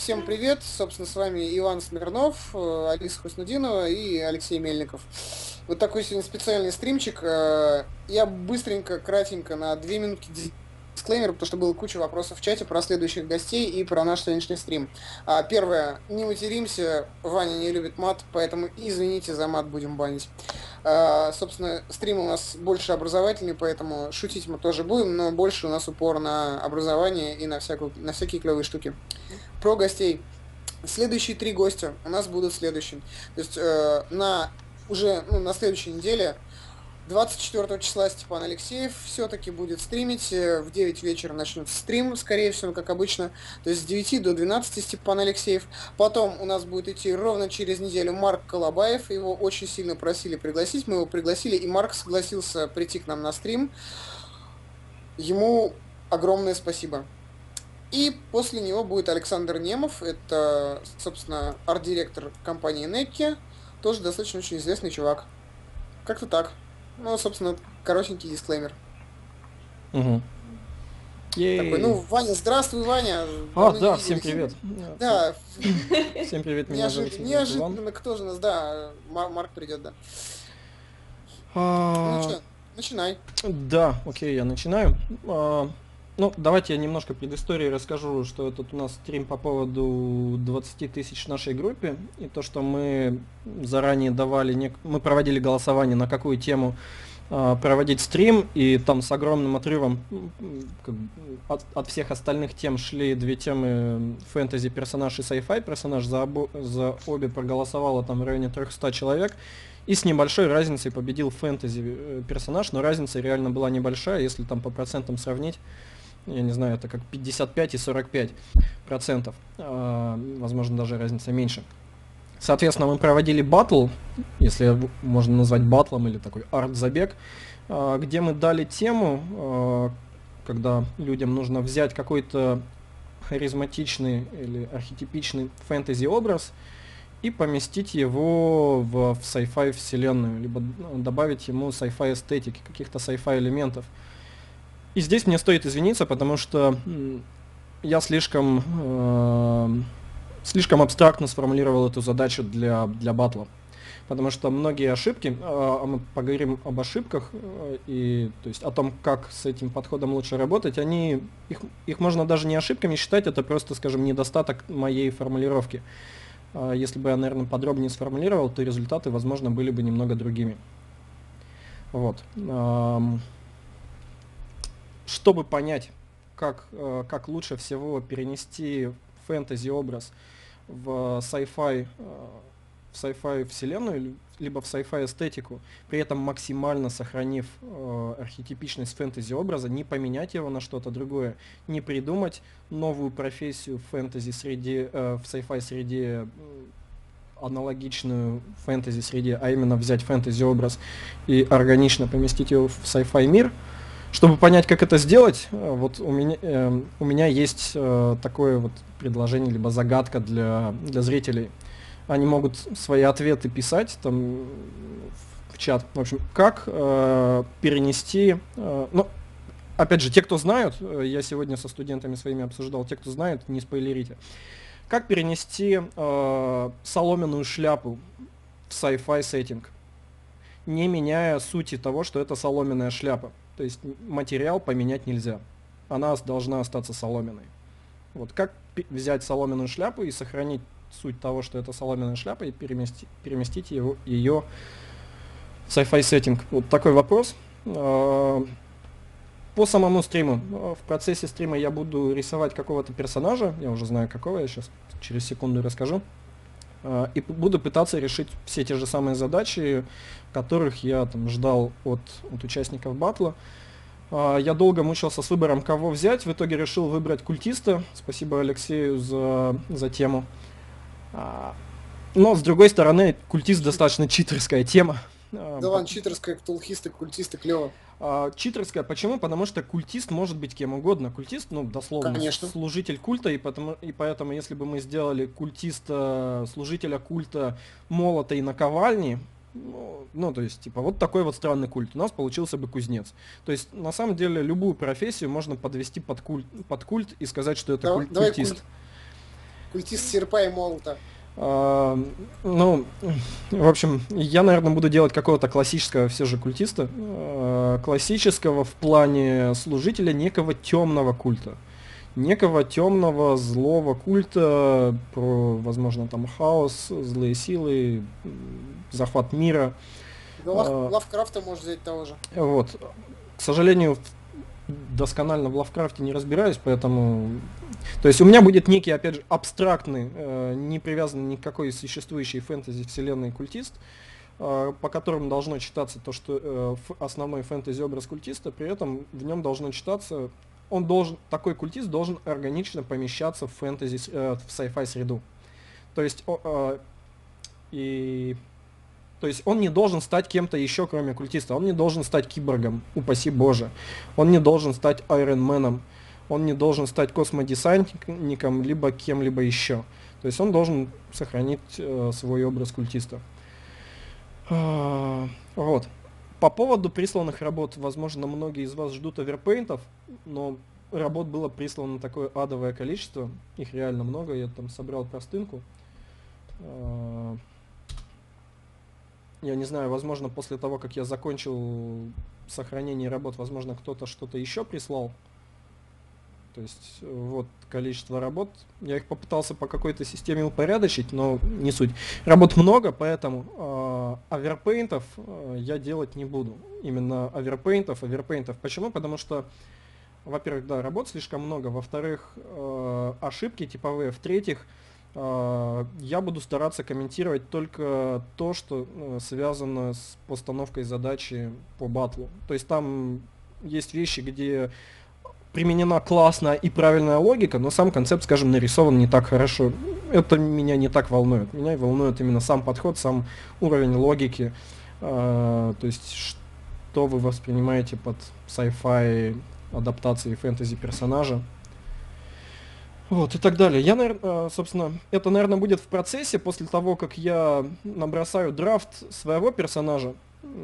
Всем привет, собственно, с вами Иван Смирнов, Алиса Хуснудинова и Алексей Мельников. Вот такой сегодня специальный стримчик. Я быстренько, кратенько, на 2 минутки дисклеймер, потому что было куча вопросов в чате про следующих гостей и про наш сегодняшний стрим. Первое, не материмся, Ваня не любит мат, поэтому извините за мат, будем банить. Собственно, стрим у нас больше образовательный, поэтому шутить мы тоже будем, но больше у нас упор на образование и на всякие клевые штуки. Про гостей. Следующие 3 гостя у нас будут следующие. То есть на следующей неделе 24 числа Степан Алексеев все-таки будет стримить. В 9 вечера начнется стрим, скорее всего, как обычно. То есть с 9 до 12 Степан Алексеев. Потом у нас будет идти ровно через неделю Марк Колобаев. Его очень сильно просили пригласить. Мы его пригласили, и Марк согласился прийти к нам на стрим. Ему огромное спасибо. И после него будет Александр Немов. Это, собственно, арт-директор компании Некки. Тоже достаточно очень известный чувак. Как-то так. Ну, собственно, коротенький дисклеймер. Угу. Такой, Ваня, здравствуй, Ваня. Да, всем привет. Да. Всем привет, меня зовут Иван. Неожиданно, кто же у нас, да, Марк придет, да. Ну что, начинай. Да, окей, я начинаю. Давайте я немножко предыстории расскажу, что этот у нас стрим по поводу 20 тысяч в нашей группе, и то, что мы заранее мы проводили голосование, на какую тему проводить стрим, и там с огромным отрывом от всех остальных тем шли 2 темы: фэнтези персонаж и sci-fi персонаж. За обе проголосовало там в районе 300 человек. И с небольшой разницей победил фэнтези персонаж, но разница реально была небольшая, если там по процентам сравнить. Я не знаю, это как 55 и 45%. Возможно, даже разница меньше. Соответственно, мы проводили батл, если можно назвать батлом, или такой арт-забег, где мы дали тему, когда людям нужно взять какой-то харизматичный или архетипичный фэнтези-образ и поместить его в sci-fi вселенную, либо добавить ему sci-fi эстетики, каких-то sci-fi элементов. И здесь мне стоит извиниться, потому что я слишком абстрактно сформулировал эту задачу для батла. Потому что многие ошибки, мы поговорим об ошибках, и то есть о том, как с этим подходом лучше работать, их можно даже не ошибками считать, это просто, скажем, недостаток моей формулировки. Если бы я, наверное, подробнее сформулировал, то результаты, возможно, были бы немного другими. Вот. Чтобы понять, как лучше всего перенести фэнтези-образ в sci-fi вселенную, либо в sci-fi эстетику, при этом максимально сохранив архетипичность фэнтези-образа, не поменять его на что-то другое, не придумать новую профессию в фэнтези-среде, в sci-fi среде, аналогичную фэнтези-среде, а именно взять фэнтези-образ и органично поместить его в sci-fi мир. Чтобы понять, как это сделать, вот у меня есть такое вот предложение, либо загадка для зрителей. Они могут свои ответы писать там в чат. В общем, как перенести... опять же, те, кто знают, я сегодня со студентами своими обсуждал, те, кто знает, не спойлерите. Как перенести соломенную шляпу в sci-fi сеттинг, не меняя сути того, что это соломенная шляпа. То есть материал поменять нельзя. Она должна остаться соломенной. Вот как взять соломенную шляпу и сохранить суть того, что это соломенная шляпа, и переместить ее в sci-fi сеттинг. Вот такой вопрос. По самому стриму. В процессе стрима я буду рисовать какого-то персонажа. Я уже знаю какого, я сейчас через секунду расскажу. И буду пытаться решить все те же самые задачи, которых я там ждал от участников батла. Я долго мучился с выбором, кого взять. В итоге решил выбрать культиста. Спасибо Алексею за тему. Но, с другой стороны, культист достаточно читерская тема. Да ладно, читерская, ктулхисты, культисты, клево. Читерская, почему? Потому что культист может быть кем угодно. Культист, дословно, конечно, служитель культа, и поэтому, если бы мы сделали культиста, служителя культа, молота и наковальни, то есть, вот такой вот странный культ, у нас получился бы кузнец. То есть, на самом деле, любую профессию можно подвести под культ и сказать, что это культист. Культист серпа и молота. Ну, в общем, я, наверное, буду делать какого-то классического все же культиста. Классического в плане служителя некого темного культа. Некого темного, злого культа про, возможно, там хаос, злые силы, захват мира. Да, Лавкрафта можешь взять того же. Вот. К сожалению, досконально в Лавкрафте не разбираюсь, поэтому... То есть у меня будет некий, опять же, абстрактный, не привязанный ни к какой существующей фэнтези вселенной культист, по которому должно читаться то, что основной фэнтези образ культиста, при этом в нем должно читаться, такой культист должен органично помещаться в фэнтези, в sci-fi среду. То есть, то есть он не должен стать кем-то еще, кроме культиста. Он не должен стать киборгом, упаси боже. Он не должен стать Айронменом. Он не должен стать космодесантником, либо кем-либо еще. То есть он должен сохранить свой образ культиста. Вот. По поводу присланных работ, возможно, многие из вас ждут оверпейнтов, но работ было прислано такое адовое количество. Их реально много, я там собрал простынку. Я не знаю, возможно, после того, как я закончил сохранение работ, возможно, кто-то что-то еще прислал. То есть вот количество работ. Я их попытался по какой-то системе упорядочить, но не суть. Работ много, поэтому оверпейнтов я делать не буду. Именно оверпейнтов. Почему? Потому что, во-первых, да, работ слишком много. Во-вторых, ошибки типовые. В-третьих, я буду стараться комментировать только то, что связано с постановкой задачи по батлу. То есть там есть вещи, где применена классная и правильная логика, но сам концепт, скажем, нарисован не так хорошо. Это меня не так волнует. Меня волнует именно сам подход, сам уровень логики. То есть, что вы воспринимаете под sci-fi адаптацией фэнтези персонажа. Вот, и так далее. Я, наверное, собственно, это, наверное, будет в процессе, после того, как я набросаю драфт своего персонажа.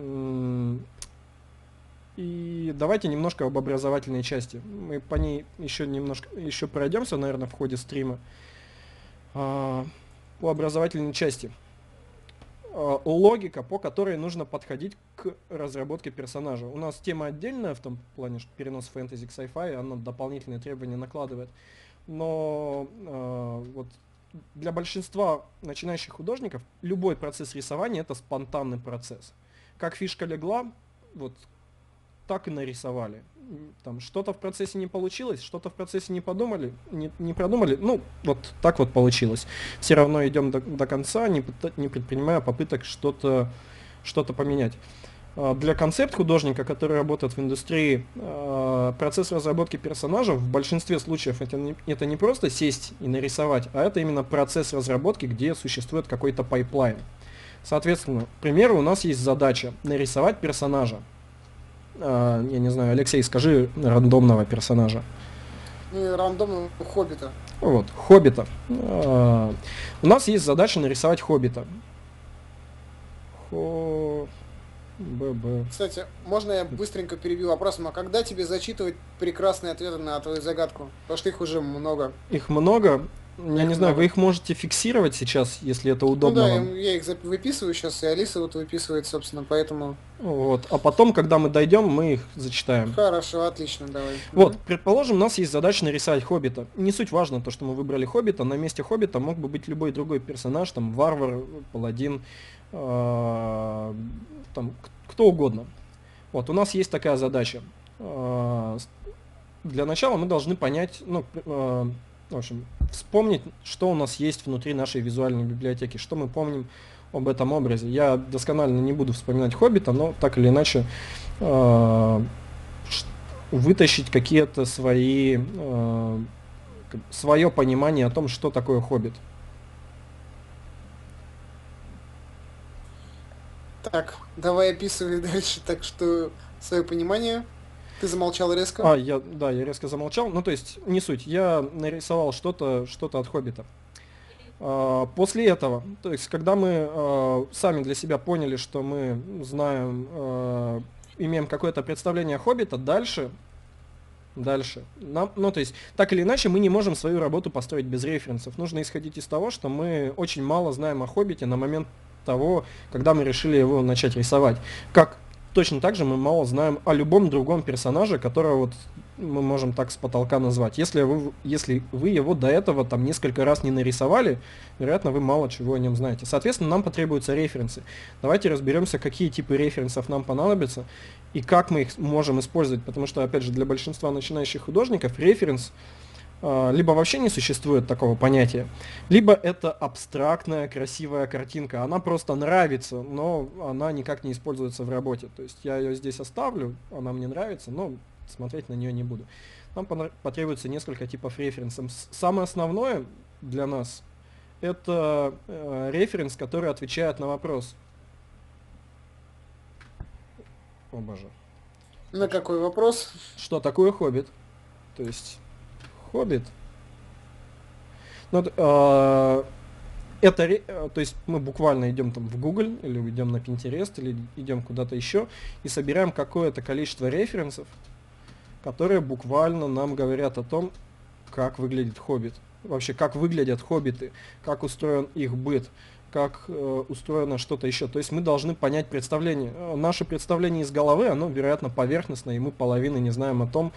И давайте немножко об образовательной части. Мы по ней еще пройдемся, наверное, в ходе стрима. По образовательной части. Логика, по которой нужно подходить к разработке персонажа. У нас тема отдельная в том плане, что перенос фэнтези к sci-fi, она дополнительные требования накладывает. Но вот для большинства начинающих художников любой процесс рисования это спонтанный процесс. Как фишка легла, вот так и нарисовали. Там что-то в процессе не получилось, что-то в процессе не подумали, не продумали, ну вот так вот получилось. Все равно идем до конца, не предпринимая попыток что-то поменять. Для концепт-художника, который работает в индустрии, процесс разработки персонажа в большинстве случаев это не просто сесть и нарисовать, а это именно процесс разработки, где существует какой-то пайплайн. Соответственно, к примеру, у нас есть задача нарисовать персонажа. Я не знаю, Алексей, скажи рандомного персонажа. Рандомного хоббита. Вот, хоббита. У нас есть задача нарисовать хоббита. Кстати, можно я быстренько перебью вопросом, а когда тебе зачитывать прекрасные ответы на твою загадку? Потому что их уже много. Их много? Я не знаю, вы их можете фиксировать сейчас, если это удобно. Ну да, вам. я их выписываю сейчас, и Алиса вот выписывает, собственно, поэтому... Вот. А потом, когда мы дойдем, мы их зачитаем. Хорошо, отлично, давай. Вот, предположим, у нас есть задача нарисовать хоббита. Не суть важно то, что мы выбрали хоббита, на месте хоббита мог бы быть любой другой персонаж, там, варвар, паладин, там, кто угодно. Вот, у нас есть такая задача. Для начала мы должны понять, в общем, вспомнить, что у нас есть внутри нашей визуальной библиотеки, что мы помним об этом образе. Я досконально не буду вспоминать хоббита, но так или иначе вытащить какие-то свое понимание о том, что такое хоббит. Так, давай описывай дальше, так что свое понимание. Ты замолчал резко. Я резко замолчал. Ну, то есть, не суть. Я нарисовал что-то от хоббита. После этого, то есть, когда мы сами для себя поняли, что мы знаем, имеем какое-то представление о хоббита, дальше Дальше. Ну, то есть, так или иначе, мы не можем свою работу построить без референсов. Нужно исходить из того, что мы очень мало знаем о «Хоббите» на момент того, когда мы решили его начать рисовать. Как точно так же мы мало знаем о любом другом персонаже, которого вот мы можем так с потолка назвать. Если вы его до этого там несколько раз не нарисовали, вероятно, вы мало чего о нем знаете. Соответственно, нам потребуются референсы. Давайте разберемся, какие типы референсов нам понадобятся и как мы их можем использовать. Потому что, опять же, для большинства начинающих художников референс либо вообще не существует такого понятия, либо это абстрактная красивая картинка. Она просто нравится, но она никак не используется в работе. То есть я ее здесь оставлю, она мне нравится, но смотреть на нее не буду. Нам потребуется несколько типов референсов. Самое основное для нас это референс, который отвечает на вопрос. О боже. На какой вопрос? Что такое хоббит? То есть хоббит. Ну, то есть мы буквально идем там в Google, или идем на Pinterest, или идем куда-то еще, и собираем какое-то количество референсов, которые буквально нам говорят о том, как выглядит хоббит. Вообще, как выглядят хоббиты, как устроен их быт, как устроено что-то еще. То есть мы должны понять представление. Наше представление из головы, оно, вероятно, поверхностно, и мы половины не знаем о том,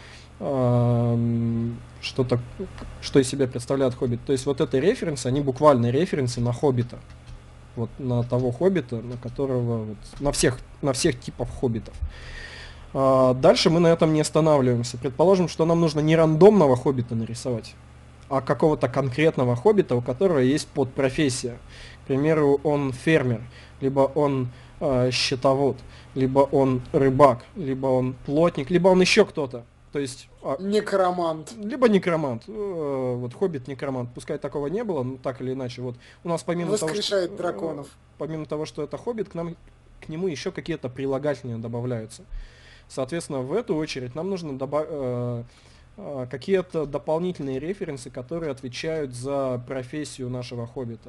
что из себя представляет хоббит. То есть вот это референсы, они буквально референсы на хоббита. Вот на того хоббита, на которого... Вот, на всех типов хоббитов. Дальше мы на этом не останавливаемся. Предположим, что нам нужно не рандомного хоббита нарисовать, а какого-то конкретного хоббита, у которого есть подпрофессия. К примеру, он фермер, либо он счетовод, либо он рыбак, либо он плотник, либо он еще кто-то. То есть... Некромант. Либо некромант. Вот хоббит-некромант. Пускай такого не было, но так или иначе. Вот у нас воскрешает драконов. Помимо того, что это хоббит, к нему еще какие-то прилагательные добавляются. Соответственно, в эту очередь нам нужно какие-то дополнительные референсы, которые отвечают за профессию нашего хоббита.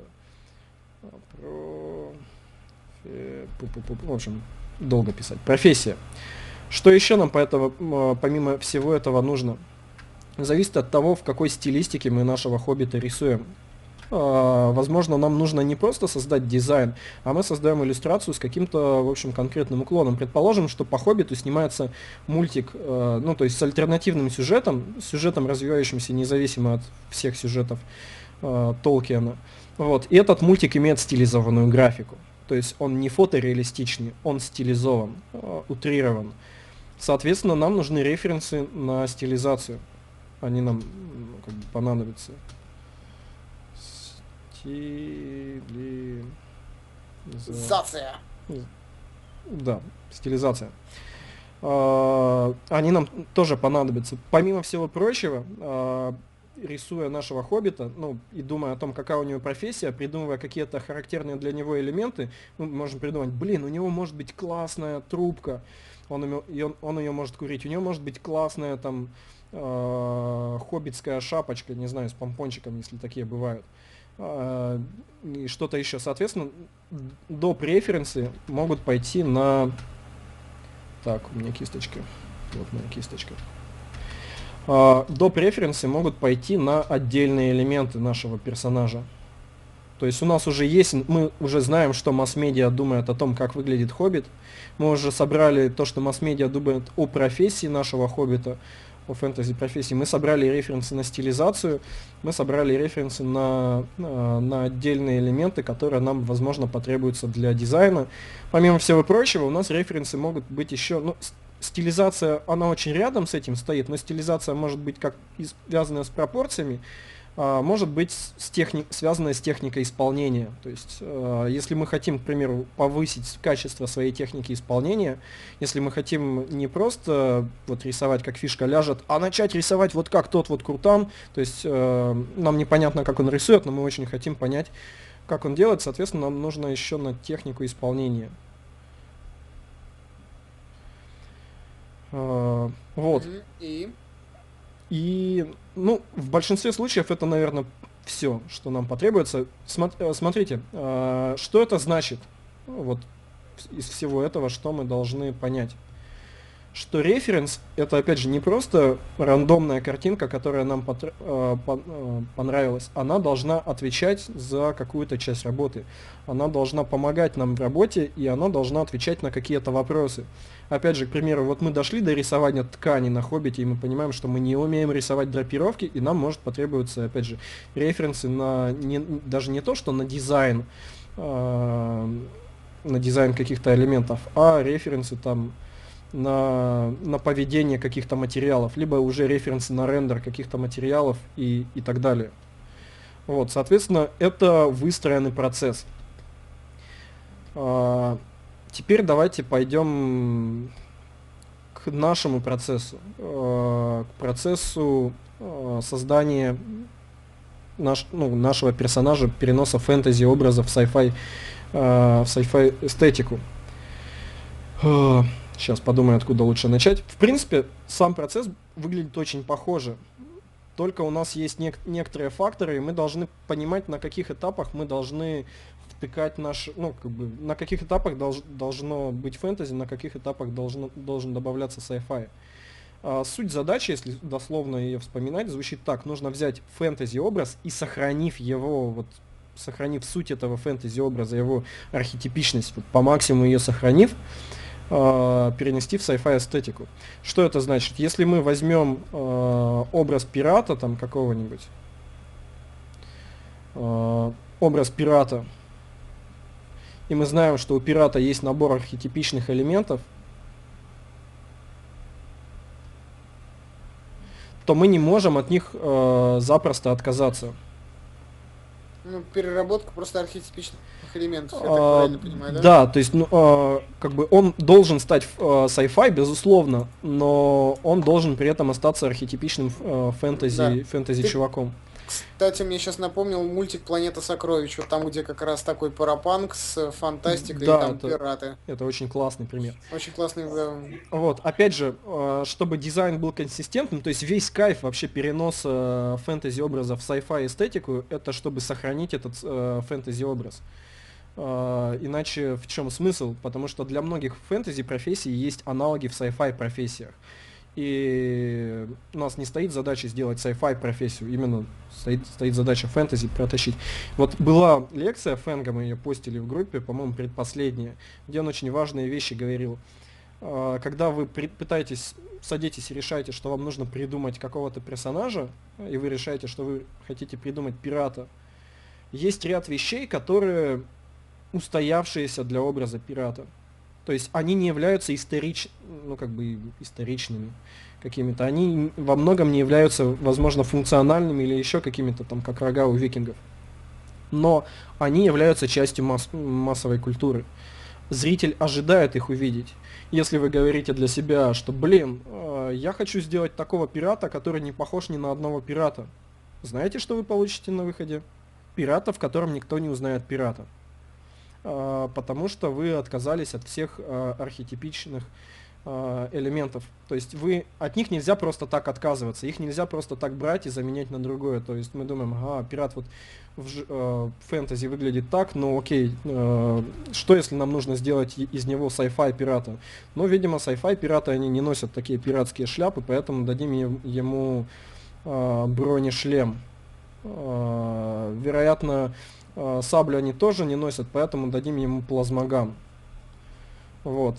В общем, долго писать. Профессия. Что еще нам помимо всего этого нужно? Зависит от того, в какой стилистике мы нашего хоббита рисуем. Возможно, нам нужно не просто создать дизайн, а мы создаем иллюстрацию с каким-то, в общем, конкретным уклоном. Предположим, что по «Хоббиту» снимается мультик, ну, то есть с альтернативным сюжетом, развивающимся независимо от всех сюжетов Толкиена. Вот. И этот мультик имеет стилизованную графику. То есть он не фотореалистичный, он стилизован, утрирован. Соответственно, нам нужны референсы на стилизацию. Они нам как бы понадобятся. Стилизация. Да, стилизация. Они нам тоже понадобятся. Помимо всего прочего, рисуя нашего хоббита, ну, и думая о том, какая у него профессия, придумывая какие-то характерные для него элементы, мы можем придумать, блин, у него может быть классная трубка, он ее может курить, у него может быть классная там хоббитская шапочка, не знаю, с помпончиком, если такие бывают. И что-то еще. Соответственно, доп. Референсы могут пойти на... Так, у меня кисточка. Вот моя кисточка. Доп. Референсы могут пойти на отдельные элементы нашего персонажа. То есть у нас уже есть, мы уже знаем, что масс-медиа думает о том, как выглядит хоббит. Мы уже собрали то, что масс-медиа думает о профессии нашего хоббита, о фэнтези-профессии. Мы собрали референсы на стилизацию, мы собрали референсы на отдельные элементы, которые нам, возможно, потребуются для дизайна. Помимо всего прочего, у нас референсы могут быть еще... Ну, стилизация, она очень рядом с этим стоит, но стилизация может быть как связанная с пропорциями, может быть связанная с техникой исполнения. То есть, если мы хотим, к примеру, повысить качество своей техники исполнения, если мы хотим не просто вот рисовать, как фишка ляжет, а начать рисовать вот как тот вот Крутан, то есть нам непонятно, как он рисует, но мы очень хотим понять, как он делает, соответственно, нам нужно еще на технику исполнения. Вот. И, ну, в большинстве случаев это, наверное, все, что нам потребуется. Смотрите, что это значит, вот, из всего этого, что мы должны понять. что референс это опять же не просто рандомная картинка, которая нам понравилась, она должна отвечать за какую-то часть работы, она должна помогать нам в работе, и она должна отвечать на какие-то вопросы. Опять же, к примеру, вот мы дошли до рисования ткани на Хоббите, и мы понимаем, что мы не умеем рисовать драпировки, и нам может потребоваться, опять же, референсы на даже не то, что на дизайн каких-то элементов, а референсы там на поведение каких-то материалов, либо уже референсы на рендер каких-то материалов и так далее. Вот, соответственно, это выстроенный процесс. Теперь давайте пойдем к нашему процессу, к процессу создания нашего персонажа, переноса фэнтези образов в sci-fi эстетику. Сейчас подумаю, откуда лучше начать. В принципе, сам процесс выглядит очень похоже. Только у нас есть некоторые факторы, и мы должны понимать, на каких этапах мы должны втыкать на каких этапах должно быть фэнтези, на каких этапах должен добавляться sci-fi. Суть задачи, если дословно ее вспоминать, звучит так. Нужно взять фэнтези-образ и, сохранив суть этого фэнтези-образа, его архетипичность, по максимуму ее сохранив, перенести в sci-fi эстетику. Что это значит? Если мы возьмем образ пирата там какого-нибудь, образ пирата, и мы знаем, что у пирата есть набор архетипичных элементов, то мы не можем от них запросто отказаться. Переработка просто архетипичных элементов, я так правильно понимаю, да? Да, то есть, он должен стать sci-fi, безусловно, но он должен при этом остаться архетипичным фэнтези чуваком. Кстати, мне сейчас напомнил мультик «Планета сокровищ», вот там, где как раз такой парапанк с фантастикой, да, и там пираты. Это очень классный пример. Очень классный, да. Вот, опять же, чтобы дизайн был консистентным, то есть весь кайф вообще переноса фэнтези-образа в sci-fi эстетику, это чтобы сохранить этот фэнтези-образ. Иначе в чем смысл? Потому что для многих фэнтези-профессий есть аналоги в sci-fi профессиях. И у нас не стоит задача сделать sci-fi профессию, именно стоит задача фэнтези протащить. Вот была лекция Фэнга, мы ее постили в группе, по-моему, предпоследняя, где он очень важные вещи говорил. Когда вы садитесь и решаете, что вам нужно придумать какого-то персонажа, и вы решаете, что вы хотите придумать пирата, есть ряд вещей, которые устоявшиеся для образа пирата. То есть они не являются историчными какими-то. Они во многом не являются, возможно, функциональными или еще какими-то там, как рога у викингов. Но они являются частью массовой культуры. Зритель ожидает их увидеть. Если вы говорите для себя, что, я хочу сделать такого пирата, который не похож ни на одного пирата. Знаете, что вы получите на выходе? Пирата, в котором никто не узнает пирата. Потому что вы отказались от всех архетипичных элементов. То есть от них нельзя просто так отказываться, их нельзя просто так брать и заменять на другое. То есть мы думаем, пират вот в фэнтези выглядит так, но окей, что если нам нужно сделать из него sci-fi пирата? Ну, видимо, sci-fi пираты, они не носят такие пиратские шляпы, поэтому дадим ему бронешлем. Вероятно, саблю они тоже не носят, поэтому дадим ему плазмоган. Вот.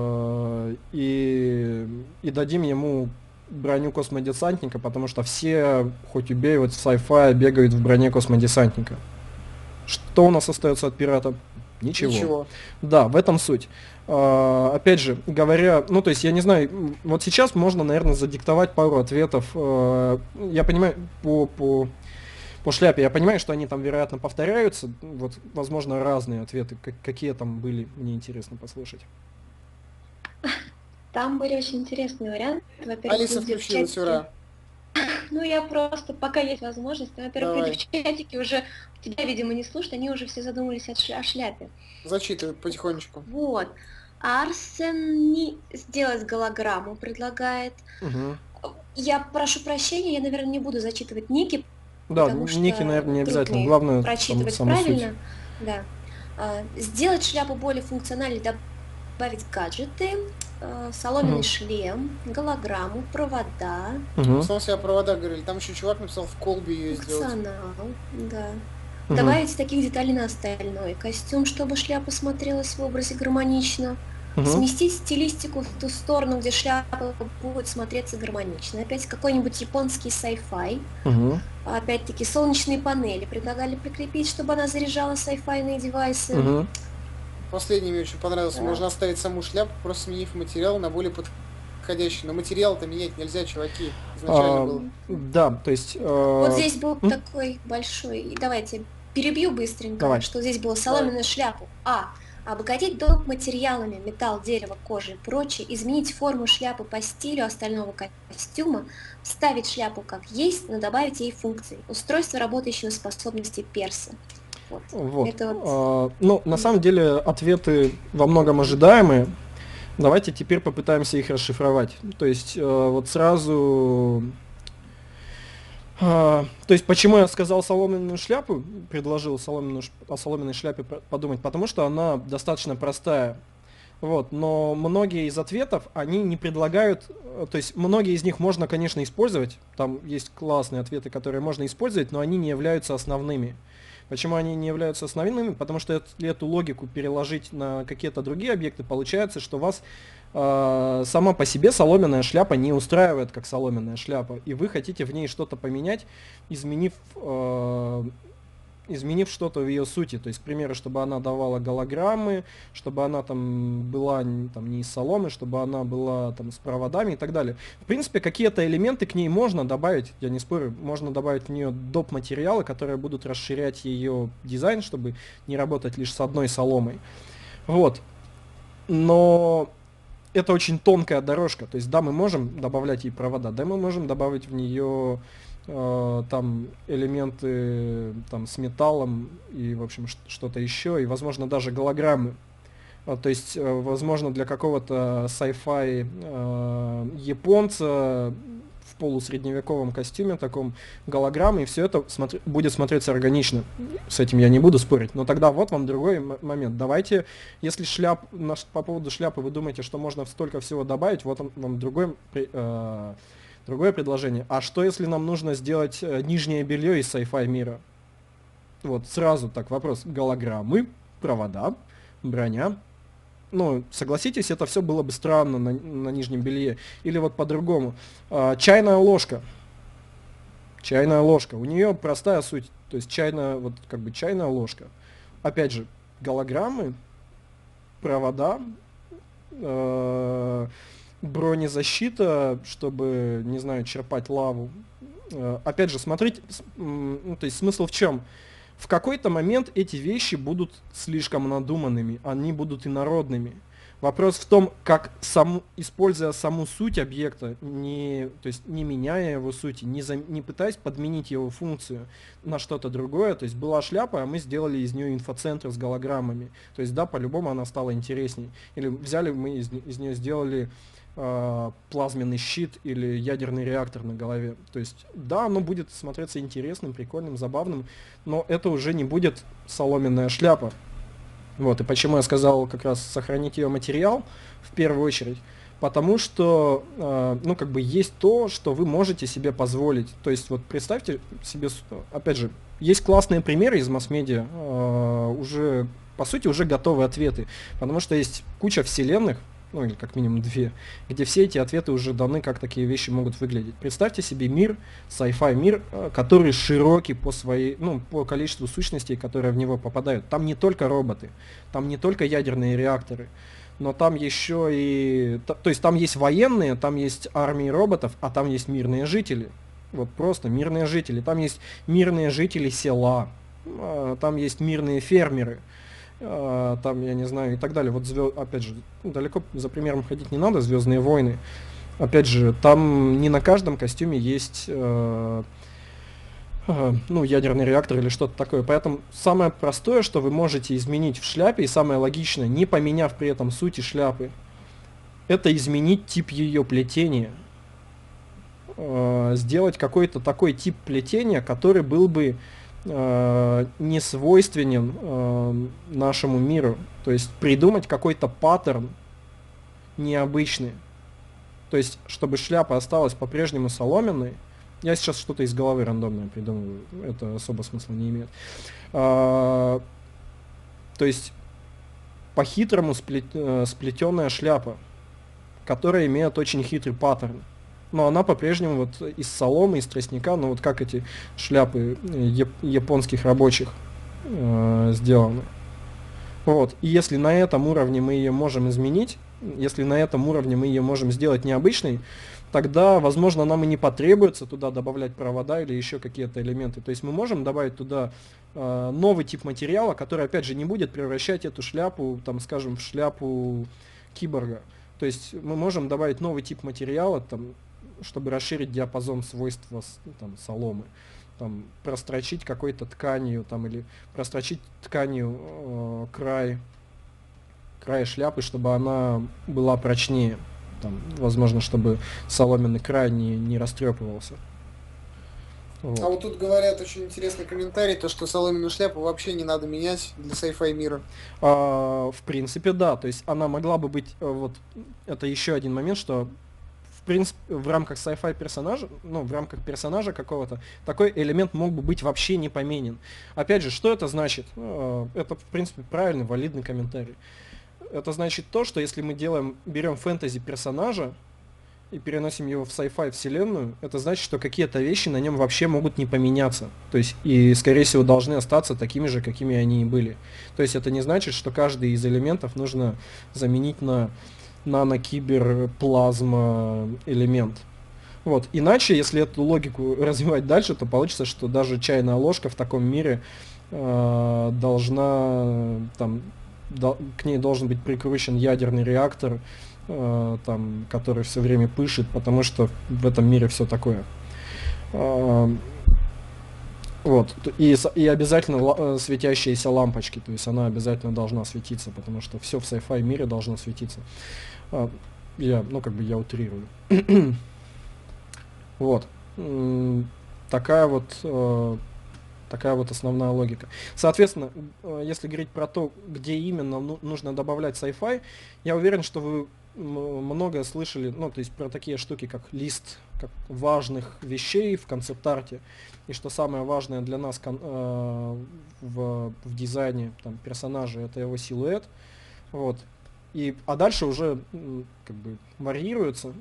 И дадим ему броню космодесантника, потому что все, хоть убей, вот в sci-fi бегают в броне космодесантника. Что у нас остается от пирата? Ничего. Да, в этом суть. Опять же, говоря, то есть, я не знаю, вот сейчас можно, наверное, задиктовать пару ответов. Я понимаю, по шляпе. Я понимаю, что они там, вероятно, повторяются. Вот, возможно, разные ответы. Какие там были, мне интересно послушать. Там были очень интересные варианты. Во-первых, Алиса включилась, ура. Я просто, пока есть возможность, во-первых, люди в чатике уже тебя, видимо, не слушают, они уже все задумались о шляпе. Зачитывают потихонечку. Вот. Арсен сделать голограмму предлагает. Угу. Я прошу прощения, я, наверное, не буду зачитывать ники. Да, ники, наверное, не обязательно. Главное, прочитывать саму правильно. Суть. Да. Сделать шляпу более функциональной, добавить гаджеты, соломенный шлем, голограмму, провода. Сам себя провода говорили. Там еще чувак написал в колбе ее сделать. Функционал, да. Добавить таких деталей на остальной костюм, чтобы шляпа смотрелась в образе гармонично. Сместить стилистику в ту сторону, где шляпа будет смотреться гармонично. Опять какой-нибудь японский sci-fi. Опять-таки солнечные панели предлагали прикрепить, чтобы она заряжала sci-fi девайсы. Последний мне очень понравился. Да. Можно оставить саму шляпу, просто сменив материал на более подходящий. Но материал-то менять нельзя, чуваки. Изначально был. Да, то есть... Вот здесь был такой большой... Давайте перебью быстренько. Давай. Что здесь было соломенную шляпу. Обогатить доп. Материалами, металл, дерево, кожа и прочее, изменить форму шляпы по стилю остального костюма, вставить шляпу как есть, но добавить ей функции. Устройство работающего способности перса. Вот. Ну, на самом деле, ответы во многом ожидаемые. Давайте теперь попытаемся их расшифровать. То есть, вот сразу... То есть, почему я сказал соломенную шляпу, предложил о соломенной шляпе подумать, потому что она достаточно простая. Вот, но многие из ответов, они не предлагают, то есть многие из них можно, конечно, использовать, там есть классные ответы, которые можно использовать, но они не являются основными. Почему они не являются основными? Потому что эту логику переложить на какие-то другие объекты, получается, что вас сама по себе соломенная шляпа не устраивает как соломенная шляпа, и вы хотите в ней что-то поменять, изменив что-то в ее сути. То есть, к примеру, чтобы она давала голограммы, чтобы она там была там, не из соломы, чтобы она была там с проводами и так далее. В принципе, какие-то элементы к ней можно добавить, я не спорю, можно добавить в нее доп. Материалы, которые будут расширять ее дизайн, чтобы не работать лишь с одной соломой. Вот. Но это очень тонкая дорожка. То есть, да, мы можем добавлять ей провода, да, мы можем добавить в нее там элементы там с металлом и, в общем, что-то еще, и, возможно, даже голограммы. То есть, возможно, для какого-то sci-fi японца в полусредневековом костюме таком голограммы, и все это будет смотреться органично. С этим я не буду спорить. Но тогда вот вам другой момент. Давайте, если по поводу шляпы вы думаете, что можно столько всего добавить, вот вам другое предложение. А что, если нам нужно сделать нижнее белье из sci-fi мира? Вот сразу так вопрос. Голограммы, провода, броня. Ну, согласитесь, это все было бы странно на нижнем белье. Или вот по-другому. Чайная ложка. Чайная ложка. У нее простая суть. То есть чайная ложка. Опять же, голограммы, провода, бронезащита, чтобы, не знаю, черпать лаву. Опять же, смотрите, то есть смысл в чем? В какой-то момент эти вещи будут слишком надуманными, они будут инородными. Вопрос в том, как используя саму суть объекта, то есть не меняя его сути, не пытаясь подменить его функцию на что-то другое. То есть была шляпа, а мы сделали из нее инфоцентр с голограммами. То есть да, по-любому она стала интересней. Или взяли мы из нее сделали плазменный щит или ядерный реактор на голове. То есть, да, оно будет смотреться интересным, прикольным, забавным, но это уже не будет соломенная шляпа. Вот, и почему я сказал как раз сохранить ее материал в первую очередь, потому что, ну, как бы есть то, что вы можете себе позволить. То есть, вот представьте себе, опять же, есть классные примеры из масс-медиа, уже, по сути, уже готовые ответы, потому что есть куча вселенных, ну или как минимум две, где все эти ответы уже даны, как такие вещи могут выглядеть. Представьте себе мир, sci-fi мир, который широкий по количеству сущностей, которые в него попадают. Там не только роботы, там не только ядерные реакторы, но там еще и... То есть там есть военные, там есть армии роботов, а там есть мирные жители. Вот просто мирные жители. Там есть мирные жители села, там есть мирные фермеры, там, я не знаю, и так далее. Вот, опять же, далеко за примером ходить не надо, «Звездные войны». Опять же, там не на каждом костюме есть ядерный реактор или что-то такое. Поэтому самое простое, что вы можете изменить в шляпе, и самое логичное, не поменяв при этом сути шляпы, это изменить тип ее плетения. Сделать какой-то такой тип плетения, который был бы не свойственен нашему миру. То есть придумать какой-то паттерн, необычные. То есть, чтобы шляпа осталась по-прежнему соломенной. Я сейчас что-то из головы рандомное придумываю, это особо смысла не имеет. То есть, по-хитрому сплетенная шляпа, которая имеет очень хитрый паттерн. Но она по-прежнему вот из соломы, из тростника, ну вот как эти шляпы японских рабочих сделаны. Вот. И если на этом уровне мы ее можем изменить, если на этом уровне мы ее можем сделать необычной, тогда, возможно, нам и не потребуется туда добавлять провода или еще какие-то элементы. То есть мы можем добавить туда новый тип материала, который, опять же, не будет превращать эту шляпу, там, скажем, в шляпу киборга. То есть мы можем добавить новый тип материала, там, чтобы расширить диапазон свойств там, соломы. Там, прострочить какой-то тканью, там, или прострочить тканью край шляпы, чтобы она была прочнее. Там, возможно, чтобы соломенный край не растрепывался. Вот. А вот тут говорят очень интересный комментарий, то что соломенную шляпу вообще не надо менять для sci-fi мира. В принципе, да. То есть она могла бы быть, вот это еще один момент, что в принципе в рамках sci-fi персонажа, ну, в рамках персонажа какого-то, такой элемент мог бы быть вообще не поменен. Опять же, что это значит? Это, в принципе, правильный, валидный комментарий. Это значит то, что если мы берем фэнтези персонажа и переносим его в sci-fi вселенную, это значит, что какие-то вещи на нем вообще могут не поменяться. То есть, и, скорее всего, должны остаться такими же, какими они и были. То есть, это не значит, что каждый из элементов нужно заменить на нано-кибер-плазма элемент. Вот. Иначе, если эту логику развивать дальше, то получится, что даже чайная ложка в таком мире должна там к ней должен быть прикручен ядерный реактор, там, который все время пышет, потому что в этом мире все такое. Вот. И обязательно светящиеся лампочки, то есть она обязательно должна светиться, потому что все в sci-fi мире должно светиться. Я утрирую. Вот. Такая вот основная логика. Соответственно, если говорить про то, где именно нужно добавлять sci-fi, я уверен, что вы много слышали, ну, то есть про такие штуки, как лист как важных вещей в концепт-арте, и что самое важное для нас в дизайне там, персонажа это его силуэт. Вот. А дальше уже как бы варьируются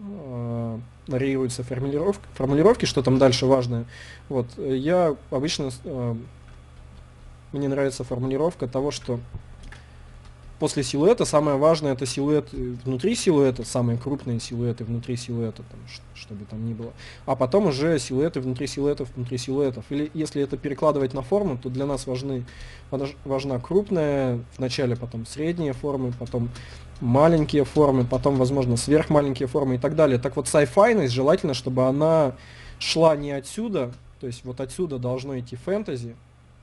формулировки, что там дальше важное. Вот. Я обычно, мне нравится формулировка того, что после силуэта самое важное это силуэт внутри силуэта, самые крупные силуэты внутри силуэта, там, чтобы там ни было. А потом уже силуэты внутри силуэтов. Или если это перекладывать на форму, то для нас важна крупная, вначале потом средние формы, потом маленькие формы, потом, возможно, сверхмаленькие формы и так далее. Так вот, sci-fi желательно, чтобы она шла не отсюда, то есть вот отсюда должно идти фэнтези,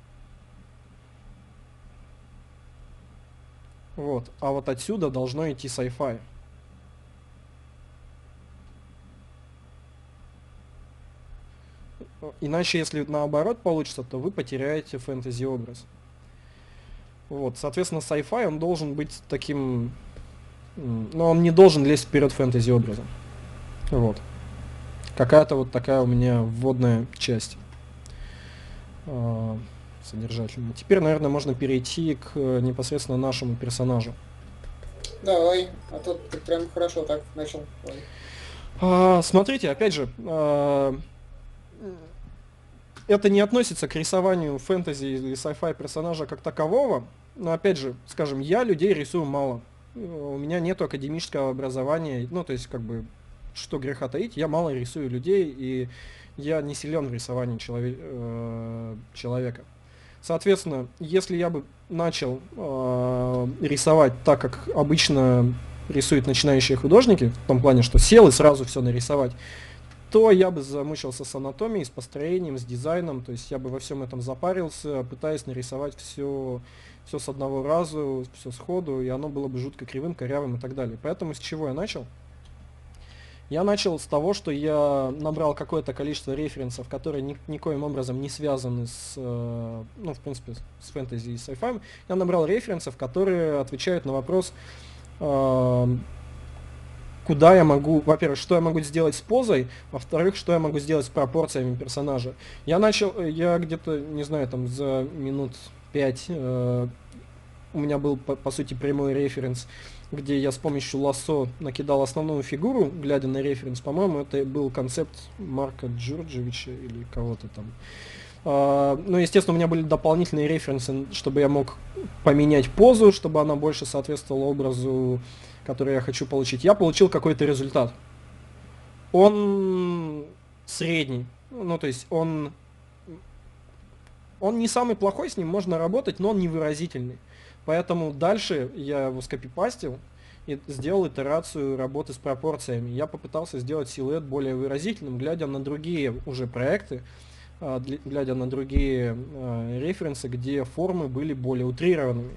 вот, а вот отсюда должно идти sci-fi. Иначе, если наоборот получится, то вы потеряете фэнтези-образ. Вот, соответственно, sci-fi, он должен быть таким... Но он не должен лезть вперед фэнтези-образом. Вот. Какая-то вот такая у меня вводная часть. Содержательная. Теперь, наверное, можно перейти к непосредственно нашему персонажу. Давай, а то ты прям хорошо так начал. Смотрите, опять же, это не относится к рисованию фэнтези или sci-fi персонажа как такового, но опять же, скажем, я людей рисую мало. У меня нету академического образования, ну, то есть, как бы, что греха таить, я мало рисую людей, и я не силен в рисовании человека. Соответственно, если я бы начал рисовать так, как обычно рисуют начинающие художники, в том плане, что сел и сразу все нарисовать, то я бы замучился с анатомией, с построением, с дизайном, то есть я бы во всем этом запарился, пытаясь нарисовать все с одного раза, все сходу, и оно было бы жутко кривым, корявым и так далее. Поэтому с чего я начал? Я начал с того, что я набрал какое-то количество референсов, которые никоим образом не связаны с, ну, в принципе, с фэнтези и sci-fi. Я набрал референсов, которые отвечают на вопрос, куда я могу, во-первых, что я могу сделать с позой, во-вторых, что я могу сделать с пропорциями персонажа. Я где-то, не знаю, там за минут 5 у меня был, по сути, прямой референс, где я с помощью лассо накидал основную фигуру, глядя на референс. По-моему, это был концепт Марка Джорджевича или кого-то там. Ну, естественно, у меня были дополнительные референсы, чтобы я мог поменять позу, чтобы она больше соответствовала образу, который я хочу получить. Я получил какой-то результат. Он средний. Ну, то есть он не самый плохой, с ним можно работать, но он невыразительный. Поэтому дальше я его скопипастил и сделал итерацию работы с пропорциями. Я попытался сделать силуэт более выразительным, глядя на другие уже проекты, глядя на другие референсы, где формы были более утрированными.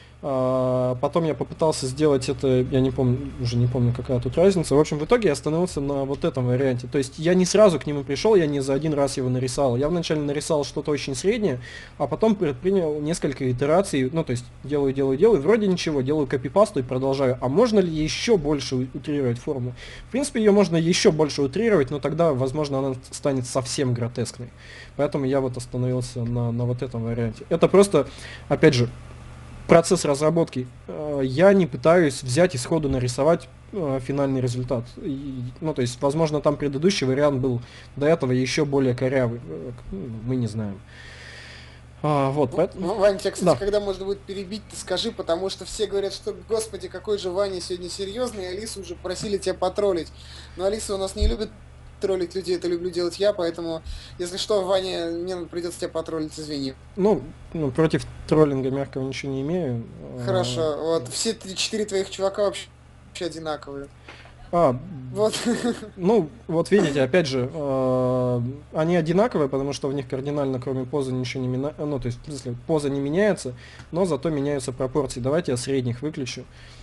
Потом я попытался сделать это, я уже не помню, какая тут разница. В общем, в итоге я остановился на вот этом варианте. То есть я не сразу к нему пришел, я не за один раз его нарисовал. Я вначале нарисовал что-то очень среднее, а потом предпринял несколько итераций. Ну, то есть делаю, вроде ничего, делаю копипасту и продолжаю. А можно ли еще больше утрировать форму? В принципе, ее можно еще больше утрировать, но тогда, возможно, она станет совсем гротескной. Поэтому я вот остановился на вот этом варианте. Это просто, опять же, процесс разработки. Я не пытаюсь взять и сходу нарисовать финальный результат. Ну, то есть, возможно, там предыдущий вариант был до этого еще более корявый. Мы не знаем. Вот, поэтому... Ваня, тебя, кстати, когда можно будет перебить, ты скажи, потому что все говорят, что, господи, какой же Ваня сегодня серьезный, и Алису уже просили тебя потроллить. Но Алиса у нас не любит троллить людей, это люблю делать я, поэтому, если что, Ваня, мне придется тебя потроллить, извини. Ну, против троллинга мягкого ничего не имею. Хорошо, вот, все 4 твоих чувака вообще одинаковые. Вот. Ну, вот видите, опять же, они одинаковые, потому что в них кардинально, кроме позы, ничего не меняется. Ну, то есть, если поза не меняется, но зато меняются пропорции. Давайте я средних выключу.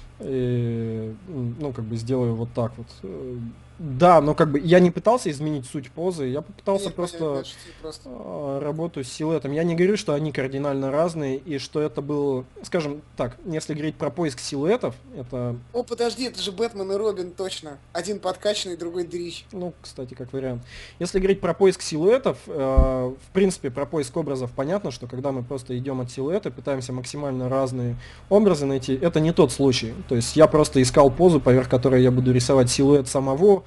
И, ну, как бы сделаю вот так вот. Да, но как бы я не пытался изменить суть позы, я попытался просто работу с силуэтом. Я не говорю, что они кардинально разные, и что это был, скажем так, если говорить про поиск силуэтов, это... О, подожди, это же Бэтмен и Робин, точно. Один подкачанный, другой дрищ. Ну, кстати, как вариант. Если говорить про поиск силуэтов, в принципе, про поиск образов понятно, что когда мы просто идем от силуэта, пытаемся максимально разные образы найти, это не тот случай. То есть я просто искал позу, поверх которой я буду рисовать силуэт самого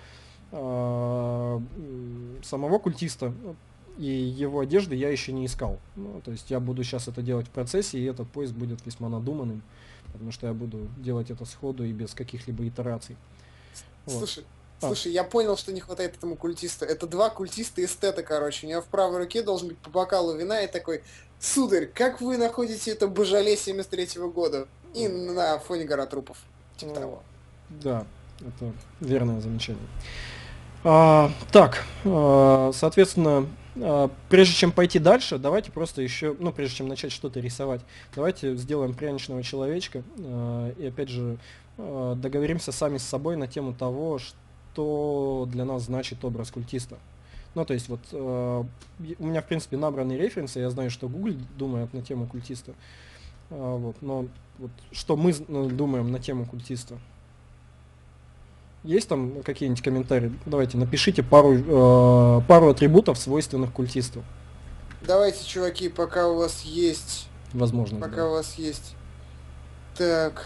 культиста, и его одежды я еще не искал. Ну, то есть я буду сейчас это делать в процессе, и этот поиск будет весьма надуманным, потому что я буду делать это сходу и без каких-либо итераций. Слушай, я понял, что не хватает этому культисту. Это 2 культиста-эстета, короче. У меня в правой руке должен быть по бокалу вина и такой: сударь, как вы находите это Божале 73-го года? И на фоне гора трупов. Типа того. Да, это верное замечание. Так, соответственно, прежде чем пойти дальше, давайте просто еще, ну, прежде чем начать что-то рисовать, давайте сделаем пряничного человечка и, опять же, договоримся сами с собой на тему того, что для нас значит образ культиста. Ну, то есть, вот, у меня, в принципе, набраны референсы, я знаю, что Google думает на тему культиста, вот, но вот, что мы думаем на тему культиста. Есть там какие-нибудь комментарии? Давайте, напишите пару атрибутов, свойственных культисту. Давайте, чуваки, пока у вас есть... Возможно. Пока у вас есть... Так...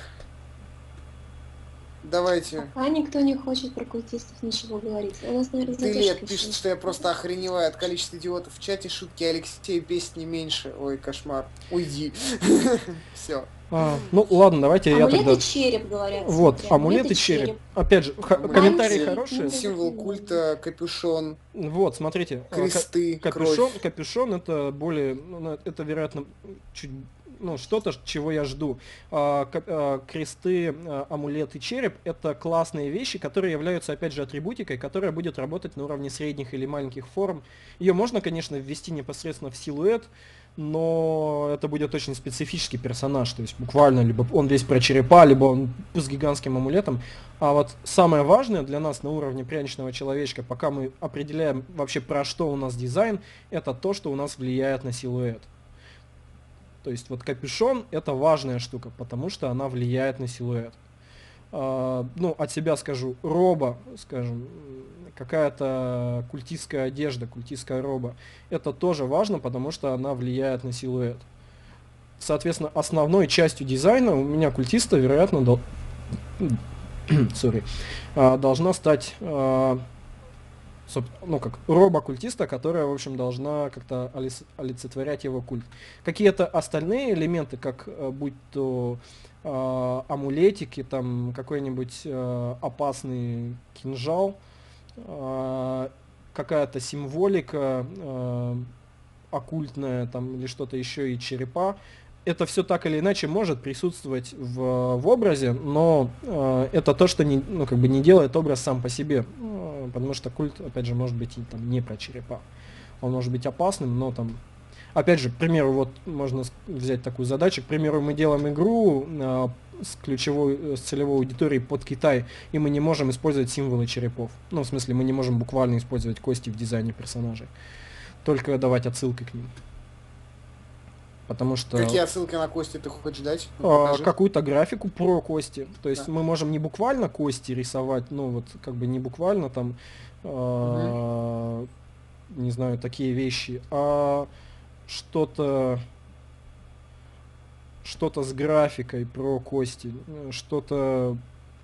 Давайте. Пока никто не хочет про культистов ничего говорить. У нас, наверное, Ты Лет пишет, что я просто охреневаю от количества идиотов в чате. Шутки Алексея бесит не меньше. Ой, кошмар. Уйди. Все. Ну ладно, давайте я тогда... Амулет и череп, говорят. Вот, амулет и череп. Опять же, комментарии хорошие. Символ культа, капюшон. Вот, смотрите. Кресты, капюшон это более... Это, вероятно, чуть... Ну, что-то, чего я жду. Кресты, амулет и череп — это классные вещи, которые являются, опять же, атрибутикой, которая будет работать на уровне средних или маленьких форм. Ее можно, конечно, ввести непосредственно в силуэт, но это будет очень специфический персонаж, то есть буквально либо он весь про черепа, либо он с гигантским амулетом. А вот самое важное для нас на уровне пряничного человечка, пока мы определяем вообще про что у нас дизайн, это то, что у нас влияет на силуэт. То есть вот капюшон — это важная штука, потому что она влияет на силуэт. ну, от себя скажу, роба, скажем, какая-то культистская одежда, культистская роба, это тоже важно, потому что она влияет на силуэт. Соответственно, основной частью дизайна у меня культиста, вероятно, должна стать, ну, как роба культиста, которая, в общем, должна как-то олицетворять его культ. Какие-то остальные элементы, как будь то амулетики, там какой-нибудь опасный кинжал, какая-то символика оккультная там или что-то еще, и черепа, это все так или иначе может присутствовать в образе, но это то, что не, ну, как бы не делает образ сам по себе, потому что культ, опять же, может быть и там не про черепа. Он может быть опасным, но там, опять же, к примеру, вот можно взять такую задачу, к примеру, мы делаем игру с целевой аудиторией под Китай, и мы не можем использовать символы черепов. Ну, в смысле, мы не можем буквально использовать кости в дизайне персонажей, только давать отсылки к ним. Потому что... Какие отсылки на кости ты хочешь дать? Какую-то графику про кости. То есть мы можем не буквально кости рисовать, ну вот как бы не буквально там, не знаю, такие вещи, а что-то с графикой про кости, что-то,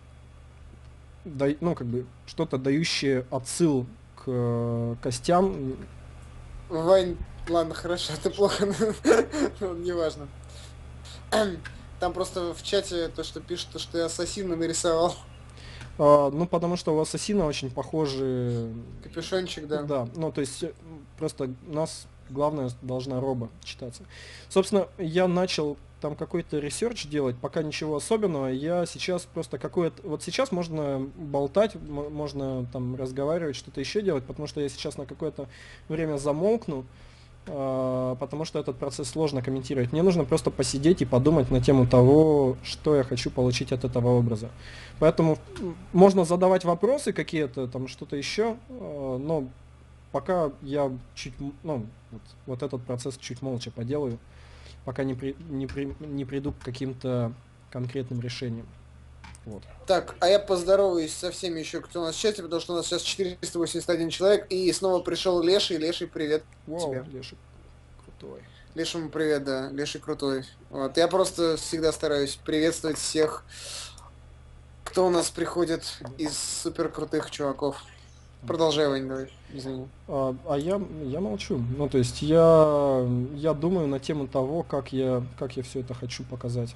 ну как бы, что-то дающее отсыл к костям. Вань, ладно, хорошо, это плохо, но неважно. Там просто в чате то, что пишут, что я ассасина нарисовал. Ну, потому что у ассасина очень похожий... Капюшончик, да. Да, ну, то есть просто у нас главное должна роба читаться. Собственно, я начал там какой-то ресерч делать, пока ничего особенного. Я сейчас просто какое-то... Вот сейчас можно болтать, можно там разговаривать, что-то еще делать, потому что я сейчас на какое-то время замолкну, потому что этот процесс сложно комментировать. Мне нужно просто посидеть и подумать на тему того, что я хочу получить от этого образа. Поэтому можно задавать вопросы какие-то, там что-то еще, но пока я чуть, ну, вот этот процесс чуть молча поделаю, пока не приду к каким-то конкретным решениям. Вот. Так, а я поздороваюсь со всеми еще, кто у нас в чате, потому что у нас сейчас 481 человек, и снова пришел Леший. Леший, привет тебе. Леший крутой. Лешему привет, да, Леший крутой. Вот. Я просто всегда стараюсь приветствовать всех, кто у нас приходит из супер крутых чуваков. Продолжай, Вань, давай, извини. Я молчу. Ну, то есть я думаю на тему того, как я все это хочу показать.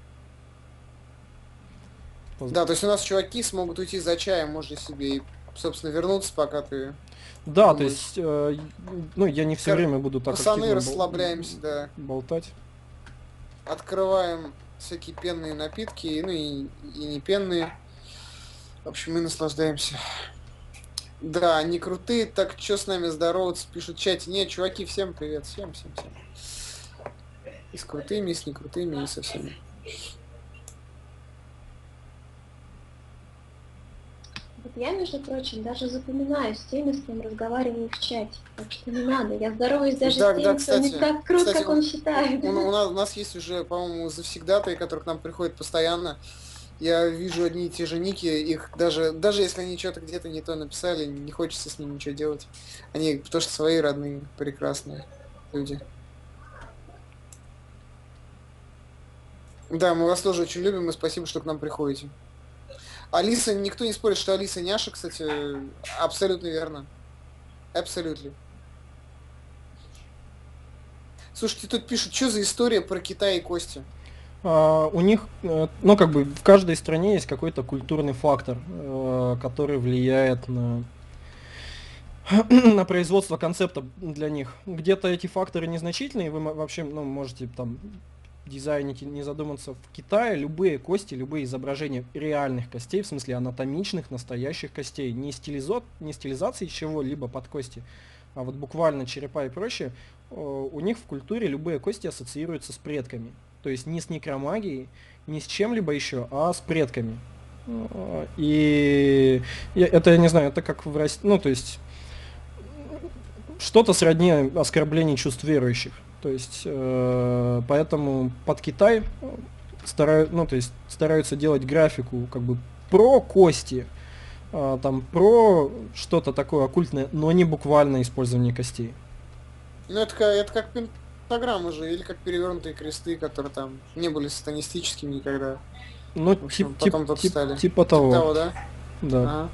Да, то есть у нас чуваки смогут уйти за чаем, можно себе и, собственно, вернуться, пока ты... Да, то есть, ну, я не все время буду так активно расслабляемся, да. Болтать. Открываем всякие пенные напитки, ну и не пенные. В общем, мы наслаждаемся. Да, они крутые, так что с нами здороваться, пишут в чате. Не, чуваки, всем привет, всем. И с крутыми, и с некрутыми, и со всеми. Вот я, между прочим, даже запоминаю с теми, с кем разговариваю в чате. Так что не надо. Я здороваюсь даже с теми, кто не так крут, кстати, как он считает. У нас есть уже, по-моему, завсегдатые, которые к нам приходят постоянно. Я вижу одни и те же ники, их даже если они что-то где-то не то написали, не хочется с ними ничего делать. Они потому что свои родные, прекрасные люди. Да, мы вас тоже очень любим, и спасибо, что к нам приходите. Алиса, никто не спорит, что Алиса няша, кстати, абсолютно верно. Абсолютно. Слушайте, тут пишут, что за история про Китай и кости? У них, ну, как бы в каждой стране есть какой-то культурный фактор, который влияет на производство концепта для них. Где-то эти факторы незначительные, вы вообще, ну, можете там дизайнить и не задуматься. В Китае любые кости, любые изображения реальных костей, в смысле анатомичных, настоящих костей, не стилизации чего-либо под кости, а вот буквально черепа и прочее, у них в культуре любые кости ассоциируются с предками. То есть не с некромагией, не с чем-либо еще, а с предками. И это, я не знаю, это как в России, ну, то есть что-то сродни оскорблений чувств верующих. То есть, поэтому под Китай стараются делать графику как бы про кости, там про что-то такое оккультное, но не буквально использование костей. Ну это как пентаграммы же, или как перевернутые кресты, которые там не были сатанистическими никогда. Ну, В общем, потом тут стали. типа того. Типа того, да? Да. Ага.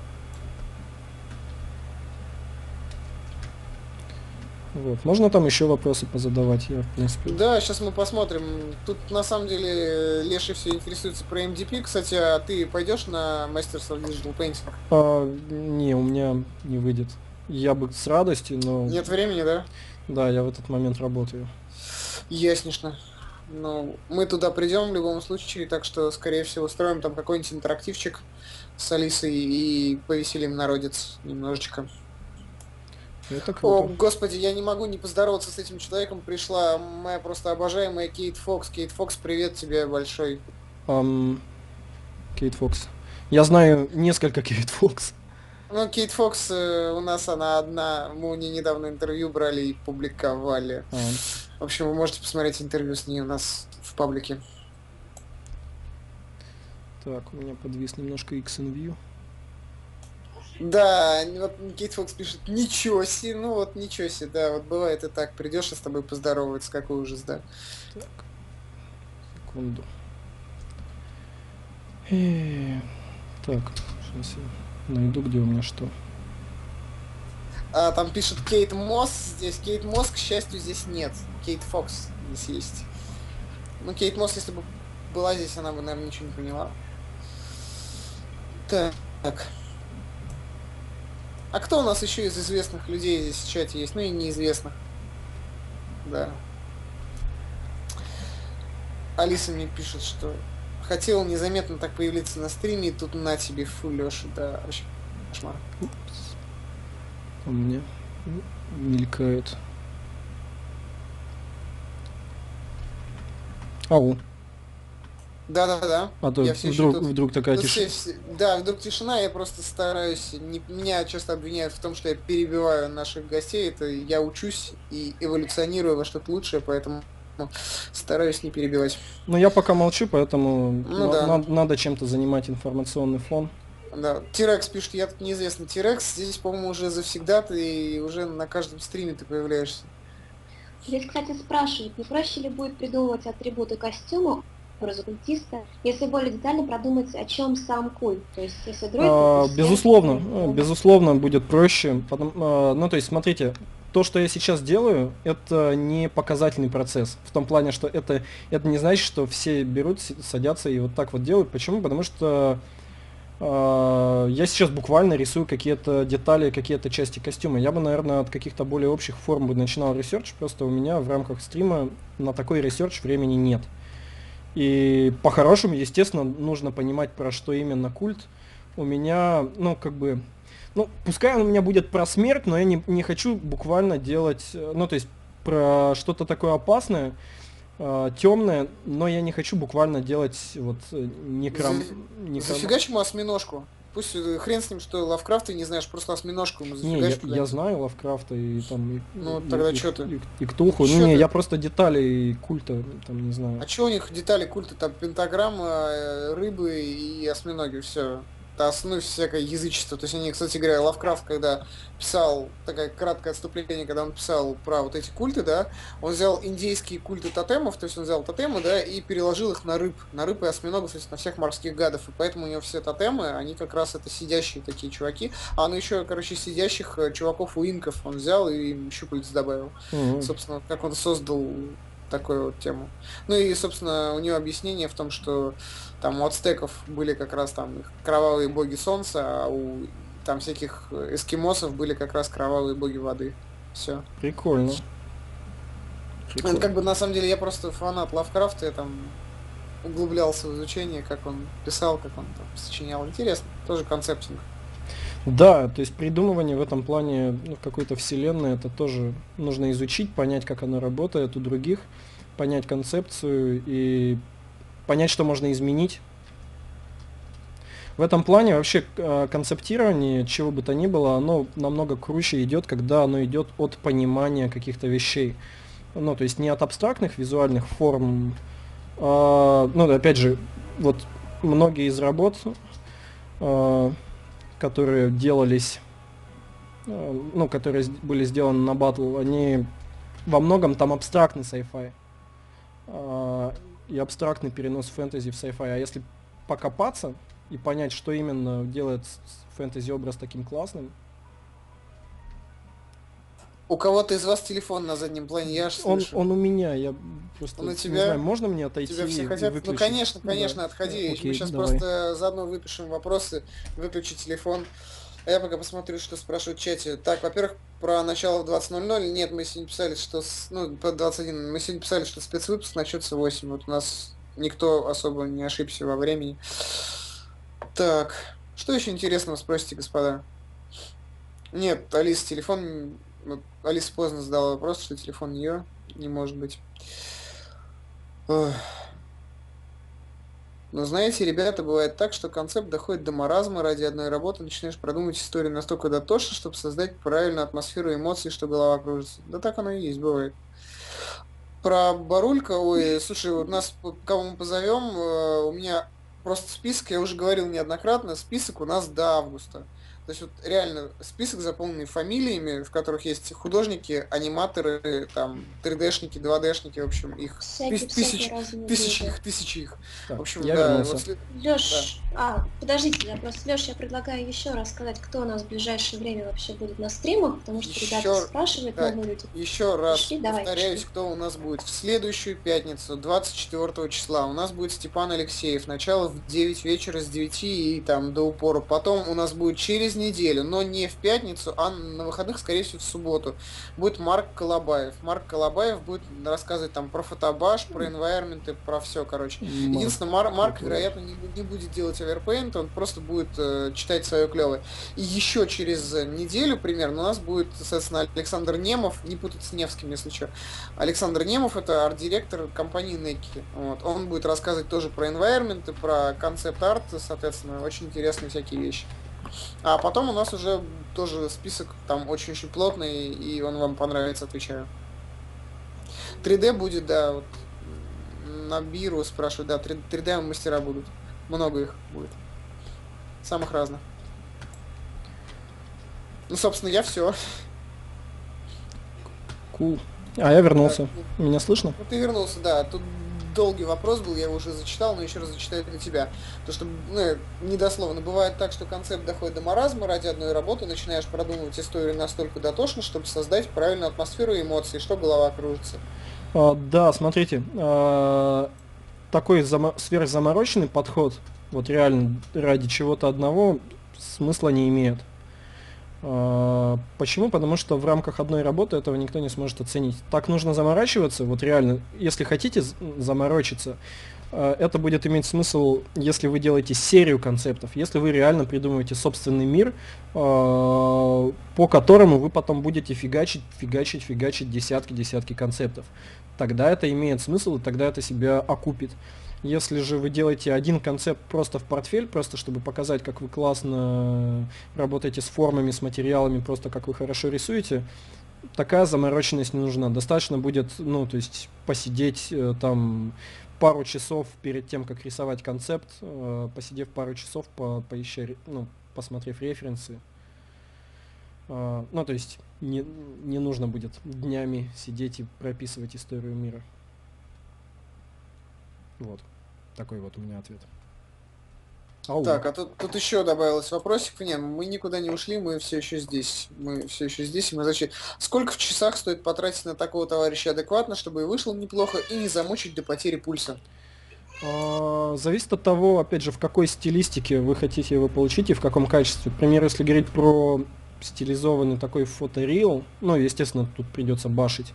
Вот. Можно там еще вопросы позадавать, я, в принципе. Да, сейчас мы посмотрим. Тут на самом деле Леша все интересуется про MDP. Кстати, а ты пойдешь на Masters of Digital Painting? Не, у меня не выйдет. Я бы с радостью, но... Нет времени, да? Да, я в этот момент работаю. Яснично. Ну, мы туда придем в любом случае, так что, скорее всего, устроим там какой-нибудь интерактивчик с Алисой и повеселим народец немножечко. Это круто. О, господи, я не могу не поздороваться с этим человеком. Пришла моя просто обожаемая Кейт Фокс. Кейт Фокс, привет тебе большой. Кейт Фокс. Я знаю несколько Кейт Фокс. Ну, Кейт Фокс, у нас она одна. Мы у нее недавно интервью брали и публиковали. В общем, вы можете посмотреть интервью с ней у нас в паблике. Так, у меня подвис немножко XNView. Да, вот Кейт Фокс пишет, ничего себе, ну вот ничего себе, да, вот бывает и так, придешь и с тобой поздороваться, какой ужас, да. Так, секунду. Так, сейчас я найду, где у меня что. А там пишет Кейт Мосс, здесь Кейт Мосс, к счастью, здесь нет. Кейт Фокс здесь есть. Ну, Кейт Мосс, если бы была здесь, она бы, наверное, ничего не поняла. Так. А кто у нас еще из известных людей здесь в чате есть? Ну и неизвестных. Да. Алиса мне пишет, что хотел незаметно так появиться на стриме, и тут на тебе, фу, Леша, да, вообще кошмар. У меня мелькает. Ау. Да. А то вдруг такая тишина. Да, вдруг тишина, я просто стараюсь. Меня часто обвиняют в том, что я перебиваю наших гостей. Это я учусь и эволюционирую во что-то лучшее, поэтому стараюсь не перебивать. Ну я пока молчу, поэтому да. надо чем-то занимать информационный фон. Да, Тирекс пишет, я тут неизвестный. Тирекс, здесь, по-моему, уже завсегда ты уже на каждом стриме ты появляешься. Здесь, кстати, спрашивают, не проще ли будет придумывать атрибуты костюма образу культиста, если более детально продумать, о чем сам культ. То есть, если дроид... Безусловно, будет проще. Ну, то есть, смотрите, то, что я сейчас делаю, это не показательный процесс. В том плане, что это не значит, что все берут, садятся и вот так вот делают. Почему? Потому что я сейчас буквально рисую какие-то детали, какие-то части костюма. Я бы, наверное, от каких-то более общих форм бы начинал ресерч, просто у меня в рамках стрима на такой ресерч времени нет. И по-хорошему, естественно, нужно понимать, про что именно культ. У меня, пускай он у меня будет про смерть, но я не хочу буквально делать, то есть про что-то такое опасное, темное, но я не хочу буквально делать вот Зафигачим осьминожку. Пусть хрен с ним, что Лавкрафта не знаешь, просто осьминожку ему зафигачим. Не, я знаю Лавкрафта и там... тогда что ты? И Ктулху. Я просто детали культа, там, не знаю. А что у них детали культа? Там пентаграмма, рыбы и осьминоги, все. Это основа всякое язычество. То есть они, кстати говоря, Лавкрафт, когда писал, такое краткое отступление, когда он писал про вот эти культы, да, он взял индейские культы тотемов, то есть он взял тотемы, да, и переложил их на рыб и осьминогов, то есть на всех морских гадов, и поэтому у него все тотемы, они как раз это сидящие такие чуваки, а он еще, сидящих чуваков у инков он взял и им щупальц добавил. Собственно, как он создал такую вот тему. Ну и, собственно, у него объяснение в том, что там у ацтеков были как раз там кровавые боги солнца, а у там всяких эскимосов были как раз кровавые боги воды. Все. Прикольно. Ну, как бы на самом деле я просто фанат Лавкрафта, я там углублялся в изучение, как он писал, как он там сочинял. Интересно, тоже концептинг. Да, то есть придумывание в этом плане какой-то вселенной, это тоже нужно изучить, понять, как оно работает у других, понять концепцию и понять, что можно изменить. В этом плане вообще концептирование чего бы то ни было, оно намного круче идет, когда оно идет от понимания каких-то вещей. Ну, то есть не от абстрактных визуальных форм, Ну, опять же, вот многие из работ, которые делались, ну, которые были сделаны на Battle, они во многом там абстрактный sci-fi. И абстрактный перенос фэнтези в sci-fi. А если покопаться и понять, что именно делает фэнтези-образ таким классным. У кого-то из вас телефон на заднем плане, я аж слышу. Он у меня, я просто Он у не тебя? знаю, можно мне отойти Тебя все и хотят? выключить? Ну, конечно, Да. отходи. Окей, Мы сейчас давай. просто заодно выпишем вопросы, выключи телефон. А я пока посмотрю, что спрашивают в чате. Так, во-первых, про начало в 20:00. Нет, мы сегодня писали, что... Ну, по 21. Мы сегодня писали, что спецвыпуск начнется в 8. Вот у нас никто особо не ошибся во времени. Так, что еще интересного спросите, господа? Нет, Алиса, телефон... Вот, Алиса поздно задала вопрос, что телефон ее не может быть. Ох. Но знаете, ребята, бывает так, что концепт доходит до маразма, ради одной работы начинаешь продумывать историю настолько дотошно, чтобы создать правильную атмосферу эмоций, что голова кружится. Да так оно и есть, бывает. Про Барулька, ой, слушай, вот нас, кого мы позовем, у меня просто список, я уже говорил неоднократно, список у нас до августа. То есть вот реально список, заполненный фамилиями, в которых есть художники, аниматоры, там, 3D-шники, 2D-шники, в общем, их тысячи их. Так, в общем, я да. вернулся. Вот, Лёш, подождите, я предлагаю еще раз сказать, кто у нас в ближайшее время вообще будет на стримах, потому что ребята спрашивают, да, новые люди. еще раз Пошли, повторяюсь, пошли. кто у нас будет. В следующую пятницу, 24 числа, у нас будет Степан Алексеев. Начало в 9 вечера, с 9 и там до упора. Потом у нас будет через неделю, но не в пятницу, а на выходных, скорее всего, в субботу. Будет Марк Колобаев. Марк Колобаев будет рассказывать там про фотобаш, про environment, про все, короче. Единственное, Марк, вероятно, не будет делать оверпейнт, он просто будет читать свое клевое. И еще через неделю примерно у нас будет, соответственно, Александр Немов, не путать с Невским, если что. Александр Немов — это арт-директор компании Necky. Вот. Он будет рассказывать тоже про environment, про концепт-арт, соответственно, очень интересные всякие вещи. А потом у нас уже тоже список там очень-очень плотный, и он вам понравится, отвечаю. 3D будет, да, вот, на Биру спрашивают, да, 3D мастера будут. Много их будет. Самых разных. Ну, собственно, я все. Cool. А я вернулся. Да. Меня слышно? Ну, ты вернулся, да. Тут долгий вопрос был, я его уже зачитал, но еще раз зачитаю для тебя. То, что, недословно, бывает так, что концепт доходит до маразма, ради одной работы начинаешь продумывать историю настолько дотошно, чтобы создать правильную атмосферу и эмоции, что голова кружится. Да, смотрите, такой сверхзамороченный подход, вот реально ради чего-то одного, смысла не имеет. Почему? Потому что в рамках одной работы этого никто не сможет оценить. Так нужно заморачиваться, вот реально, если хотите заморочиться, это будет иметь смысл, если вы делаете серию концептов, если вы реально придумываете собственный мир, по которому вы потом будете фигачить десятки концептов. Тогда это имеет смысл, и тогда это себя окупит. Если же вы делаете один концепт просто в портфель, просто чтобы показать, как вы классно работаете с формами, с материалами, просто как вы хорошо рисуете, такая замороченность не нужна. Достаточно будет, то есть посидеть там пару часов перед тем, как рисовать концепт, посидев пару часов, посмотрев референсы. То есть не нужно будет днями сидеть и прописывать историю мира. Вот. Такой вот у меня ответ. Так, а тут еще добавилось вопросик. Нет, мы никуда не ушли, мы все еще здесь. И мы зачем? Сколько в часах стоит потратить на такого товарища адекватно, чтобы и вышло неплохо, и не замучить до потери пульса? Зависит от того, опять же, в какой стилистике вы хотите его получить и в каком качестве. К примеру, если говорить про стилизованный такой фоторил, естественно, тут придется башить.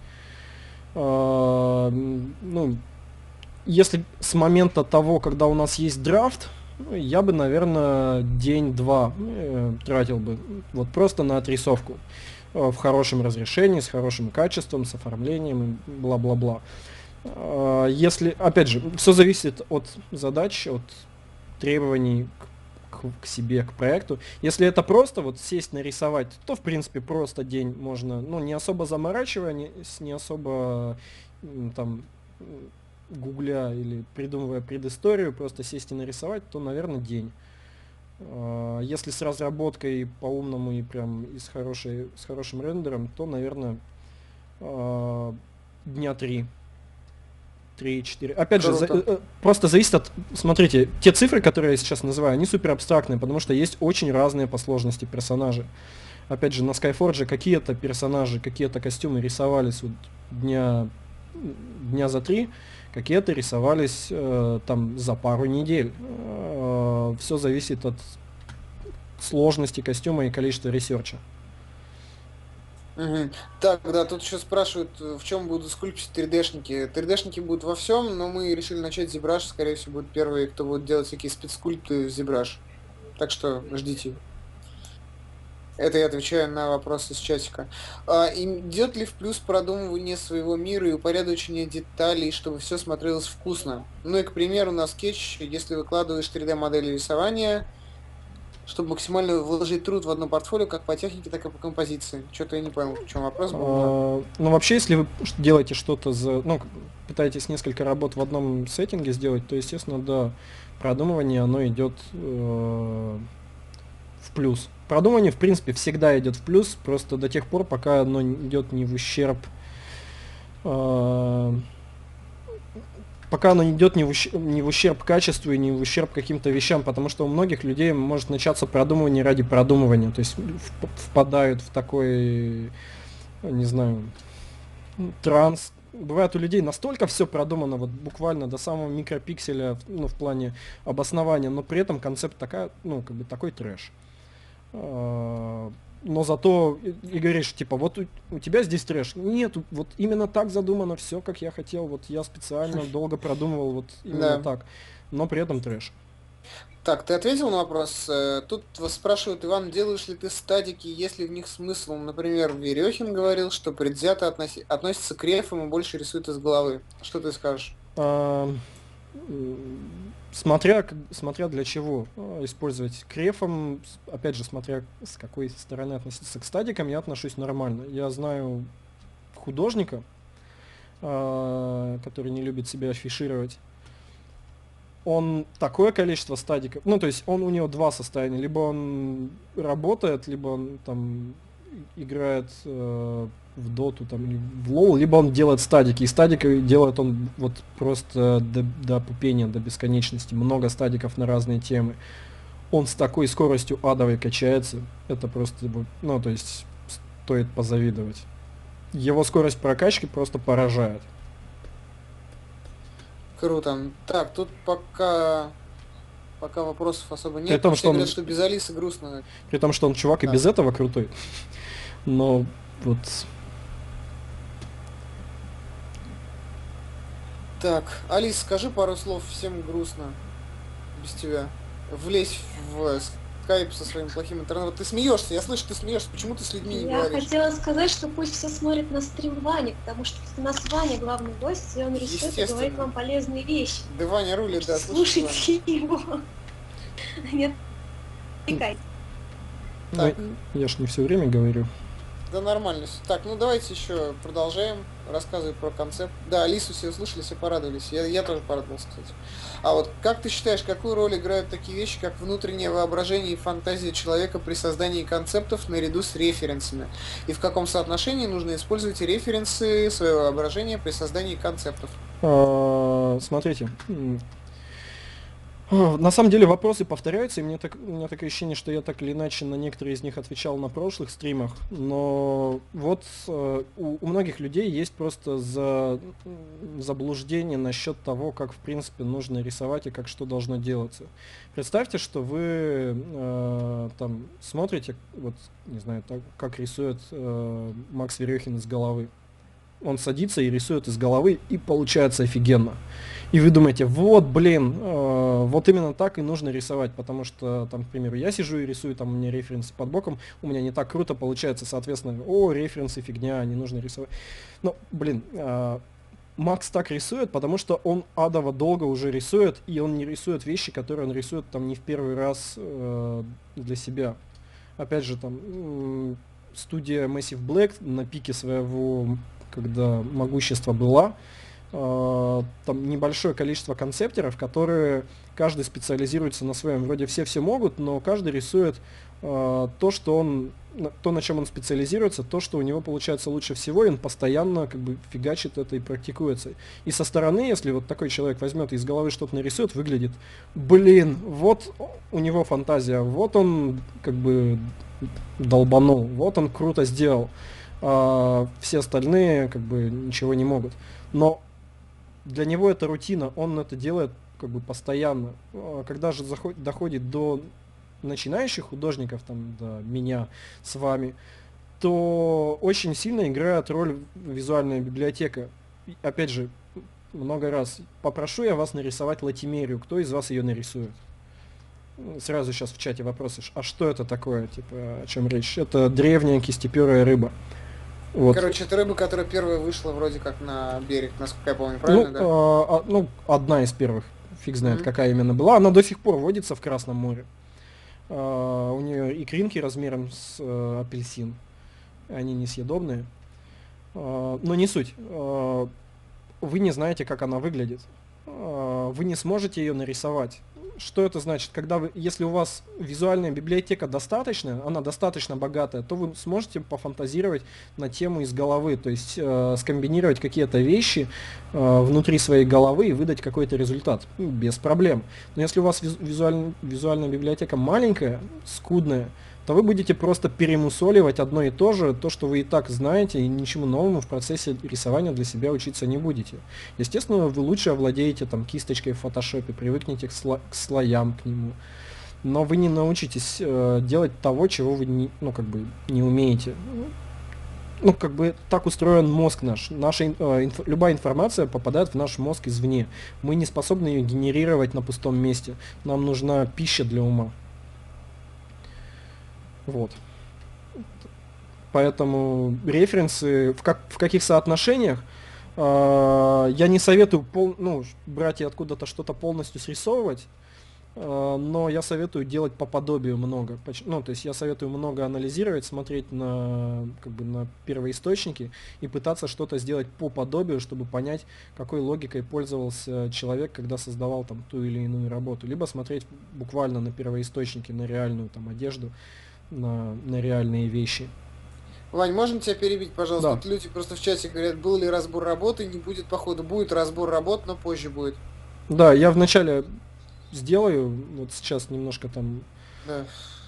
Если с момента того, когда у нас есть драфт, я бы, наверное, день-два тратил бы вот просто на отрисовку в хорошем разрешении, с хорошим качеством, с оформлением и бла-бла-бла. Если, опять же, все зависит от задач, от требований к себе, к проекту. Если это просто вот сесть нарисовать, то, в принципе, просто день можно, не особо заморачиваясь, не особо там гугля или придумывая предысторию, просто сесть и нарисовать, то, наверное, день. Если с разработкой по-умному и прям с хорошим рендером, то, наверное, дня 3-4. Опять же, просто зависит от... Смотрите, те цифры, которые я сейчас называю, они супер абстрактные, потому что есть очень разные по сложности персонажи. Опять же, на Skyforge какие-то персонажи, какие-то костюмы рисовались вот дня за 3, какие-то рисовались там за пару недель. Все зависит от сложности костюма и количества ресерча. Угу. Так, да, тут еще спрашивают, в чем будут скульптить 3D-шники. 3D-шники будут во всем, но мы решили начать ZBrush, скорее всего, будут первые, кто будет делать всякие спецскульпты в ZBrush. Так что ждите. Это я отвечаю на вопросы из чатика. Идет ли в плюс продумывание своего мира и упорядочение деталей, чтобы все смотрелось вкусно? Ну и, к примеру, на скетч, если выкладываешь 3D-модели рисования, чтобы максимально вложить труд в одно портфолио, как по технике, так и по композиции. Что-то я не понял, в чем вопрос был. Ну, вообще, если вы делаете что-то пытаетесь несколько работ в одном сеттинге сделать, то, естественно, да, продумывание, оно идет в плюс. Продумывание, в принципе, всегда идет в плюс, просто до тех пор, пока оно идет не в ущерб не в ущерб качеству и не в ущерб каким-то вещам, потому что у многих людей может начаться продумывание ради продумывания, то есть впадают в такой, не знаю, транс. Бывает у людей настолько все продумано, вот буквально до самого микропикселя, в плане обоснования, но при этом концепт такой трэш. Но зато и говоришь, типа, вот у тебя здесь трэш. Нет, вот именно так задумано все, как я хотел. Вот я специально долго продумывал вот именно так. Но при этом трэш. Так, ты ответил на вопрос? Тут вас спрашивают, Иван, делаешь ли ты статики, есть ли в них смысл? Например, Верехин говорил, что предвзято относится к рефам и больше рисует из головы. Что ты скажешь? Смотря для чего использовать. К рефам, опять же, смотря с какой стороны относиться к стадикам, я отношусь нормально. Я знаю художника, который не любит себя афишировать. Он такое количество стадиков, то есть у него два состояния. Либо он работает, либо он там играет в доту там, в лол, либо он делает стадики. И стадики делает он вот просто до пупения, до бесконечности. Много стадиков на разные темы. Он с такой скоростью адовой качается. Это просто, то есть, стоит позавидовать. Его скорость прокачки просто поражает. Круто. Так, тут пока вопросов особо нет. При том, что говорят, что без Алисы грустно. При том, что он чувак и без этого крутой. Но вот... Так, Алис, скажи пару слов, всем грустно без тебя. Влезь в скайп со своим плохим интернетом. Ты смеешься, я слышу, ты смеешься. Почему ты с людьми не говоришь? Я хотела сказать, что пусть все смотрят на стрим Вани, потому что у нас Ваня главный гость, и он рисует и говорит вам полезные вещи. Да Ваня рулит, да. Слушайте его. Нет, отвлекайте. Я ж не все время говорю. Да нормально. Так, давайте еще продолжаем. Рассказывай про концепт. Да, Алису все услышали, все порадовались. Я тоже порадовался, кстати. А вот как ты считаешь, какую роль играют такие вещи, как внутреннее воображение и фантазия человека при создании концептов наряду с референсами? И в каком соотношении нужно использовать референсы своего воображения при создании концептов? Смотрите. На самом деле вопросы повторяются, и у меня такое ощущение, что я так или иначе на некоторые из них отвечал на прошлых стримах, но вот у многих людей есть просто заблуждение насчет того, как в принципе нужно рисовать и как что должно делаться. Представьте, что вы там смотрите, вот не знаю, как рисует Макс Верехин из головы. Он садится и рисует из головы, и получается офигенно. И вы думаете, вот именно так и нужно рисовать, потому что, там, к примеру, я сижу и рисую, там у меня референсы под боком, у меня не так круто получается, соответственно, референсы фигня, не нужно рисовать. Но, Макс так рисует, потому что он адово долго уже рисует, и он не рисует вещи, которые он рисует там не в первый раз для себя. Опять же, там, студия Massive Black на пике своего, когда могущество была, там небольшое количество концептеров, которые каждый специализируется на своем. Вроде все могут, но каждый рисует то, на чем он специализируется, то, что у него получается лучше всего, и он постоянно как бы фигачит это и практикуется. И со стороны, если вот такой человек возьмет и из головы что-то нарисует, выглядит, блин, вот у него фантазия, вот он как бы долбанул, вот он круто сделал. Все остальные как бы ничего не могут. Но для него это рутина, он это делает как бы постоянно. Когда же доходит до начинающих художников, там, до меня с вами, то очень сильно играет роль визуальная библиотека. И, опять же, много раз попрошу я вас нарисовать латимерию. Кто из вас ее нарисует? Сразу сейчас в чате вопросы. А что это такое? Типа, о чем речь? Это древняя кистеперая рыба. Вот. Короче, это рыба, которая первая вышла вроде как на берег, насколько я помню, правильно? Ну, одна из первых. Фиг знает, какая именно была. Она до сих пор водится в Красном море. У нее икринки размером с апельсин. Они несъедобные. Но не суть. Вы не знаете, как она выглядит. Вы не сможете ее нарисовать. Что это значит? Если у вас визуальная библиотека достаточная, она достаточно богатая, то вы сможете пофантазировать на тему из головы, то есть скомбинировать какие-то вещи внутри своей головы и выдать какой-то результат. Без проблем. Но если у вас визуальная библиотека маленькая, скудная, то вы будете просто перемусоливать одно и то же, то, что вы и так знаете, и ничему новому в процессе рисования для себя учиться не будете. Естественно, вы лучше овладеете там кисточкой в фотошопе, привыкнете к слоям, к нему. Но вы не научитесь делать того, чего вы не умеете. Ну, как бы так устроен мозг наш. Любая информация попадает в наш мозг извне. Мы не способны ее генерировать на пустом месте. Нам нужна пища для ума. Вот. Поэтому референсы в каких соотношениях я не советую брать и откуда-то что-то полностью срисовывать, но я советую делать по подобию много. То есть я советую много анализировать, смотреть на первоисточники и пытаться что-то сделать по подобию, чтобы понять, какой логикой пользовался человек, когда создавал там ту или иную работу. Либо смотреть буквально на первоисточники, на реальную там одежду, на реальные вещи. Вань, можно тебя перебить, пожалуйста? Да. Тут люди просто в чате говорят, был ли разбор работы, не будет, походу. Будет разбор работ, но позже будет. Да, я вначале сделаю, вот сейчас немножко там... Да.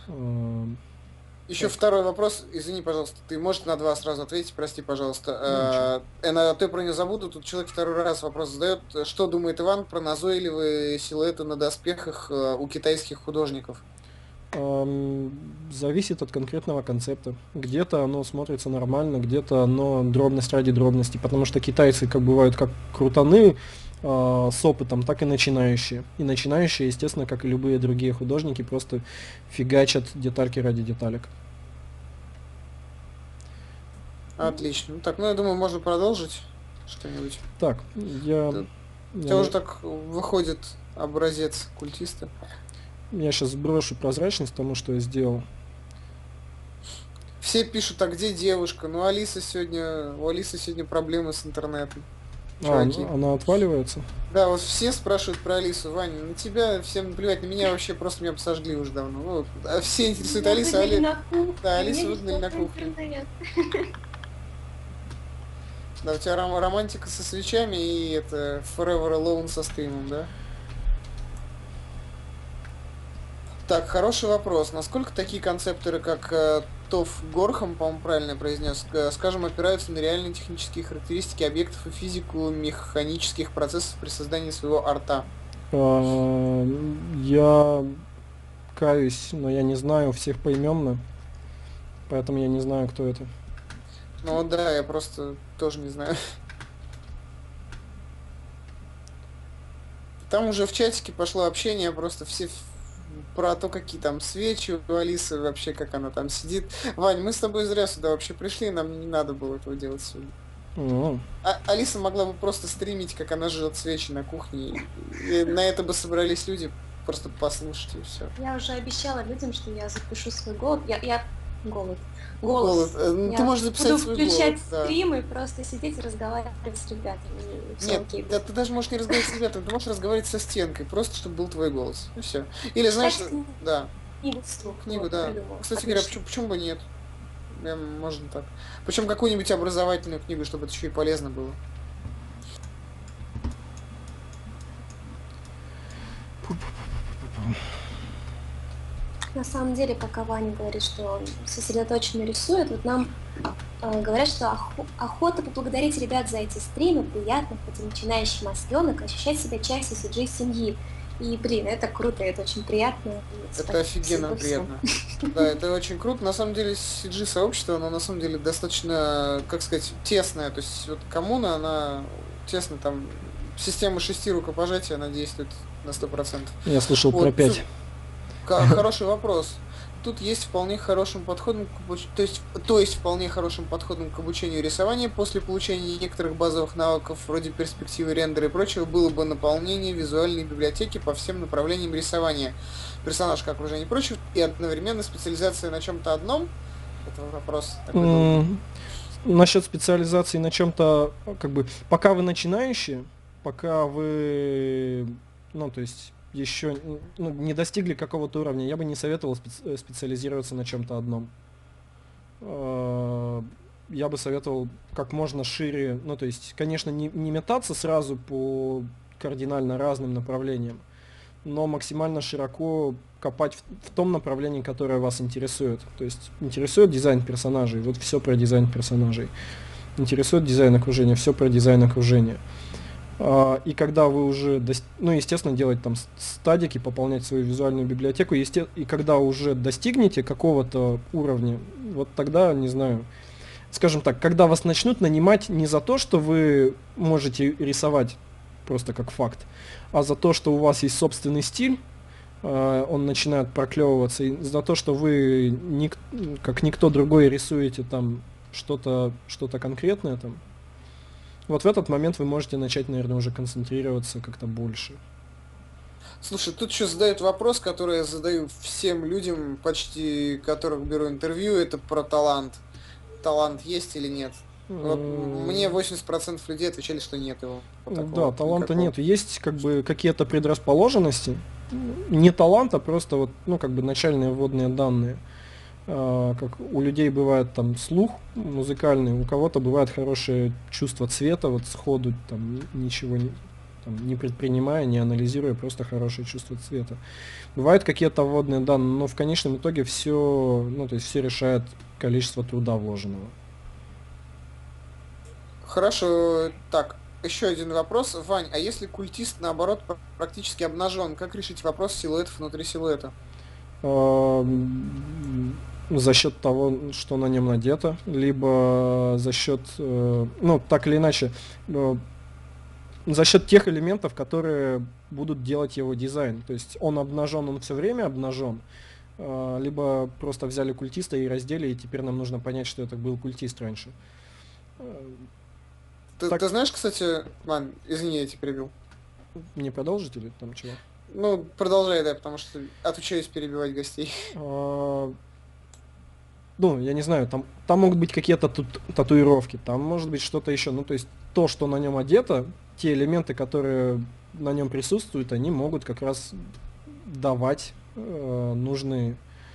Еще второй вопрос, извини, пожалуйста, ты можешь на два сразу ответить, прости, пожалуйста. Ты про нее забуду, тут человек второй раз вопрос задает. Что думает Иван про назойливые силуэты на доспехах у китайских художников? Зависит от конкретного концепта. Где-то оно смотрится нормально, где-то оно дробность ради дробности, потому что китайцы как бывают как крутаны с опытом, так и начинающие. И начинающие, естественно, как и любые другие художники, просто фигачат детальки ради деталек. Отлично. Так, я думаю, можно продолжить что-нибудь. Так, у тебя уже так выходит образец культиста. Я сейчас сброшу прозрачность тому, что я сделал. Все пишут, а где девушка? У Алисы сегодня проблемы с интернетом. Она отваливается? Да, вот все спрашивают про Алису. Ваня, на тебя всем плевать, на меня вообще просто меня посожгли уже давно. А все интересуют Алису, да, Алису выгнали на кухню. Да, у тебя романтика со свечами и это Forever Alone со стримом, да? Так, хороший вопрос. Насколько такие концепторы, как Тоф Горхам, по-моему, правильно произнес, скажем, опираются на реальные технические характеристики объектов и физику механических процессов при создании своего арта? Я каюсь, но я не знаю всех поименно, поэтому я не знаю, кто это. Ну да, я просто тоже не знаю. Там уже в чатике пошло общение, просто все про то, какие там свечи у Алисы, вообще как она там сидит. Вань, мы с тобой зря сюда вообще пришли, нам не надо было этого делать сегодня. Алиса могла бы просто стримить, как она жжет свечи на кухне, и на это бы собрались люди, просто послушать и все. Я уже обещала людям, что я запишу свой голос. Я Голод. Голос. Голод. Ты можешь записать буду свой включать голос, да. стрим и просто сидеть и разговаривать с ребятами. И все Нет, окей да, будет. ты даже можешь не разговаривать с ребятами, ты можешь разговаривать со стенкой, просто чтобы был твой голос. И все. Или знаешь, Читать да, книгу вслух. книгу, Вот, да. придумала. Кстати говоря, Отлично. почему бы нет? Можно так. Причем какую-нибудь образовательную книгу, чтобы это еще и полезно было. На самом деле, пока Ваня говорит, что он сосредоточенно рисует, вот нам говорят, что охота поблагодарить ребят за эти стримы, приятно, хоть и начинающий масленок, ощущать себя частью CG-семьи. И, блин, это круто, это очень приятно. Это офигенно приятно. Да, это очень круто. На самом деле CG-сообщество, оно на самом деле достаточно, как сказать, тесное. То есть вот коммуна, она тесно там, система 6 рукопожатий, она действует на 100%. Я слышал Вот, про 5. Хороший вопрос. Тут есть вполне хорошим подходом то есть вполне хорошим подходом к обучению рисования после получения некоторых базовых навыков вроде перспективы, рендера и прочего было бы наполнение визуальной библиотеки по всем направлениям рисования персонажа, окружения и прочего, и одновременно специализация на чем-то одном. Это вопрос такой долгий. Насчет специализации на чем-то, как бы, пока вы начинающие, пока вы, ну, то есть еще не достигли какого-то уровня, я бы не советовал специализироваться на чем-то одном. Я бы советовал как можно шире, ну, то есть, конечно, не метаться сразу по кардинально разным направлениям, но максимально широко копать в том направлении, которое вас интересует. То есть интересует дизайн персонажей, вот все про дизайн персонажей. Интересует дизайн окружения, все про дизайн окружения. И когда вы уже, естественно, делать там стадики, пополнять свою визуальную библиотеку, и когда уже достигнете какого-то уровня, вот тогда, не знаю, скажем так, когда вас начнут нанимать не за то, что вы можете рисовать просто как факт, а за то, что у вас есть собственный стиль, он начинает проклевываться, и за то, что вы как никто другой рисуете там что-то конкретное там, вот в этот момент вы можете начать, наверное, уже концентрироваться как-то больше. Слушай, тут еще задают вопрос, который я задаю всем людям, почти которых беру интервью, это про талант. Талант есть или нет? Вот мне 80% людей отвечали, что нет его. Да, таланта нет. Есть как бы какие-то предрасположенности. Не талант, а просто вот, ну, как бы начальные вводные данные. Как у людей бывает там слух музыкальный, у кого-то бывает хорошее чувство цвета, вот сходу там ничего не предпринимая, не анализируя, просто хорошее чувство цвета. Бывают какие-то вводные данные, но в конечном итоге все, ну, то есть все решает количество труда вложенного. Хорошо, так, еще один вопрос. Вань, а если культист, наоборот, практически обнажен, как решить вопрос силуэтов внутри силуэта? За счет того, что на нем надето, либо за счет, ну, так или иначе, за счет тех элементов, которые будут делать его дизайн. То есть он обнажен, он все время обнажен, либо просто взяли культиста и раздели, и теперь нам нужно понять, что это был культист раньше. Ты знаешь, кстати, Вань, извини, я тебя перебил. Не продолжить или там чего? Ну, продолжай, да, потому что отучаюсь перебивать гостей. Ну, я не знаю, там могут быть какие-то татуировки, там может быть что-то еще. Ну, то есть то, что на нем одето, те элементы, которые на нем присутствуют, они могут как раз давать нужные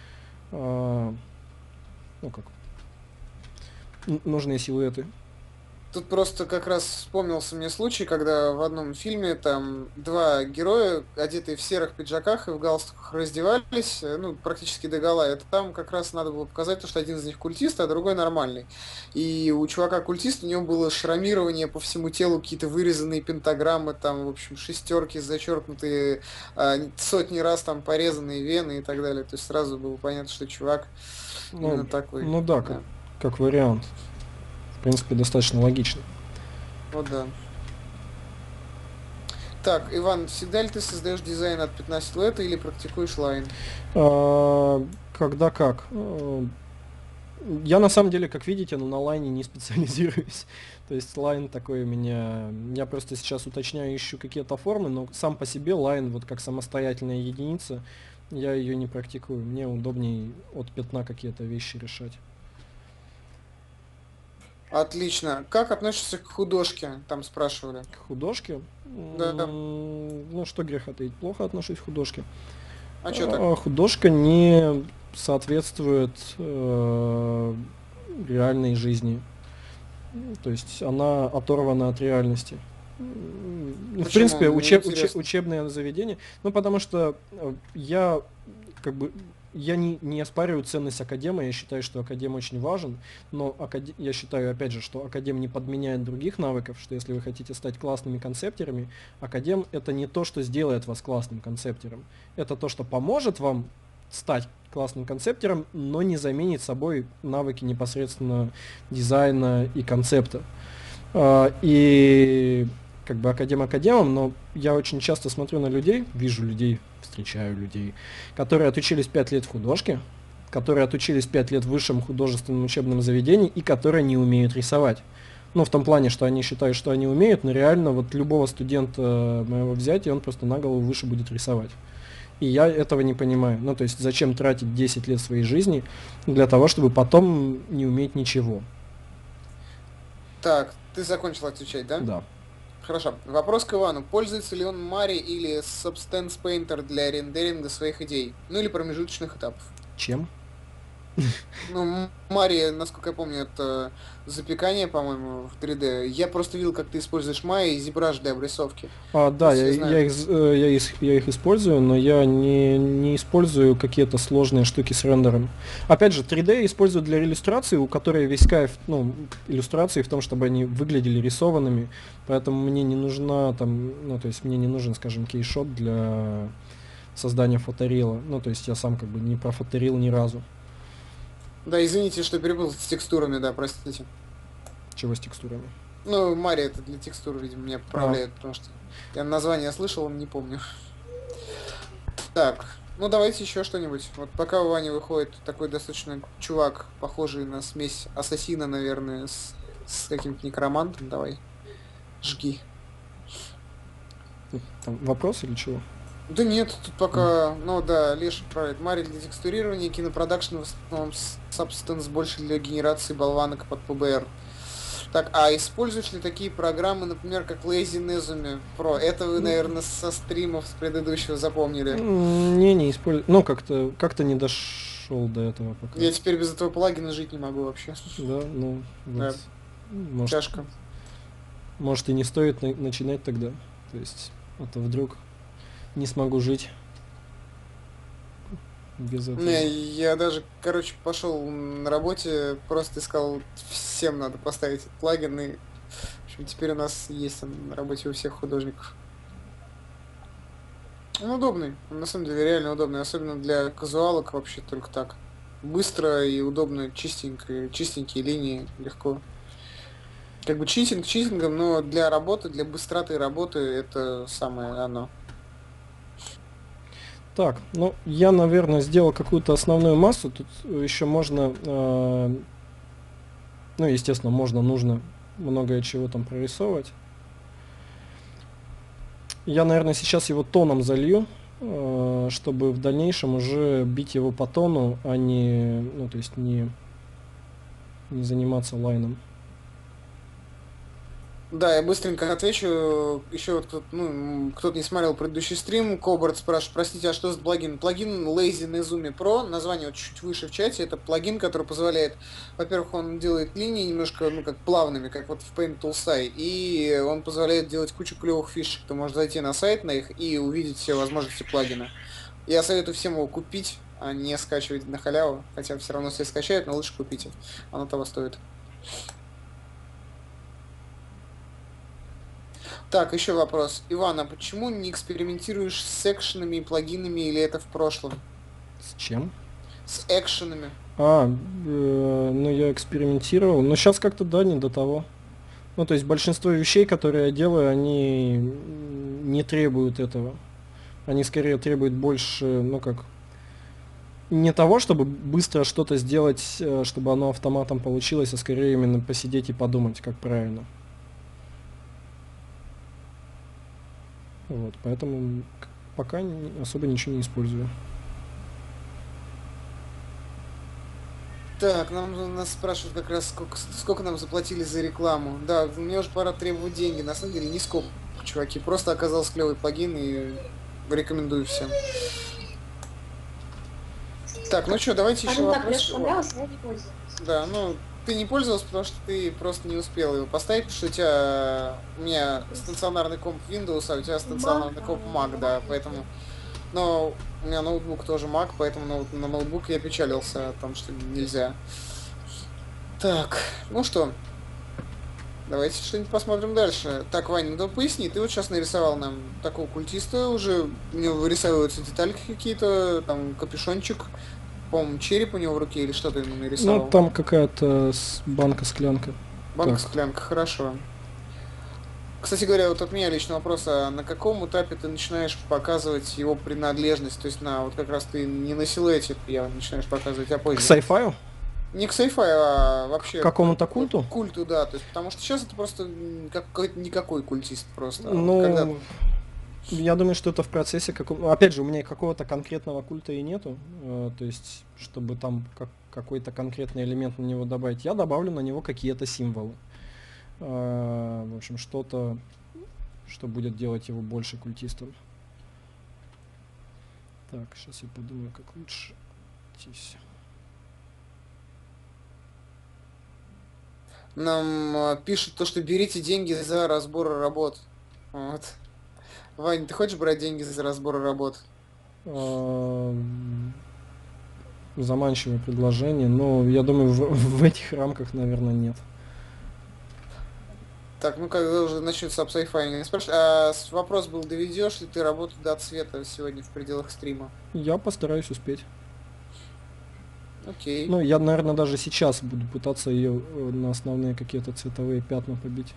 силуэты. Тут просто как раз вспомнился мне случай, когда в одном фильме там два героя, одетые в серых пиджаках и в галстуках, раздевались, ну, практически догола. Это там как раз надо было показать то, что один из них культист, а другой нормальный. И у чувака-культиста, у него было шрамирование по всему телу, какие-то вырезанные пентаграммы, там, в общем, шестерки зачеркнутые, сотни раз там порезанные вены и так далее. То есть сразу было понятно, что чувак именно такой. Ну да, как вариант. В принципе, достаточно логично. Вот да. Так, Иван, всегда ли ты создаешь дизайн от 15 силуэта или практикуешь лайн? Когда как. Я на самом деле, как видите, на лайне не специализируюсь. То есть лайн такой у меня... Я просто сейчас уточняю, ищу какие-то формы, но сам по себе лайн, вот как самостоятельная единица, Я ее не практикую. Мне удобнее от пятна какие-то вещи решать. Отлично. Как относишься к художке? Там спрашивали. К художке? Да. Ну, что греха таить, плохо отношусь к художке. А что так? Художка не соответствует реальной жизни. То есть она оторвана от реальности. В принципе, учебное заведение. Ну, потому что я не оспариваю ценность академа, я считаю, что академ очень важен, но я считаю, опять же, что академ не подменяет других навыков, что если вы хотите стать классными концептерами, академ это не то, что сделает вас классным концептером, это то, что поможет вам стать классным концептером, но не заменит собой навыки непосредственно дизайна и концепта. И как бы академ академом, но я очень часто смотрю на людей, вижу людей, встречаю людей, которые отучились 5 лет в художке, которые отучились 5 лет в высшем художественном учебном заведении и которые не умеют рисовать. Ну, в том плане, что они считают, что они умеют, но реально вот любого студента моего взять, и он просто на голову выше будет рисовать. И я этого не понимаю. Ну, то есть, зачем тратить 10 лет своей жизни для того, чтобы потом не уметь ничего? Так, ты закончил отвечать, да? Да. Хорошо. Вопрос к Ивану. Пользуется ли он Mari или Substance Painter для рендеринга своих идей? Ну или промежуточных этапов? Чем? Ну, Mari, насколько я помню, это запекание, по-моему, в 3D. Я просто видел, как ты используешь Maya и ZBrush для обрисовки. Да, я их использую, но я не использую какие-то сложные штуки с рендером. Опять же, 3D я использую для иллюстрации, у которой весь кайф, иллюстрации в том, чтобы они выглядели рисованными, поэтому мне не нужна там, то есть мне не нужен, скажем, кейшот для создания фоторила. Ну, то есть я сам как бы не профоторил ни разу. Да, извините, что перепутал с текстурами, да, простите. Чего с текстурами? Ну, Мари это для текстур, видимо, меня поправляют, потому что я название слышал, не помню. Так, ну давайте еще что-нибудь. Вот пока у Вани выходит такой достаточно чувак, похожий на смесь ассасина, наверное, с каким-то некромантом, давай, жги. Там вопрос или чего? Да нет, тут пока, ну да, Леша правит. Мари для текстурирования, кинопродакшн в основном Substance больше для генерации болванок под PBR. Так, а используешь ли такие программы, например, как Lazy Nezumi Pro? Это вы, наверное, со стримов с предыдущего запомнили. Не использую. Ну, как-то не дошел до этого пока. Я теперь без этого плагина жить не могу вообще. Да, ну, вот. Да. Тяжко. Может и не стоит начинать тогда. То есть, а то вдруг не смогу жить без этого. Не, я даже, короче, пошел на работе, просто искал, всем надо поставить этот плагин, и в общем, теперь у нас есть он на работе у всех художников. Он удобный, он на самом деле реально удобный, особенно для казуалок вообще только так. Быстро и удобно, чистенькие линии, легко. Как бы читинг читингом, но для работы, для быстроты работы это самое оно. Так, ну я, наверное, сделал какую-то основную массу. Тут еще можно, ну, естественно, нужно многое чего там прорисовывать. Я, наверное, сейчас его тоном залью, чтобы в дальнейшем уже бить его по тону, а не, ну, то есть не заниматься лайном. Да, я быстренько отвечу. Еще вот кто-то не смотрел предыдущий стрим, Кобарт спрашивает, простите, а что за плагин? Плагин Lazy Nezumi Pro, название вот чуть выше в чате, это плагин, который позволяет, во-первых, он делает линии немножко, как плавными, как вот в Paint Toolsai, и он позволяет делать кучу клевых фишек. Ты можешь зайти на сайт на их и увидеть все возможности плагина. Я советую всем его купить, а не скачивать на халяву, хотя все равно все скачают, но лучше купите, оно того стоит. Так, еще вопрос. Иван, а почему не экспериментируешь с экшенами и плагинами, или это в прошлом? С чем? С экшенами. Ну я экспериментировал, но сейчас как-то, да, не до того. Ну, то есть большинство вещей, которые я делаю, они не требуют этого. Они скорее требуют больше, не того, чтобы быстро что-то сделать, чтобы оно автоматом получилось, а скорее именно посидеть и подумать, как правильно. Вот, поэтому пока особо ничего не использую. Так, нас спрашивают как раз, сколько нам заплатили за рекламу. Да, мне уже пора требовать деньги. На самом деле, не сколько, чуваки. Просто оказался клевый плагин и рекомендую всем. Так, ну что, давайте еще вопрос. Да, ну, ты не пользовался, потому что ты просто не успел его поставить, потому что у меня стационарный комп Windows, а у тебя стационарный комп Mac, да, поэтому... Но у меня ноутбук тоже Mac, поэтому на ноутбук я печалился о том, что нельзя. Так, ну что, давайте что-нибудь посмотрим дальше. Так, Ваня, ну поясни, ты вот сейчас нарисовал нам такого культиста, уже у него вырисовываются детальки какие-то, там капюшончик, по-моему, череп у него в руке или что ты ему нарисовал? Ну, там какая-то банка-склянка. Банка-склянка, хорошо. Кстати говоря, вот от меня лично вопрос, а на каком этапе ты начинаешь показывать его принадлежность? То есть на вот как раз ты не на силуэте я начинаешь показывать, а позже. К сайфаю? Не к сайфаю, а вообще... К какому-то культу? К культу, да. То есть, потому что сейчас это просто какой-то никакой культист просто. Ну, когда... я думаю, что это в процессе опять же, у меня какого-то конкретного культа и нету. То есть, чтобы там какой-то конкретный элемент на него добавить, я добавлю на него какие-то символы. В общем, что-то, что будет делать его больше культистом. Так, сейчас я подумаю, как лучше. Здесь. Нам пишут то, что берите деньги за разбор работ. Вот. Вань, ты хочешь брать деньги за разбор работ? Заманчивое предложение, но я думаю, в этих рамках, наверное, нет. Так, ну когда уже начнется апсайфайнинг. А вопрос был, доведешь ли ты работу до цвета сегодня в пределах стрима? Я постараюсь успеть. Окей. Ну, я, наверное, даже сейчас буду пытаться ее на основные какие-то цветовые пятна побить.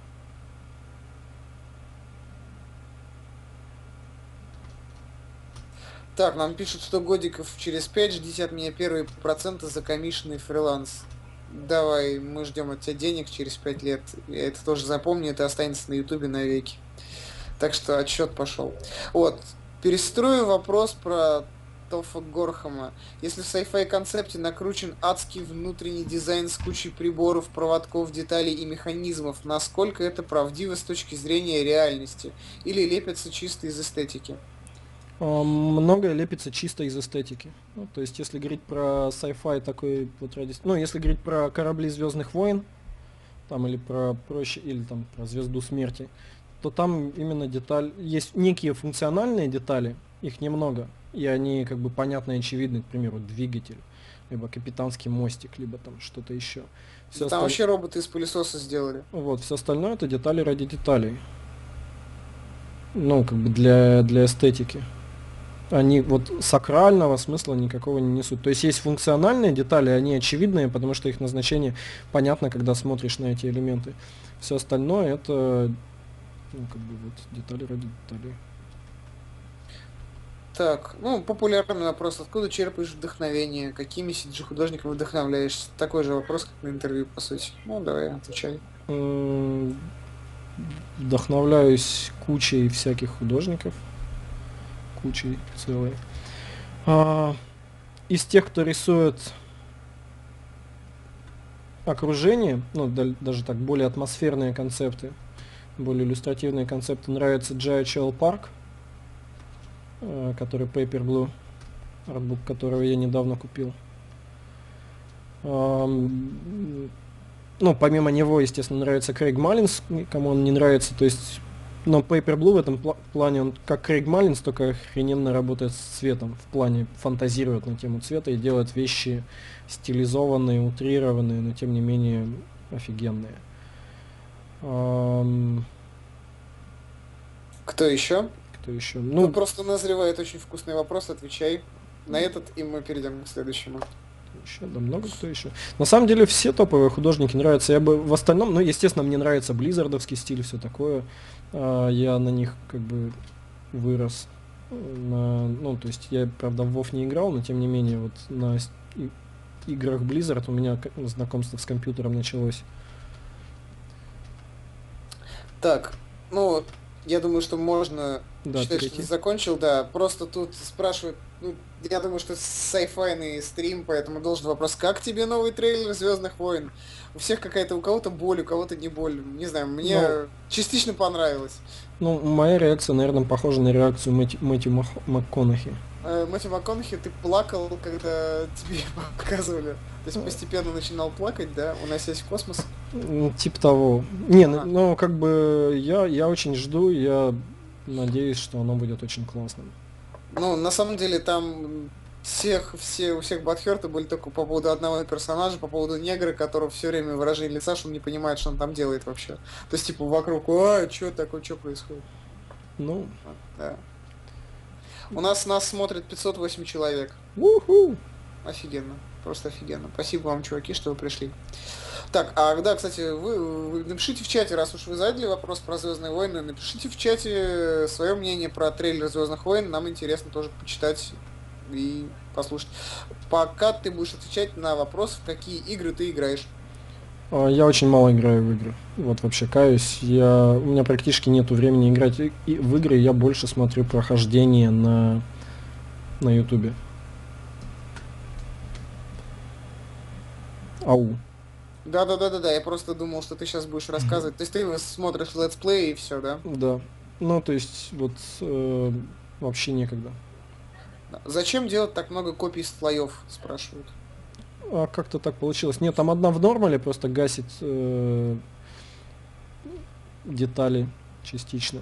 Так, нам пишут, что годиков через 5 ждите от меня первые проценты за комиссионный фриланс. Давай, мы ждем от тебя денег через 5 лет. Я это тоже запомню, это останется на ютубе навеки. Так что отсчет пошел. Вот, перестрою вопрос про Тофа Горхама. Если в sci-fi концепте накручен адский внутренний дизайн с кучей приборов, проводков, деталей и механизмов, насколько это правдиво с точки зрения реальности? Или лепится чисто из эстетики? Многое лепится чисто из эстетики. Ну, то есть, если говорить про sci-fi такой вот ну, если говорить про корабли Звездных войн, там или про проще, или там про Звезду Смерти, то там именно есть некие функциональные детали, их немного, и они как бы понятны и очевидны, к примеру, двигатель, либо капитанский мостик, либо там что-то еще. Там вообще роботы из пылесоса сделали. Вот, все остальное это детали ради деталей. Ну, как бы для эстетики. Они вот сакрального смысла никакого не несут. То есть есть функциональные детали, они очевидные, потому что их назначение понятно, когда смотришь на эти элементы. Все остальное это, ну, как бы вот детали ради деталей. Так, ну, популярный вопрос. Откуда черпаешь вдохновение? Какими CG-художниками вдохновляешься? Такой же вопрос, как на интервью, по сути. Ну, давай, отвечай. Вдохновляюсь кучей всяких художников. Кучей целой. Из тех, кто рисует окружение, ну, даже так, более атмосферные концепты, более иллюстративные концепты, нравится J.H.L. Park, который Paper Blue, артбук которого я недавно купил. Ну, помимо него, естественно, нравится Крейг Маллинс, кому он не нравится, то есть, но Paper Blue в этом плане, он как Крейг Маллинс, только охрененно работает с цветом, в плане фантазирует на тему цвета и делает вещи стилизованные, утрированные, но тем не менее офигенные. Кто еще? Кто еще? Ну, просто назревает очень вкусный вопрос, отвечай на этот, и мы перейдем к следующему. Еще, да много кто еще. На самом деле все топовые художники нравятся. Я бы в остальном, ну, естественно, мне нравится близзардовский стиль, все такое. Я на них как бы вырос. Ну, то есть я, правда, в WoW не играл, но тем не менее, вот на играх Blizzard у меня знакомство с компьютером началось. Так, ну, Я думаю, что можно считать, что перейти. ты закончил, да. Просто тут спрашивают, ну, я думаю, что сайфайный стрим, поэтому должен вопрос, как тебе новый трейлер Звездных войн? У всех какая-то, у кого-то боль, у кого-то не боль. Не знаю, мне Ну, частично понравилось. моя реакция, наверное, похожа на реакцию Мэтью МакКонахи. Мэтью МакКонахи, ты плакал, когда тебе показывали? То есть постепенно начинал плакать, да, уносясь в космос? Типа того. Не, Ага. ну как бы я очень жду, я надеюсь, что оно будет очень классным. Ну, на самом деле, там у всех Батхерты были только по поводу одного персонажа, по поводу негра, которого все время выражение лица, что он не понимает, что он там делает вообще. То есть, типа, вокруг, что такое, что происходит? Ну, Вот, да. У нас смотрит 508 человек. уху! Офигенно. Просто офигенно. Спасибо вам, чуваки, что вы пришли. Так, а да, кстати, вы напишите в чате, раз уж вы задали вопрос про Звездные войны, напишите в чате свое мнение про трейлер Звездных войн. Нам интересно тоже почитать и послушать. Пока ты будешь отвечать на вопрос, в какие игры ты играешь. Я очень мало играю в игры. Вот вообще каюсь. У меня практически нету времени играть в игры, я больше смотрю прохождение на Ютубе. Ау. Да, я просто думал, что ты сейчас будешь рассказывать. То есть ты смотришь летсплей и все, да? Да. Ну, то есть, вот вообще некогда. Да. Зачем делать так много копий слоев, спрашивают. А как-то так получилось. Нет, там одна в нормале просто гасит детали частично.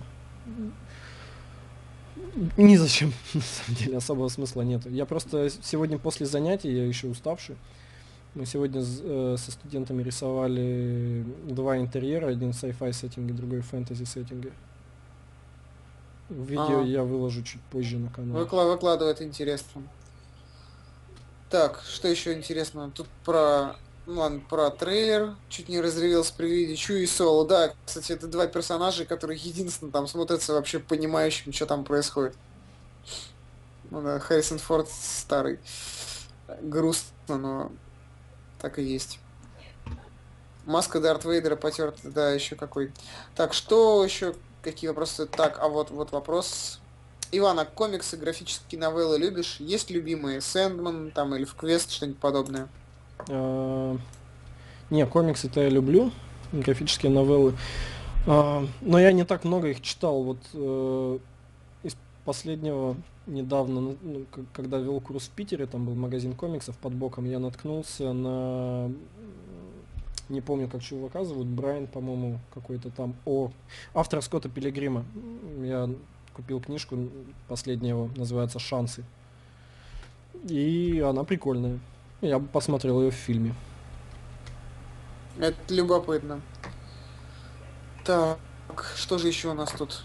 Незачем, на самом деле, особого смысла нет. Я просто сегодня после занятий, я еще уставший, мы сегодня со студентами рисовали два интерьера, один в sci-fi сеттинге, другой в фэнтези сеттинге. Видео я выложу чуть позже на канал. Выкладывай, это интересно. Так, что еще интересно? Тут про трейлер. Чуть не разревелся при виде Чу и Соло. Да, кстати, это два персонажа, которые единственно там смотрятся вообще понимающим, что там происходит. Ну да, Харрисон Форд старый. Грустно, но так и есть. Маска Дарт Вейдера потерта, да, еще какой. Так, что еще? Какие вопросы? Так, а вот вопрос. Иван, а комиксы, графические новеллы любишь? Есть любимые? Сэндман там или в Квест, что-нибудь подобное? Не, комиксы-то я люблю, графические новеллы. Но я не так много их читал. Вот из последнего недавно, когда вел курс в Питере, там был магазин комиксов под боком, я наткнулся на... Не помню, как чувака зовут, Брайан, по-моему, какой-то там, автора Скотта Пилигрима. Я купил книжку последнего, называется «Шансы». И она прикольная. Я бы посмотрел ее в фильме. Это любопытно. Так, что же еще у нас тут?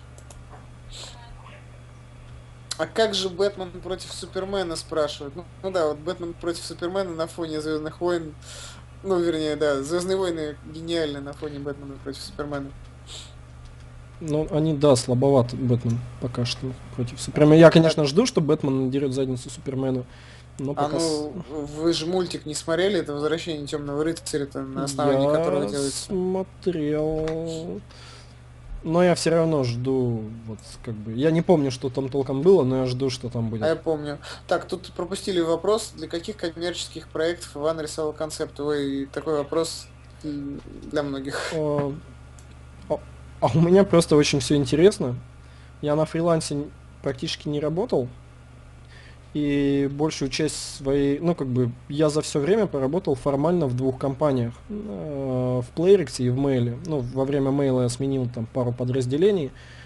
А как же Бэтмен против Супермена, спрашивают. Ну да, вот Бэтмен против Супермена на фоне Звездных войн. Ну, вернее, да, Звездные войны гениальны на фоне Бэтмена против Супермена. Ну, они, да, слабоват Бэтмен пока что против Супермена. Я, конечно, жду, что Бэтмен надерет задницу Супермену, но пока... вы же мультик не смотрели, это «Возвращение Темного рыцаря», на основании которого делается. Смотрел... Но я все равно жду, вот как бы... Я не помню, что там толком было, но я жду, что там будет. А я помню. Так, тут пропустили вопрос, для каких коммерческих проектов Иван рисовал концепт? Ой, такой вопрос для многих. А у меня просто очень все интересно. Я на фрилансе практически не работал. И большую часть своей... Ну, как бы, я за все время поработал формально в двух компаниях. В Playrix и в Mail. Ну, во время Mail я сменил там пару подразделений.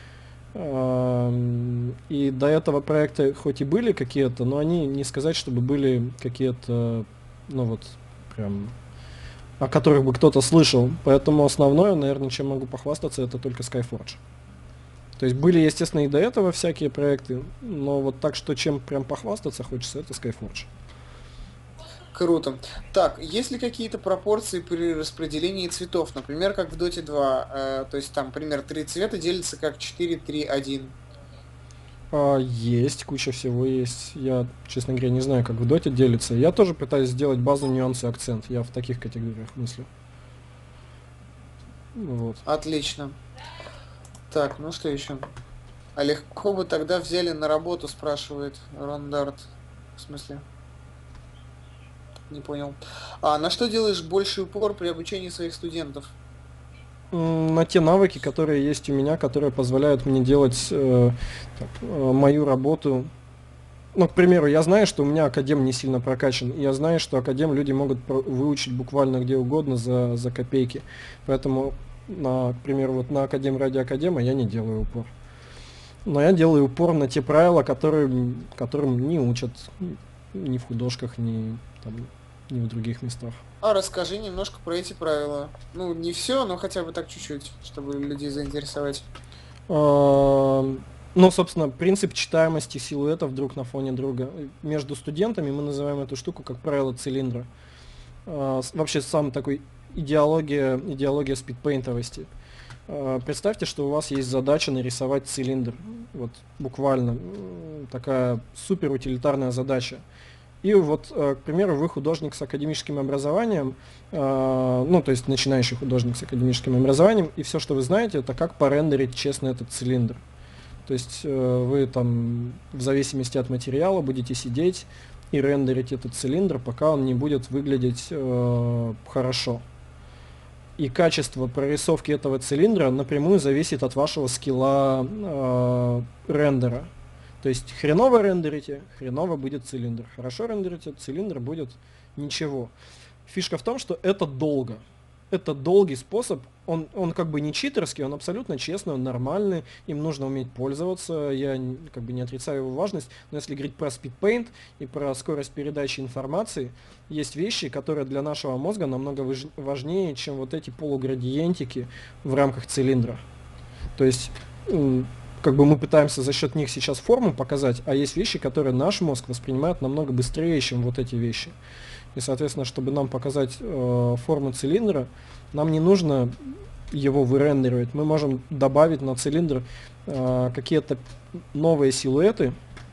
И до этого проекта хоть и были какие-то, но они не сказать, чтобы были какие-то, ну вот, прям, о которых бы кто-то слышал. Поэтому основное, наверное, чем могу похвастаться, это только Skyforge. То есть были, естественно, и до этого всякие проекты, но вот так, что чем прям похвастаться хочется, это Skyforge. Круто. Так, есть ли какие-то пропорции при распределении цветов? Например, как в Dota 2, то есть там, например, 3 цвета делятся как 4, 3, 1. Есть, куча всего есть. Я, честно говоря, не знаю, как в Доте делится. Я тоже пытаюсь сделать базу, нюансы, акцент. Я в таких категориях мыслю. Вот. Отлично. Так, ну что еще? А легко бы тогда взяли на работу, спрашивает Рондарт. В смысле? Не понял. А на что делаешь больший упор при обучении своих студентов? На те навыки, которые есть у меня, которые позволяют мне делать мою работу. Ну, к примеру, я знаю, что у меня академ не сильно прокачан, и я знаю, что академ люди могут выучить буквально где угодно за копейки. Поэтому, к примеру, вот на академ ради академа я не делаю упор. Но я делаю упор на те правила, которым не учат ни в художках, ни в других местах. А расскажи немножко про эти правила. Ну, не все, но хотя бы так чуть-чуть, чтобы людей заинтересовать. Ну, собственно, принцип читаемости силуэтов друг на фоне друга. Между студентами мы называем эту штуку как правило цилиндра. Вообще сам такой идеология спидпейнтовости. Представьте, что у вас есть задача нарисовать цилиндр. Вот буквально такая супер утилитарная задача. И вот, к примеру, вы художник с академическим образованием, ну, то есть начинающий художник с академическим образованием, и все, что вы знаете, это как порендерить честно этот цилиндр. То есть вы там в зависимости от материала будете сидеть и рендерить этот цилиндр, пока он не будет выглядеть хорошо. И качество прорисовки этого цилиндра напрямую зависит от вашего скилла рендера. То есть хреново рендерите, хреново будет цилиндр. Хорошо рендерите, цилиндр будет ничего. Фишка в том, что это долго. Это долгий способ, он как бы не читерский, он абсолютно честный, он нормальный, им нужно уметь пользоваться, я как бы не отрицаю его важность, но если говорить про speedpaint и про скорость передачи информации, есть вещи, которые для нашего мозга намного важнее, чем вот эти полуградиентики в рамках цилиндра. То есть как бы мы пытаемся за счет них сейчас форму показать, а есть вещи, которые наш мозг воспринимает намного быстрее, чем вот эти вещи. И, соответственно, чтобы нам показать форму цилиндра, нам не нужно его вырендеривать. Мы можем добавить на цилиндр какие-то новые силуэты,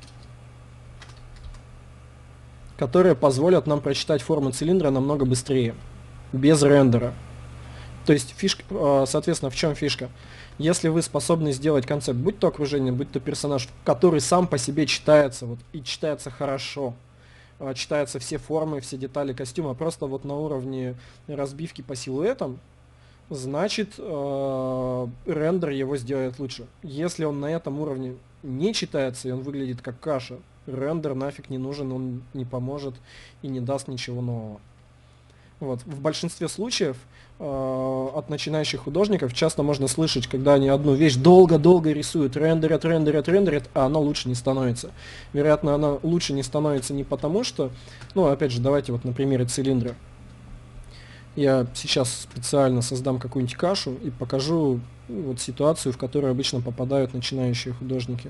которые позволят нам прочитать форму цилиндра намного быстрее, без рендера. То есть, соответственно, в чем фишка? Если вы способны сделать концепт, будь то окружение, будь то персонаж, который сам по себе читается, вот, и читается хорошо, читаются все формы, все детали костюма, просто вот на уровне разбивки по силуэтам, значит рендер его сделает лучше. Если он на этом уровне не читается и он выглядит как каша, рендер нафиг не нужен, он не поможет и не даст ничего нового. Вот. В большинстве случаев от начинающих художников часто можно слышать, когда они одну вещь долго-долго рисуют, рендерят, а она лучше не становится. Вероятно, она лучше не становится не потому, что... Ну, опять же, давайте вот на примере цилиндра. Я сейчас специально создам какую-нибудь кашу и покажу вот ситуацию, в которую обычно попадают начинающие художники.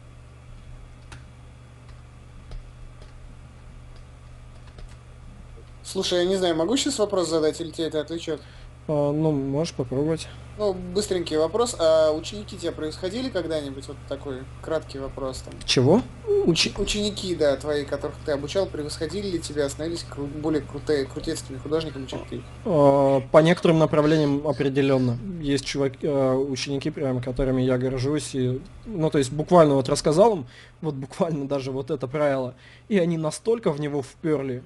Слушай, я не знаю, могу сейчас вопрос задать, или тебя это отвлечет? Ну, можешь попробовать. Ну, быстренький вопрос. А ученики тебя происходили когда-нибудь? Вот такой краткий вопрос там. Чего? Ученики, да, твои, которых ты обучал, превосходили ли тебя, становились более крутецкими художниками, чем ты? По некоторым направлениям определенно. Есть ученики, прям, которыми я горжусь. И, ну, то есть буквально вот рассказал им, вот буквально даже вот это правило, и они настолько в него вперли,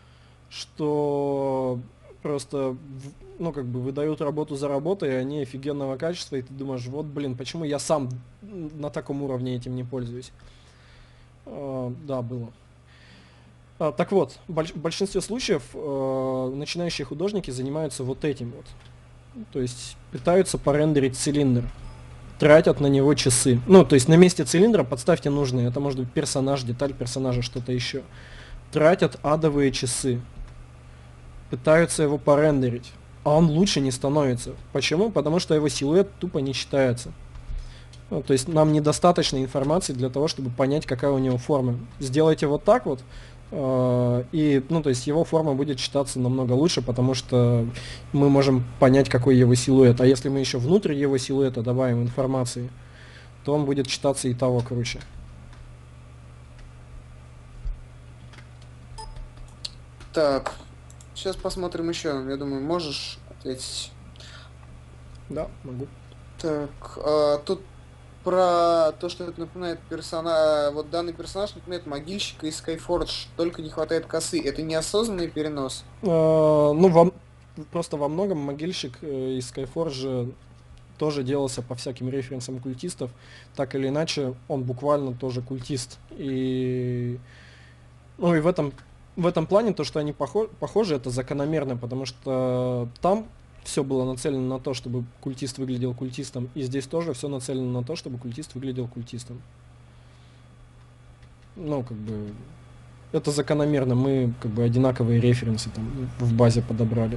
что просто, ну, как бы выдают работу за работой, и они офигенного качества, и ты думаешь, вот, блин, почему я сам на таком уровне этим не пользуюсь? Да, было. Так вот, в большинстве случаев начинающие художники занимаются вот этим вот. То есть пытаются порендерить цилиндр, тратят на него часы. Ну, то есть на месте цилиндра подставьте нужные, это может быть персонаж, деталь персонажа, что-то еще. Тратят адовые часы. Пытаются его порендерить, а он лучше не становится. Почему? Потому что его силуэт тупо не читается. Ну, то есть нам недостаточно информации для того, чтобы понять, какая у него форма. Сделайте вот так вот, и, ну, то есть его форма будет читаться намного лучше, потому что мы можем понять, какой его силуэт. А если мы еще внутрь его силуэта добавим информации, то он будет читаться и того круче. Так, сейчас посмотрим еще. Я думаю, можешь ответить? Да, могу. Так, тут про то, что это напоминает вот данный персонаж напоминает могильщика из Skyforge, только не хватает косы. Это неосознанный перенос? Ну, просто во многом могильщик из Skyforge тоже делался по всяким референсам культистов. Так или иначе, он буквально тоже культист. И в этом плане то, что они похожи, это закономерно, потому что там все было нацелено на то, чтобы культист выглядел культистом, и здесь тоже все нацелено на то, чтобы культист выглядел культистом. Ну, как бы, это закономерно, мы как бы одинаковые референсы там в базе подобрали.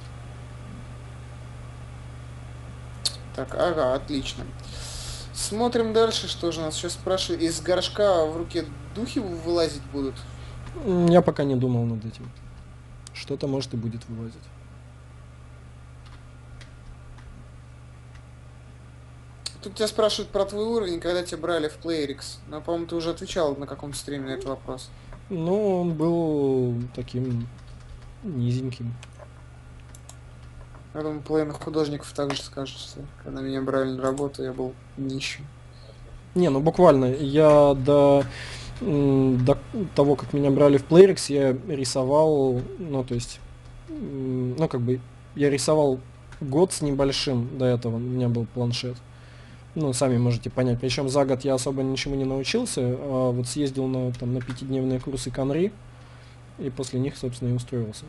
Так, ага, отлично. Смотрим дальше, что же нас сейчас спрашивают. Из горшка в руке духи вылазить будут? Я пока не думал над этим. Что-то может и будет вылазить. Тут тебя спрашивают про твой уровень, когда тебя брали в PlayerX. Но, по-моему, ты уже отвечал на каком-то стриме на этот вопрос. Ну, он был таким низеньким. Я думаю, половина художников также скажет, что когда меня брали на работу, я был нищим. Не, ну буквально, я до того, как меня брали в PlayerX, я рисовал, ну, то есть, ну, как бы, я рисовал год с небольшим до этого, у меня был планшет. Ну, сами можете понять. Причем за год я особо ничему не научился, а вот съездил на 5-дневные курсы Канри, и после них, собственно, и устроился.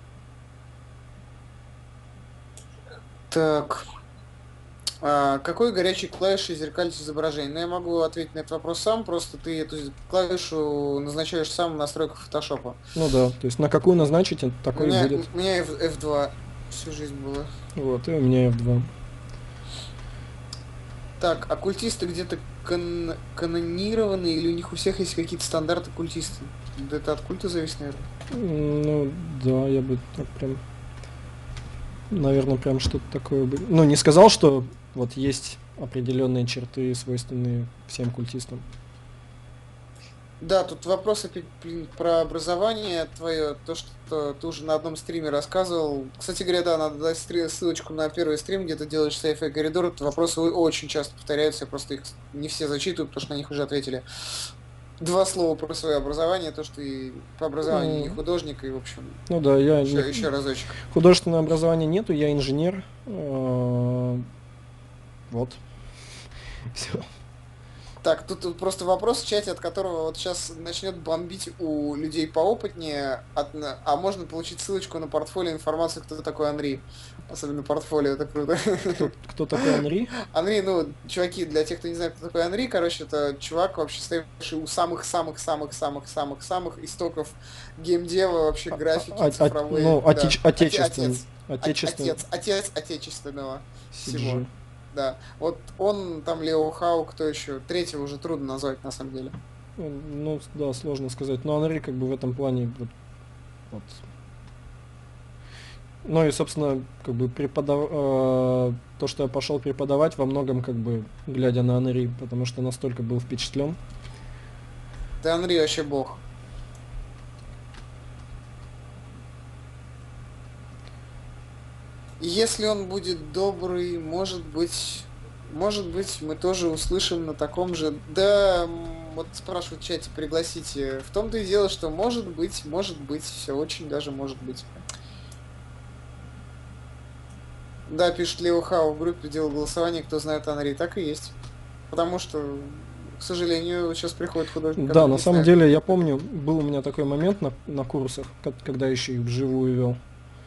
Так. Какой горячей клавишей зеркалить изображение? Ну, я могу ответить на этот вопрос сам, просто ты эту клавишу назначаешь сам в настройках фотошопа. Ну да, то есть на какую назначить, такой и будет. У меня F2 всю жизнь было. Вот, и у меня F2. Так, а культисты где-то канонированы, или у них у всех есть какие-то стандарты культисты? Это от культа зависит, наверное? Ну, да, я бы так прям... Наверное, прям что-то такое бы... Ну, не сказал, что вот есть определенные черты, свойственные всем культистам. Да, тут вопрос опять, про образование твое, то, что ты уже на одном стриме рассказывал. Кстати говоря, да, надо дать ссылочку на первый стрим, где ты делаешь Sci-Fi коридор. Вопросы очень часто повторяются, я просто их не все зачитываю, потому что на них уже ответили. 2 слова про свое образование, то, что ты по образованию не художник, и, в общем, ну да, я еще разочек. Художественного образования нету, я инженер. Вот. Все. Так, тут просто вопрос в чате, от которого вот сейчас начнет бомбить у людей поопытнее, а можно получить ссылочку на портфолио, информацию, кто такой Анри. Особенно портфолио, это круто. Кто такой Анри? Анри, ну, чуваки, для тех, кто не знает, кто такой Анри, короче, это чувак, вообще стоявший у самых-самых-самых-самых-самых истоков геймдева, вообще графики цифровые. Ну, да. отечественный. Отец отечественного всего. CG. Да. Вот он, там Лео Хау, кто еще? Третьего уже трудно назвать, на самом деле. Ну, да, сложно сказать. Но Анри как бы в этом плане вот. Ну и, собственно, как бы то, что я пошел преподавать, во многом как бы глядя на Анри, потому что настолько был впечатлен. Да, Анри вообще бог. Если он будет добрый, может быть, мы тоже услышим на таком же... Да, вот спрашивают в чате, пригласите. В том-то и дело, что может быть, все очень даже может быть. Да, пишет Лео Хау в группе, делал голосование, кто знает Анри. Так и есть. Потому что, к сожалению, сейчас приходит художник. Да, на самом деле, я помню, был у меня такой момент на курсах, когда еще их вживую вел.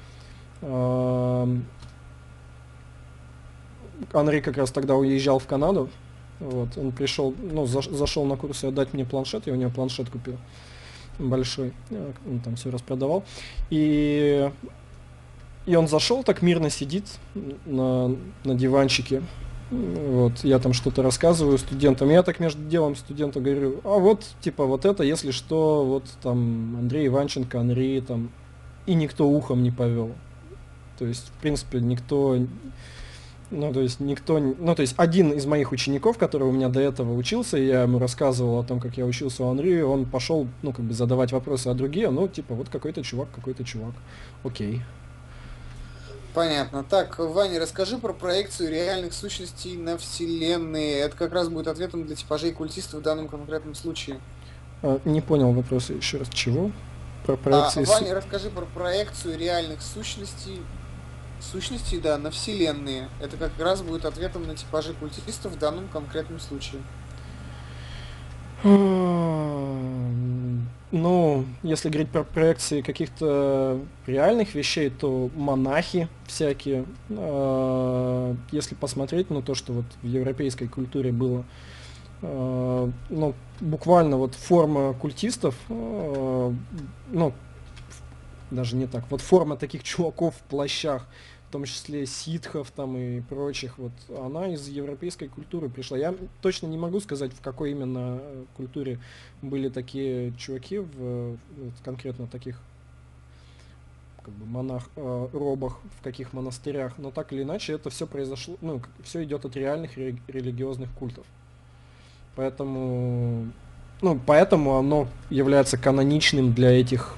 Анри как раз тогда уезжал в Канаду. Вот, он пришел, ну, зашел на курсы отдать мне планшет, я у него планшет купил большой, он там все распродавал. И он зашел, так мирно сидит на диванчике. Вот, я там что-то рассказываю студентам. Я так между делом студенту говорю, а вот, типа, вот это, если что, вот там Андрей Иванченко, Анри, там, и никто ухом не повел. То есть, в принципе, никто, ну, то есть один из моих учеников, который у меня до этого учился, я ему рассказывал о том, как я учился у Анри, он пошел, ну, как бы задавать вопросы, а другие, ну, типа, вот какой-то чувак, окей. Понятно. Так, Ваня, расскажи про проекцию реальных сущностей на Вселенной. Это как раз будет ответом для типажей культистов в данном конкретном случае. Не понял вопроса еще раз. Чего? Про проекции... Ваня, расскажи про проекцию реальных сущностей, да, на Вселенные. Это как раз будет ответом на типажи культистов в данном конкретном случае. Ну, если говорить про проекции каких-то реальных вещей, то монахи всякие. Если посмотреть на то, что вот в европейской культуре было, ну, буквально вот форма культистов, ну, даже не так, вот форма таких чуваков в плащах, в том числе ситхов там и прочих, вот она из европейской культуры пришла. Я точно не могу сказать, в какой именно культуре были такие чуваки, вот, конкретно таких как бы робах, в каких монастырях, но так или иначе это все произошло, ну, все идет от реальных религиозных культов. Поэтому, ну, поэтому оно является каноничным для этих,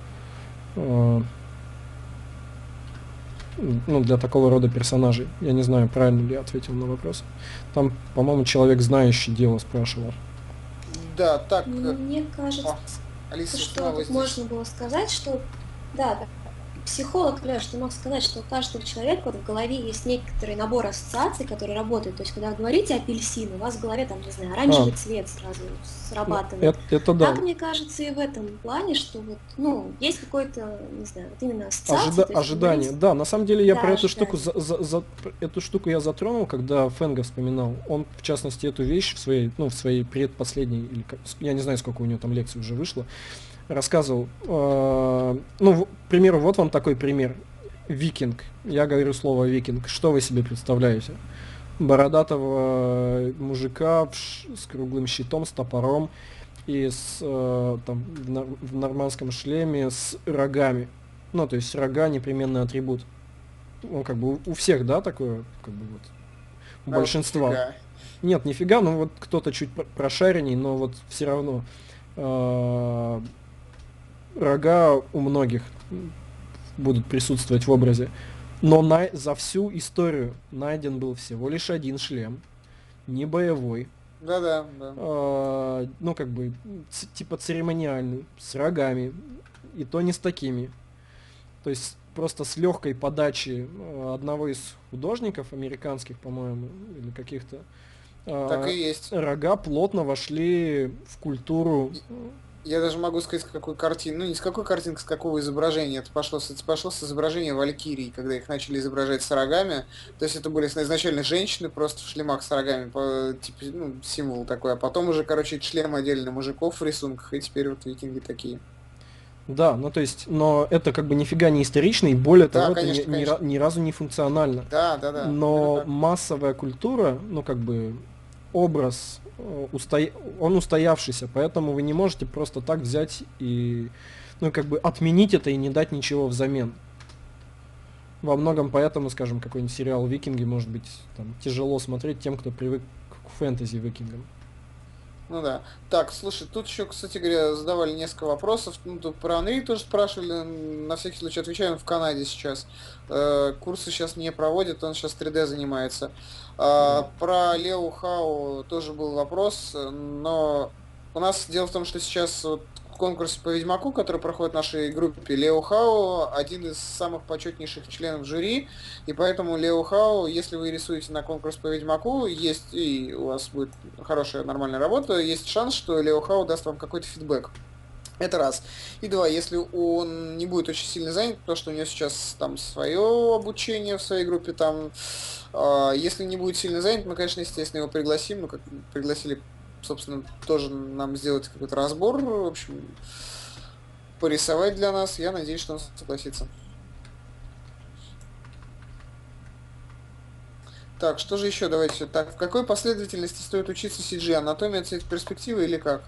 ну, для такого рода персонажей. Я не знаю, правильно ли я ответил на вопрос. Там, по-моему, человек, знающий дело, спрашивал. Да, так. Мне кажется, Алиса, что тут можно было сказать, что да, психолог, Леш, ты мог сказать, что у каждого человека вот в голове есть некоторый набор ассоциаций, которые работают. То есть, когда вы говорите апельсин, у вас в голове, там, не знаю, оранжевый цвет сразу срабатывает. Это да. Так, мне кажется, и в этом плане, что вот, ну, есть какой-то, не знаю, вот именно ассоциация. Ожидание. Да, на самом деле я про эту штуку, эту штуку я затронул, когда Фенга вспоминал. Он, в частности, эту вещь в своей предпоследней, или я не знаю, сколько у него там лекций уже вышло, рассказывал. Ну, к примеру, вот вам такой пример. Викинг. Я говорю слово викинг. Что вы себе представляете? Бородатого мужика с круглым щитом, с топором и там, в нормандском шлеме с рогами. Ну, то есть рога непременный атрибут. Ну, как бы у всех, да, такое, как бы вот, у большинства. Нифига. Нет, нифига, ну вот кто-то чуть прошаренней, но вот все равно рога у многих будут присутствовать в образе. Но за всю историю найден был всего лишь один шлем, не боевой. Да. Ну, как бы, типа церемониальный, с рогами, и то не с такими. То есть просто с легкой подачи одного из художников американских, по-моему, или каких-то, так и есть. Рога плотно вошли в культуру. Я даже могу сказать, с какой картины, ну не с какой картинки, с какого изображения. Это пошло с изображения валькирий, когда их начали изображать с рогами. То есть это были изначально женщины просто в шлемах с рогами, типа, ну, символ такой. А потом уже, короче, шлем отдельно мужиков в рисунках, и теперь вот викинги такие. Да, ну то есть, но это как бы нифига не исторично, и более того, конечно, это ни разу не функционально. Да. Но массовая культура, ну как бы образ, он устоявшийся, поэтому вы не можете просто так взять и, ну как бы отменить это и не дать ничего взамен. Во многом поэтому, скажем, какой-нибудь сериал «Викинги» может быть там тяжело смотреть тем, кто привык к фэнтези-викингам. Ну да. Так, слушай, тут еще, кстати говоря, задавали несколько вопросов. Ну, тут про Анри тоже спрашивали. На всякий случай отвечаю, он в Канаде сейчас. Курсы сейчас не проводит, он сейчас 3D занимается. Про Лео Хао тоже был вопрос, но у нас дело в том, что сейчас вот конкурс по Ведьмаку, который проходит в нашей группе, Лео Хао один из самых почетнейших членов жюри, и поэтому Лео Хао, если вы рисуете на конкурс по Ведьмаку, есть, и у вас будет хорошая нормальная работа, есть шанс, что Лео Хао даст вам какой-то фидбэк. Это раз. И два, если он не будет очень сильно занят, потому что у него сейчас там свое обучение в своей группе, там, если не будет сильно занят, мы, конечно, естественно, его пригласим, ну, как пригласили, собственно, тоже нам сделать какой-то разбор, в общем, порисовать для нас. Я надеюсь, что он согласится. Так, что же еще? Давайте. Так, в какой последовательности стоит учиться CG? Анатомия, цвет перспективы или как?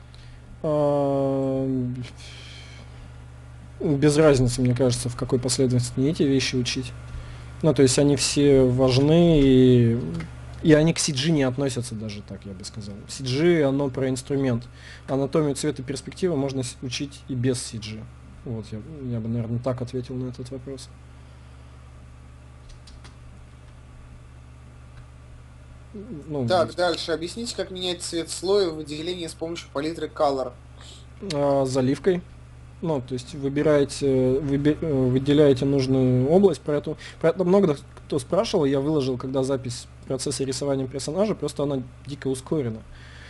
Без разницы, мне кажется, в какой последовательности эти вещи учить. Ну, то есть они все важны, и они к CG не относятся даже так, я бы сказал. CG, оно про инструмент. Анатомию, цвет и перспективы можно учить и без CG. Вот, я бы, наверное, так ответил на этот вопрос. Ну, Так, здесь. дальше. Объясните, как менять цвет слоя в выделении с помощью палитры Color. Заливкой. Ну, то есть выделяете нужную область, про это много кто спрашивал, я выложил, когда запись процесса рисования персонажа, просто она дико ускорена.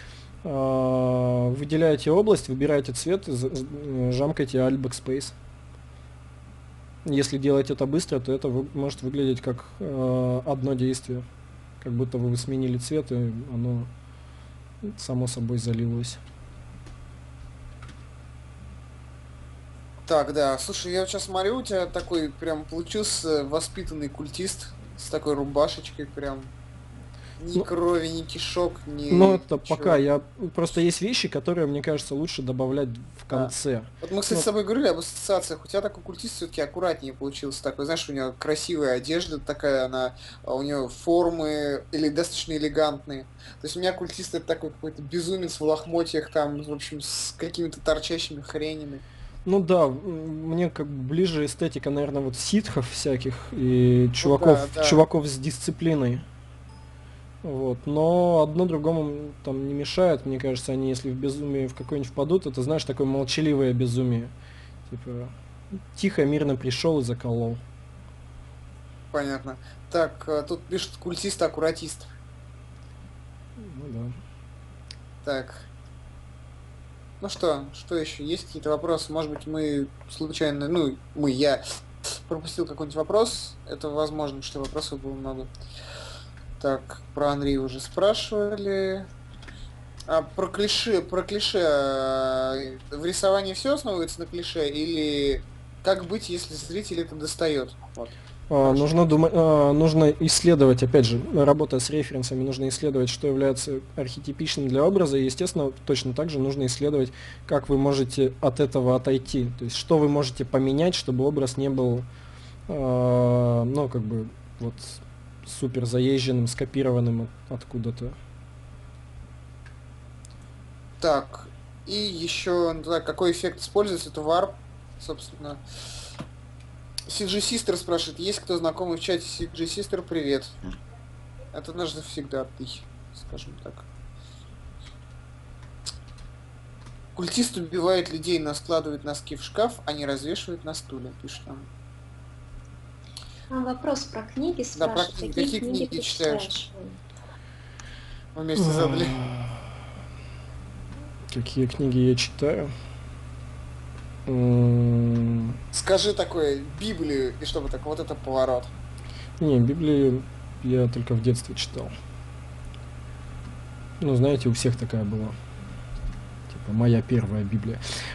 Выделяете область, выбираете цвет, жамкаете Alt Backspace. Если делать это быстро, то это может выглядеть как одно действие. Как будто вы сменили цвет, и оно само собой залилось. Так, да. Слушай, я вот сейчас смотрю, у тебя такой прям получился воспитанный культист с такой рубашечкой прям. Ни Ну, крови, ни кишок, ну, ни это пока. ничего. Просто есть вещи, которые, мне кажется, лучше добавлять в Да. конце. Вот мы, кстати, с Ну, тобой говорили об ассоциациях. У тебя такой культист все-таки аккуратнее получился. Такой, знаешь, у него красивая одежда такая, у него формы или достаточно элегантные. То есть у меня культист это такой какой-то безумец в лохмотьях, там, в общем, с какими-то торчащими хренями. ну да, мне как бы ближе эстетика, наверное, вот ситхов всяких и Ну да, да. чуваков с дисциплиной. Вот. Но одно другому там не мешает, мне кажется, они если в безумие в какое-нибудь впадут, это, знаешь, такое молчаливое безумие. Типа, тихо, мирно пришел и заколол. Понятно. Так, тут пишут культист-аккуратист. Ну да. Так, ну что еще? Есть какие-то вопросы? Может быть, мы случайно, я пропустил какой-нибудь вопрос. Это возможно, что вопросов было много. Так, про Андрея уже спрашивали. А про клише, в рисовании все основывается на клише или как быть, если зритель это достает? Вот. Хорошо. Нужно исследовать, опять же, работая с референсами, нужно исследовать, что является архетипичным для образа, и, естественно, точно так же нужно исследовать, как вы можете от этого отойти, то есть, что вы можете поменять, чтобы образ не был, ну, как бы, вот, супер заезженным, скопированным откуда-то. Так, и еще, да, какой эффект используется? Это варп, собственно. CG Sister спрашивает, есть кто знакомый в чате CG Sister? Привет. Это наш завсегда ты, скажем так. Культист убивает людей, но складывает носки в шкаф, а не развешивает на стуле, пишет нам. Вопрос про книги Да, про спрашивают. книги. Какие Какие книги книги ты читаешь? читаешь? Мы вместе задали. Какие книги я читаю? Скажи такое, Библию, и чтобы так, вот это поворот. Не, Библию я только в детстве читал. Ну, знаете, у всех такая была. Типа, моя первая Библия.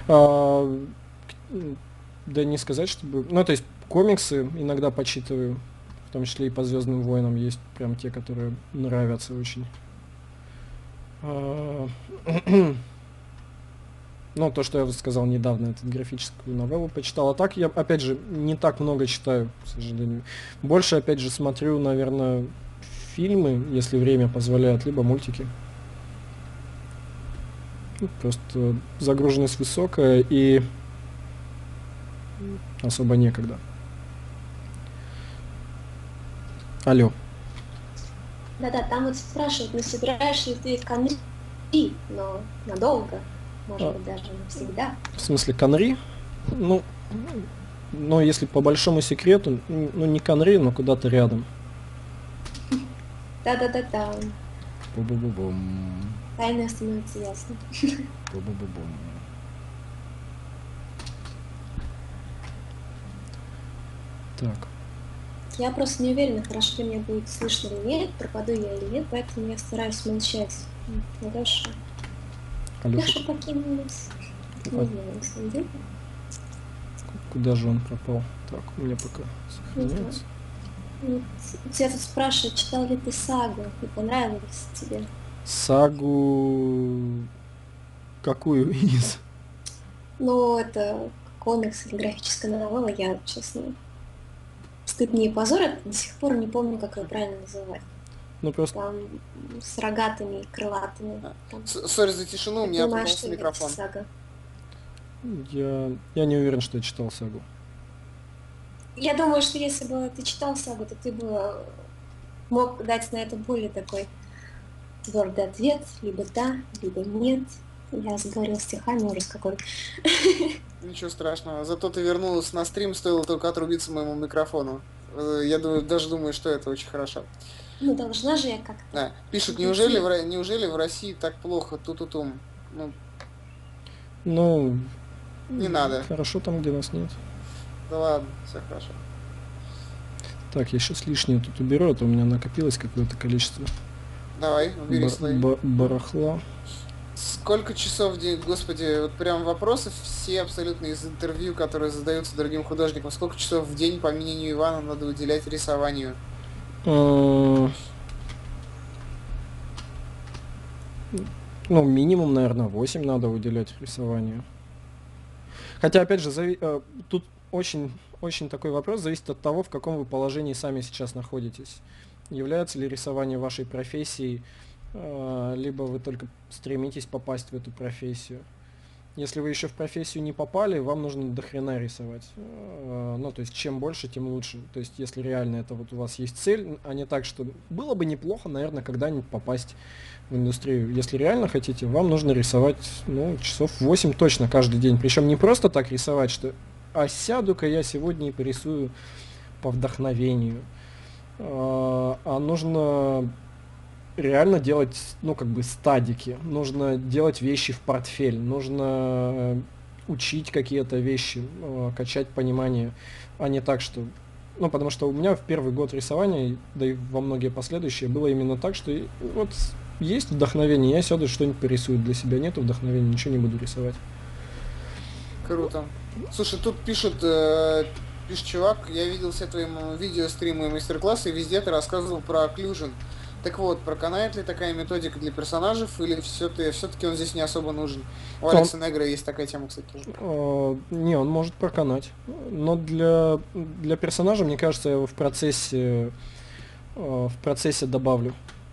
Да не сказать, чтобы... Ну, то есть, комиксы иногда почитываю. В том числе и по Звездным войнам есть прям те, которые нравятся очень. Ну, то, что я вот сказал недавно, это графическую новеллу почитал. А так я, опять же, не так много читаю, к сожалению. Больше, опять же, смотрю, наверное, фильмы, если время позволяет, либо мультики. Просто загруженность высокая и особо некогда. Алло. Да-да, там вот спрашивают, не собираешь ли ты в Канри, но надолго, может быть, даже навсегда. В смысле, Конри? Ну, если по большому секрету, ну, не Конри, но куда-то рядом. Да-да-да-да. Бу-бу-бу-бум. Тайное становится ясно. Бу-бу-бу-бум. Так. Я просто не уверена, хорошо ли меня будет слышно или нет, пропаду я или нет, поэтому я стараюсь молчать. Алёша. Алёша покинул нас. Не знаю, на самом деле. Куда же он пропал? Так, у меня пока сохраняется. Тебя тут спрашивают, читал ли ты сагу, и понравилось тебе? Сагу... Какую из? Ну, это комикс или графическая новелла, я, честно, стыд мне и позор, я до сих пор не помню, как ее правильно называть. Ну, просто... Там с рогатыми и крылатыми. Сори за тишину, у меня попался микрофон. Сага. Я не уверен, что я читал сагу. Я думаю, что если бы ты читал сагу, то ты бы мог дать на это более такой твердый ответ, либо да, либо нет. Я заговорил стихами, ужас какой. Ничего страшного. Зато ты вернулась на стрим, стоило только отрубиться моему микрофону. Я даже думаю, что это очень хорошо. Ну, должна же я как-то. Да. Пишут, неужели в России так плохо? Ту-ту-тум. Ну, не надо. Хорошо там, где нас нет. Да ладно, все хорошо. Так, я сейчас лишнее тут уберу, а то у меня накопилось какое-то количество. Давай, убери свои. Барахла. Сколько часов в день, господи, вот прям вопросы все абсолютно из интервью, которые задаются другим художникам. Сколько часов в день, по мнению Ивана, надо уделять рисованию? Ну, минимум, наверное, 8 надо уделять рисованию. Хотя, опять же, тут очень такой вопрос, зависит от того, в каком вы положении сами сейчас находитесь. Является ли рисование вашей профессией, либо вы только стремитесь попасть в эту профессию. Если вы еще в профессию не попали, вам нужно до хрена рисовать. Ну, то есть, чем больше, тем лучше. То есть, если реально это вот у вас есть цель, а не так, что было бы неплохо, наверное, когда-нибудь попасть в индустрию. Если реально хотите, вам нужно рисовать, ну, часов 8 точно каждый день. Причем не просто так рисовать, что «а сяду-ка я сегодня и порисую по вдохновению». А нужно реально делать, ну, как бы стадики, нужно делать вещи в портфель, нужно учить какие-то вещи, качать понимание, а не так, что... Ну, потому что у меня в первый год рисования, да и во многие последующие, было именно так, что вот есть вдохновение, я сяду что-нибудь порисую, для себя нету вдохновения, ничего не буду рисовать. Круто. Слушай, тут пишет чувак, я видел все твои видео, стримы и мастер-классы, и везде ты рассказывал про occlusion. Так вот, проканает ли такая методика для персонажей, или все-таки он здесь не особо нужен? У Алекса Негра есть такая тема, кстати. Не, он может проканать. Но для персонажа, мне кажется, я его в процессе добавлю.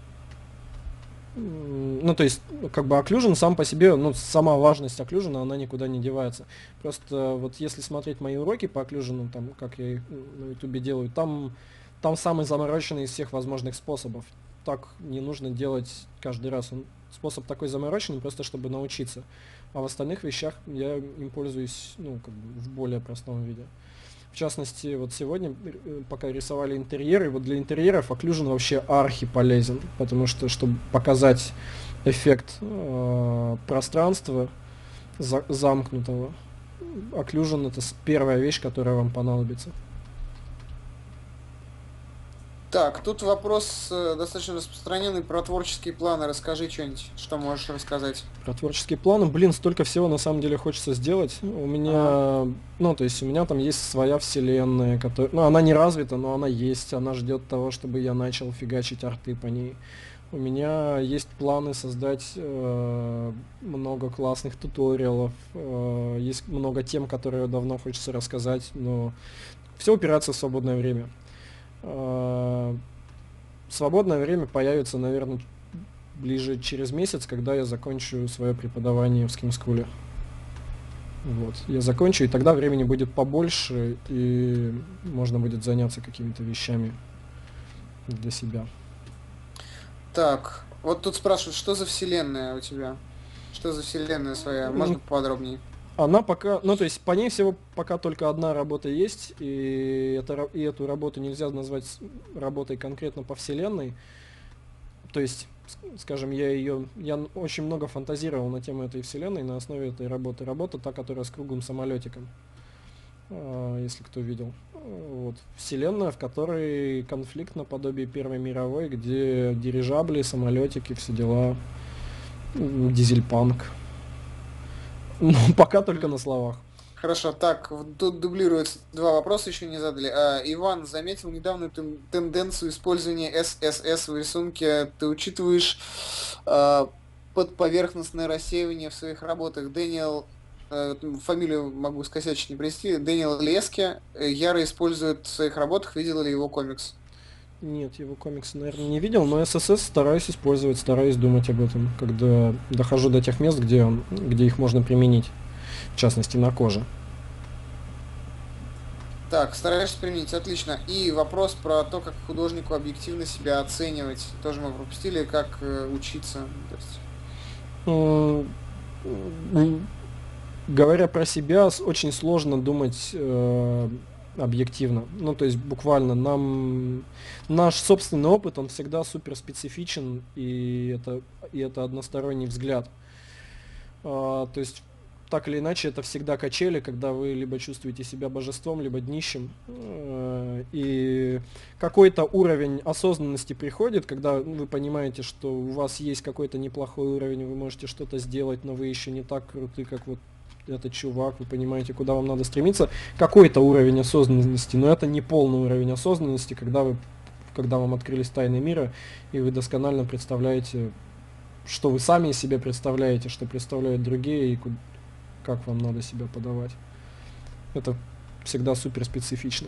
Ну, то есть, как бы occlusion сам по себе, ну, сама важность occlusion, она никуда не девается. Просто вот если смотреть мои уроки по occlusion, там, как я их на ютубе делаю, там самый замороченный из всех возможных способов. Так не нужно делать каждый раз. Способ такой замороченный, просто чтобы научиться. А в остальных вещах я им пользуюсь, ну, как бы в более простом виде. В частности, вот сегодня, пока рисовали интерьеры, вот для интерьеров occlusion вообще архи полезен, потому что, чтобы показать эффект пространства замкнутого, occlusion это первая вещь, которая вам понадобится. Так, тут вопрос достаточно распространенный про творческие планы. Расскажи что-нибудь, что можешь рассказать. Про творческие планы, блин, столько всего на самом деле хочется сделать. У меня, ну, то есть у меня там есть своя вселенная, которая, ну, она не развита, но она есть, она ждет того, чтобы я начал фигачить арты по ней. У меня есть планы создать много классных туториалов, есть много тем, которые давно хочется рассказать, но все упирается в свободное время. Свободное время появится, наверное, ближе через месяц, когда я закончу свое преподавание в скимскуле. Вот. Я закончу, и тогда времени будет побольше, и можно будет заняться какими-то вещами для себя. Так, вот тут спрашивают, что за вселенная у тебя? Что за вселенная своя? Можно поподробнее? Она пока, ну, то есть по ней всего пока только одна работа есть, и эту работу нельзя назвать работой конкретно по вселенной. То есть, скажем, я очень много фантазировал на тему этой вселенной на основе этой работы. Работа та, которая с круглым самолетиком, если кто видел. Вот. Вселенная, в которой конфликт наподобие Первой мировой, где дирижабли, самолетики, все дела, дизельпанк. Ну, пока только на словах. Хорошо, так, тут дублируются два вопроса, еще не задали. Иван, заметил недавнюю тенденцию использования SSS в рисунке. Ты учитываешь подповерхностное рассеивание в своих работах? Дэниел, фамилию могу скосячить, не привести, Дэниел Лески яро использует в своих работах. Видел ли его комикс? Нет, его комиксы, наверное, не видел, но SSS стараюсь использовать, стараюсь думать об этом, когда дохожу до тех мест, где их можно применить, в частности, на коже. Так, стараешься применить, отлично. И вопрос про то, как художнику объективно себя оценивать, тоже мы пропустили, как учиться. То есть... Говоря про себя, очень сложно думать объективно. Ну, то есть буквально наш собственный опыт, он всегда супер специфичен, и это односторонний взгляд. То есть так или иначе, это всегда качели, когда вы либо чувствуете себя божеством, либо днищем. И какой-то уровень осознанности приходит, когда вы понимаете, что у вас есть какой-то неплохой уровень, вы можете что-то сделать, но вы еще не так круты, как вот этот чувак, вы понимаете, куда вам надо стремиться. Какой-то уровень осознанности, но это не полный уровень осознанности, когда вам открылись тайны мира, и вы досконально представляете, что вы сами себе представляете, что представляют другие, и как вам надо себя подавать. Это всегда супер специфично.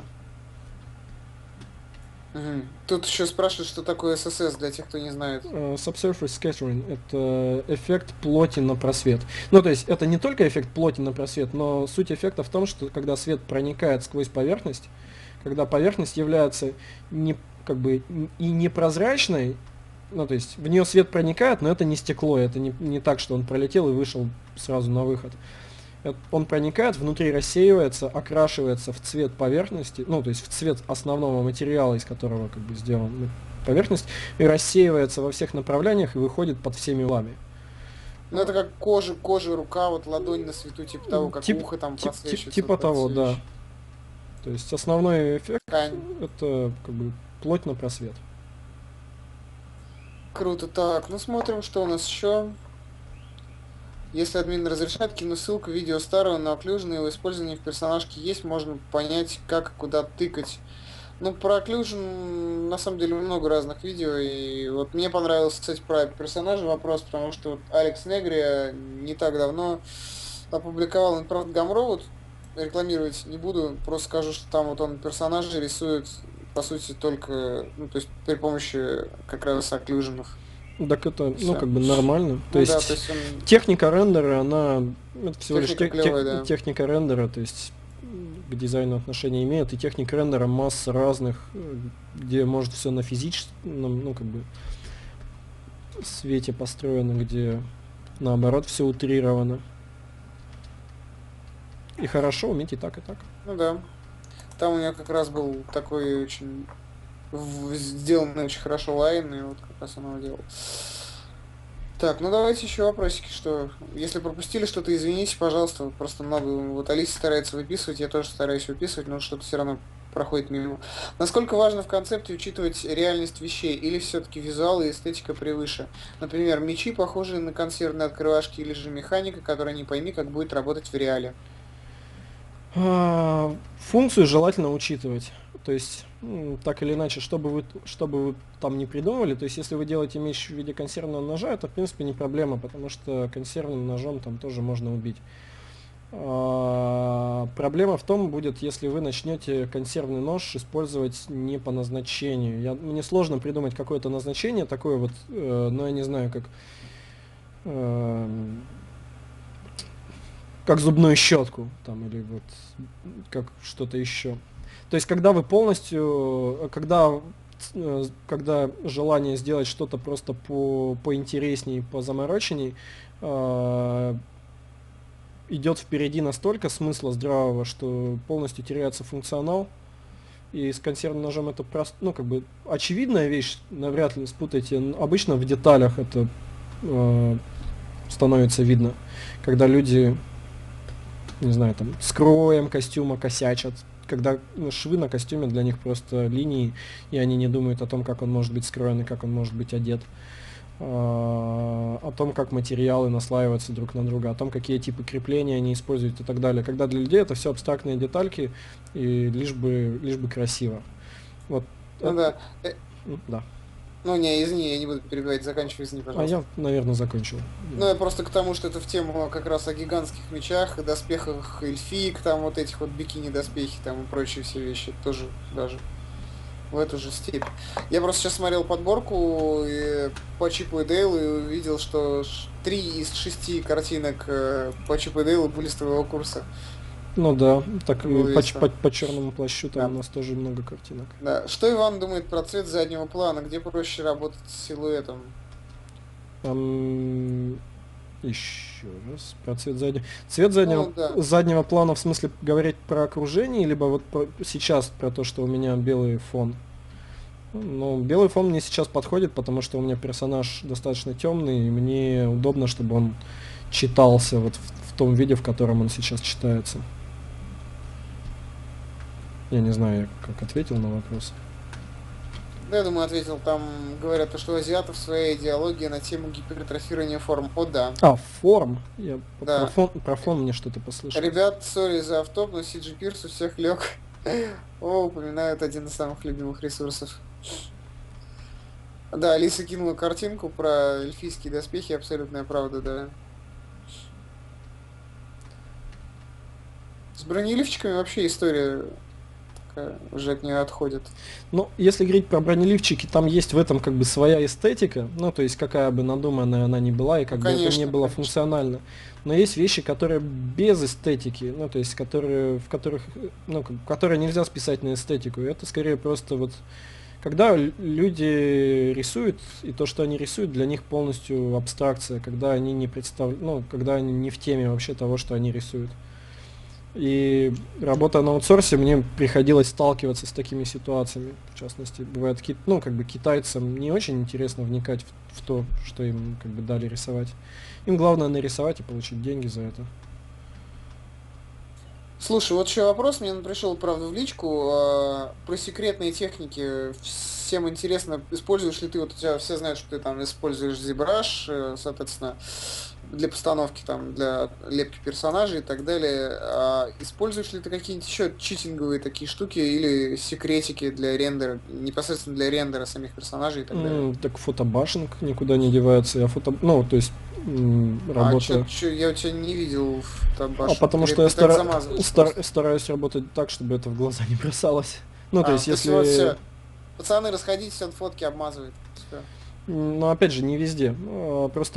Тут еще спрашивают, что такое SSS, для тех, кто не знает. Subsurface Scattering — это эффект плоти на просвет. Ну, то есть, это не только эффект плоти на просвет, но суть эффекта в том, что когда свет проникает сквозь поверхность, когда поверхность является и непрозрачной, ну, то есть, в нее свет проникает, но это не стекло, это не так, что он пролетел и вышел сразу на выход. Он проникает, внутри рассеивается, окрашивается в цвет поверхности, ну, то есть в цвет основного материала, из которого сделана поверхность, и рассеивается во всех направлениях и выходит под всеми углами. Ну, это как кожа, рука, вот ладонь на свету, типа того, как ухо там просвечивается. Типа того, да. То есть основной эффект это плоть на просвет. Круто. Так, ну смотрим, что у нас еще. Если админ разрешает, кину ссылку видео старого на Occlusion, его использование в персонажке есть, можно понять, как и куда тыкать. Ну, про Occlusion на самом деле много разных видео, и вот мне понравился, кстати, про персонажа вопрос, потому что вот Алекс Негри не так давно опубликовал Инпрафт Гамро, вот рекламировать не буду, просто скажу, что там вот он персонажи рисует, по сути, только, ну, то есть при помощи как раз Occlusion'ов. Так это, нормально. То есть он... техника рендера, она это всего лишь клевая, техника рендера, то есть к дизайну отношения имеет, и техника рендера масса разных, где может все на физическом, свете построено, где наоборот все утрировано. И хорошо уметь и так, и так. Ну да. Там у меня как раз был такой очень сделанный очень хорошо лайн, и вот как раз он его делал. Так, ну давайте еще вопросики, что если пропустили что-то, извините, пожалуйста, просто много, вот Алиса старается выписывать, я тоже стараюсь выписывать, но что-то все равно проходит мимо. Насколько важно в концепте учитывать реальность вещей, или все-таки визуал и эстетика превыше? Например, мечи, похожие на консервные открывашки, или же механика, которая не пойми, как будет работать в реале. Функцию желательно учитывать. То есть, так или иначе, что бы вы там не придумали, то есть, если вы делаете меч в виде консервного ножа, это, в принципе, не проблема, потому что консервным ножом там тоже можно убить. Проблема в том будет, если вы начнете консервный нож использовать не по назначению. Мне сложно придумать какое-то назначение такое вот, но я не знаю, как зубную щетку, там, или вот как что-то еще. То есть, когда вы полностью, когда желание сделать что-то просто поинтересней, позамороченней, идет впереди настолько смысла здравого, что полностью теряется функционал. И с консервным ножом это просто, очевидная вещь, навряд ли спутайте. Обычно в деталях это становится видно, когда люди, не знаю, там, с кроем костюма косячат, когда швы на костюме для них просто линии, и они не думают о том, как он может быть скроен и как он может быть одет, о том, как материалы наслаиваются друг на друга, о том, какие типы крепления они используют и так далее. Когда для людей это все абстрактные детальки, и лишь бы красиво. Вот. Ну да. Да. Ну не, извини, я не буду перебивать, заканчивай, извини, пожалуйста. А я, наверное, закончил. Ну я просто к тому, что это в тему как раз о гигантских мечах, доспехах эльфиек, там вот этих вот бикини-доспехи, там и прочие все вещи, тоже даже в эту же степь. Я просто сейчас смотрел подборку по Чипу и Дейлу и увидел, что 3 из 6 картинок по Чипу и Дейлу были с твоего курса. Ну да, так Было и весело. по черному плащу там Да. у нас тоже много картинок. Да. Что Иван думает про цвет заднего плана? Где проще работать с силуэтом? Еще раз про цвет заднего. Цвет заднего, Ну да. заднего плана в смысле говорить про окружение, либо вот сейчас про то, что у меня белый фон. Ну, белый фон мне сейчас подходит, потому что у меня персонаж достаточно темный, и мне удобно, чтобы он читался вот в том виде, в котором он сейчас читается. Я не знаю, я как ответил на вопрос. Да, я думаю, ответил. Там говорят, что у азиатов своя идеология на тему гипертрофирования форм. О, да. Форм. Я Да. про фон мне что-то послышал. Ребят, сори за автоп, но CG Pierce у всех лег. О, упоминают один из самых любимых ресурсов. Да, Алиса кинула картинку про эльфийские доспехи, абсолютная правда, да. С бронеливчиками вообще история такая, уже от нее отходит. Ну, если говорить про бронеливчики, там есть в этом как бы своя эстетика, ну, то есть какая бы надуманная она ни была, и как бы это не было функционально. Но есть вещи, которые без эстетики, ну, то есть в которые нельзя списать на эстетику. И это скорее просто вот, когда люди рисуют, и то, что они рисуют, для них полностью абстракция, когда они не представляют, ну, когда они не в теме вообще того, что они рисуют. И работая на аутсорсе, мне приходилось сталкиваться с такими ситуациями. В частности, бывает, ну, как бы китайцам не очень интересно вникать в то, что им как бы дали рисовать. Им главное нарисовать и получить деньги за это. Слушай, вот еще вопрос, мне пришел, правда, в личку, про секретные техники. Всем интересно, используешь ли ты, вот у тебя все знают, что ты там используешь ZBrush, соответственно, для постановки, там, для лепки персонажей и так далее. Используешь ли ты какие-нибудь еще читинговые такие штуки или секретики для рендера, непосредственно для рендера самих персонажей и так далее? Так фотобашинг никуда не девается. Ну, то есть работаю. Я у тебя не видел фотобашинг. Потому что я стараюсь работать так, чтобы это в глаза не бросалось. Ну, то есть, если... Вот все. Пацаны, расходитесь, он фотки обмазывает. Все. Но опять же, не везде. Просто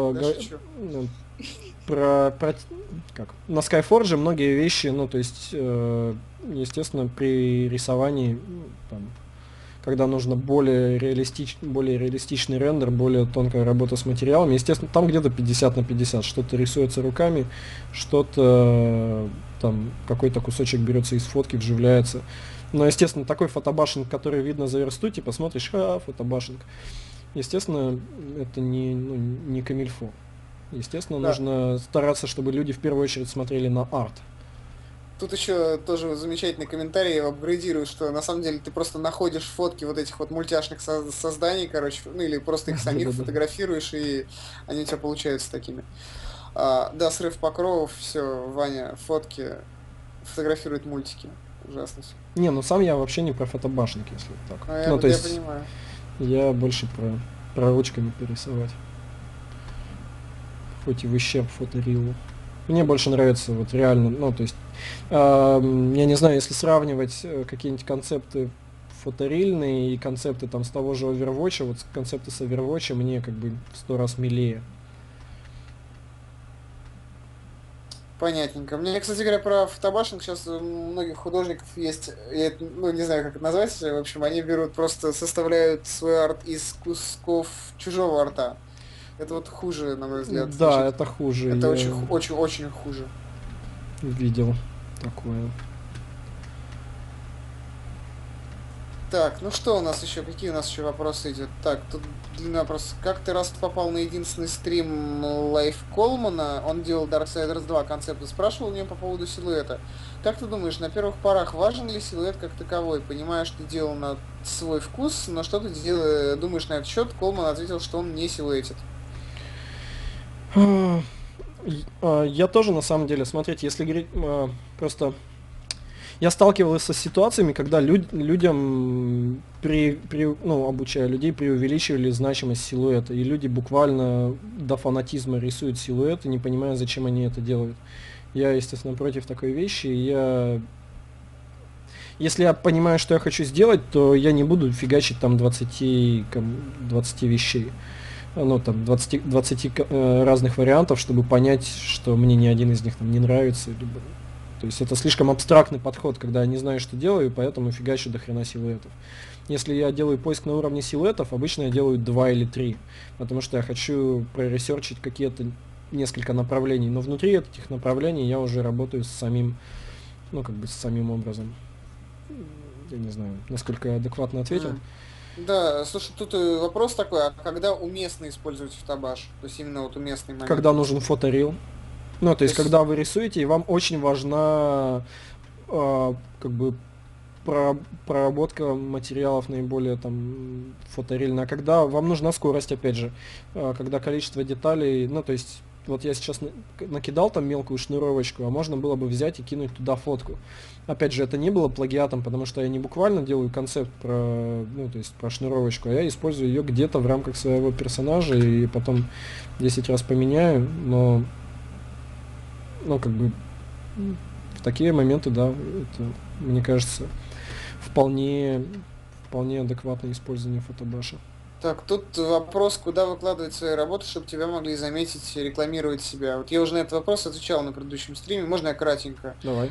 на Skyforge многие вещи, ну, то есть, естественно, при рисовании, там, когда нужно более реалистичный рендер, более тонкая работа с материалами, естественно, там где-то 50 на 50. Что-то рисуется руками, что-то там какой-то кусочек берется из фотки, вживляется. Но, естественно, такой фотобашинг, который видно за версту, типа смотришь, фотобашинг. Естественно, это не камильфо. Естественно, нужно стараться, чтобы люди в первую очередь смотрели на арт. Тут еще тоже замечательный комментарий, я его апгрейдирую, что на самом деле ты просто находишь фотки вот этих вот мультяшных созданий, короче, ну или просто их самих фотографируешь, и они у тебя получаются такими. Да, срыв покровов, все, Ваня, фотки, фотографирует мультики. Ужасно все. Не, ну сам я вообще не про фотобашник, если так. Я понимаю. Я больше про ручками перерисовать. Хоть и в ущерб фоторилу. Мне больше нравится вот реально, ну, то есть, я не знаю, если сравнивать какие-нибудь концепты фоторильные и концепты там с того же Overwatch, вот концепты с Overwatch мне как бы в 100 раз милее. Понятненько. Мне, кстати говоря, про фотобашинг сейчас у многих художников есть, я не знаю, как это назвать, в общем, они берут, просто составляют свой арт из кусков чужого арта. Это вот хуже, на мой взгляд. Да, значит, это хуже. Это очень хуже. Видел такое. Так, ну что у нас еще? Какие у нас еще вопросы идут? Так, тут длинный вопрос. Как ты раз попал на единственный стрим Лайф Колмана? Он делал Darksiders 2 концепт и спрашивал у него по поводу силуэта. Как ты думаешь, на первых порах важен ли силуэт как таковой? Понимаешь, ты делал на свой вкус, но что ты думаешь на этот счет? Колман ответил, что он не силуэтит. Я тоже, на самом деле, смотрите, если говорить просто... Я сталкивался с ситуациями, когда людям, обучая людей, преувеличивали значимость силуэта, и люди буквально до фанатизма рисуют силуэты, не понимая, зачем они это делают. Я, естественно, против такой вещи. Если я понимаю, что я хочу сделать, то я не буду фигачить там 20 вещей. Ну, там, 20 разных вариантов, чтобы понять, что мне ни один из них там не нравится, либо То есть это слишком абстрактный подход, когда я не знаю, что делаю, и поэтому фигачу до хрена силуэтов. Если я делаю поиск на уровне силуэтов, обычно я делаю 2 или 3, потому что я хочу проресерчить какие-то несколько направлений, но внутри этих направлений я уже работаю с самим, ну, как бы с самим образом. Я не знаю, насколько я адекватно ответил. Да, слушай, тут вопрос такой, а когда уместно использовать фотобаш? То есть именно вот уместный момент. Когда нужен фоторил. Ну, то есть, когда вы рисуете, и вам очень важна как бы проработка материалов наиболее там фоторильная. А когда вам нужна скорость, опять же, когда количество деталей, ну, то есть, вот я сейчас накидал там мелкую шнуровочку, а можно было бы взять и кинуть туда фотку. Опять же, это не было плагиатом, потому что я не буквально делаю концепт про, ну, то есть про шнуровочку, а я использую ее где-то в рамках своего персонажа и потом 10 раз поменяю, но, ну, как бы, в такие моменты, да, это, мне кажется, вполне адекватное использование фотобаша. Так, тут вопрос, куда выкладывать свои работы, чтобы тебя могли заметить, рекламировать себя. Вот я уже на этот вопрос отвечал на предыдущем стриме, можно я кратенько? Давай.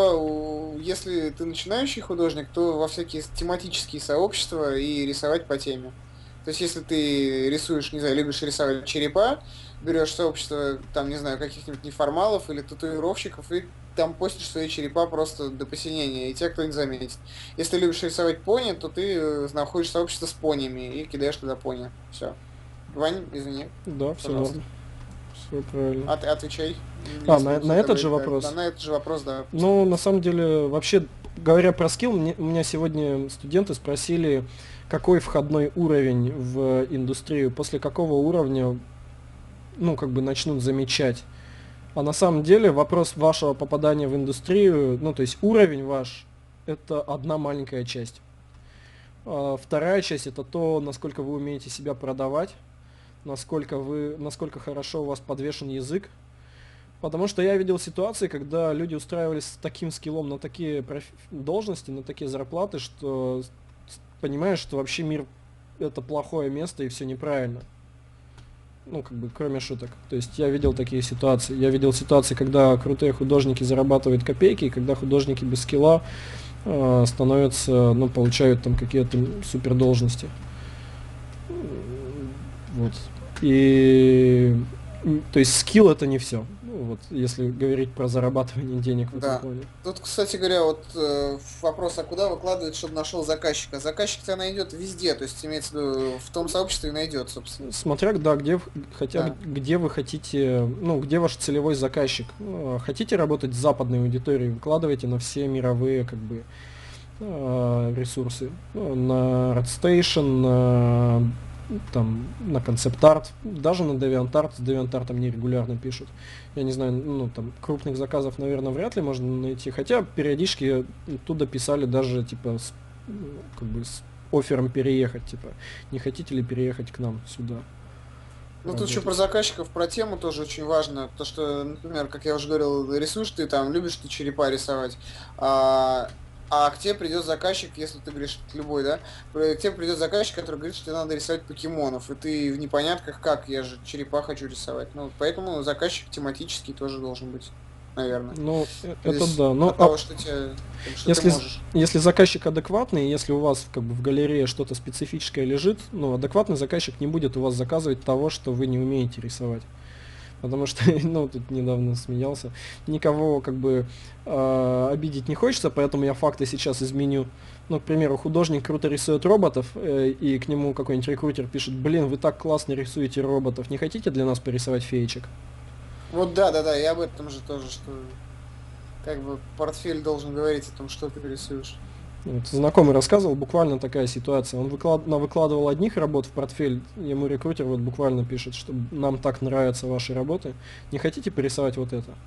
Если ты начинающий художник, то во всякие тематические сообщества и рисовать по теме. То есть, если ты рисуешь, не знаю, любишь рисовать черепа, берешь сообщество, там, не знаю, каких-нибудь неформалов или татуировщиков и там постишь свои черепа просто до посинения, и тебя кто-нибудь заметит. Если ты любишь рисовать пони, то ты находишь сообщество с понями и кидаешь туда пони. Все. Вань, извини. Да, все норм. Все правильно. А ты отвечай. На этот же вопрос? Да, на этот же вопрос, да. Ну, на самом деле, вообще, говоря про скилл, у меня сегодня студенты спросили, какой входной уровень в индустрию, после какого уровня, ну, как бы начнут замечать. А на самом деле вопрос вашего попадания в индустрию, ну, то есть уровень ваш, это одна маленькая часть. Вторая часть это то, насколько вы умеете себя продавать, насколько хорошо у вас подвешен язык. Потому что я видел ситуации, когда люди устраивались с таким скиллом на такие должности, на такие зарплаты, что понимаешь, что вообще мир это плохое место и все неправильно. Ну, как бы, кроме шуток. То есть я видел такие ситуации. Я видел ситуации, когда крутые художники зарабатывают копейки, и когда художники без скилла становятся, ну, получают там какие-то супер должности. Вот. И то есть скилл это не все. Вот, если говорить про зарабатывание денег в этом плане. Тут, кстати говоря, вот вопрос, а куда выкладывать, чтобы нашел заказчика? Заказчик тебя найдет везде, то есть имеется в виду в том сообществе и найдет, собственно. Смотря, да, где вы хотите, ну, где ваш целевой заказчик. Хотите работать с западной аудиторией, выкладывайте на все мировые, как бы, ресурсы. На ArtStation, на концепт-арт, даже на DeviantArt, с DeviantArt мне регулярно пишут. Я не знаю, ну, там, крупных заказов, наверное, вряд ли можно найти, хотя периодически оттуда писали даже, типа, с оффером переехать, типа, не хотите ли переехать к нам сюда? Ну, тут еще про заказчиков, про тему тоже очень важно, то, что, например, как я уже говорил, рисуешь ты, там, любишь ты черепа рисовать, а к тебе придет заказчик, если ты говоришь любой, да, к тебе придет заказчик, который говорит, что тебе надо рисовать покемонов, и ты в непонятках, как, я же черепа хочу рисовать. Ну, поэтому заказчик тематический тоже должен быть, наверное. Ну, здесь это да. Но того, что ты можешь. Если заказчик адекватный, если у вас как бы в галерее что-то специфическое лежит, ну, адекватный заказчик не будет у вас заказывать того, что вы не умеете рисовать. Потому что, ну, тут недавно смеялся, никого как бы обидеть не хочется, поэтому я факты сейчас изменю. Ну, к примеру, художник круто рисует роботов, и к нему какой-нибудь рекрутер пишет: блин, вы так классно рисуете роботов, не хотите для нас порисовать феечек? Вот да, я об этом же тоже, что как бы портфель должен говорить о том, что ты рисуешь. Вот, знакомый рассказывал, буквально такая ситуация. Он выкладывал одних работ в портфель, ему рекрутер вот буквально пишет, что нам так нравятся ваши работы, не хотите порисовать вот это?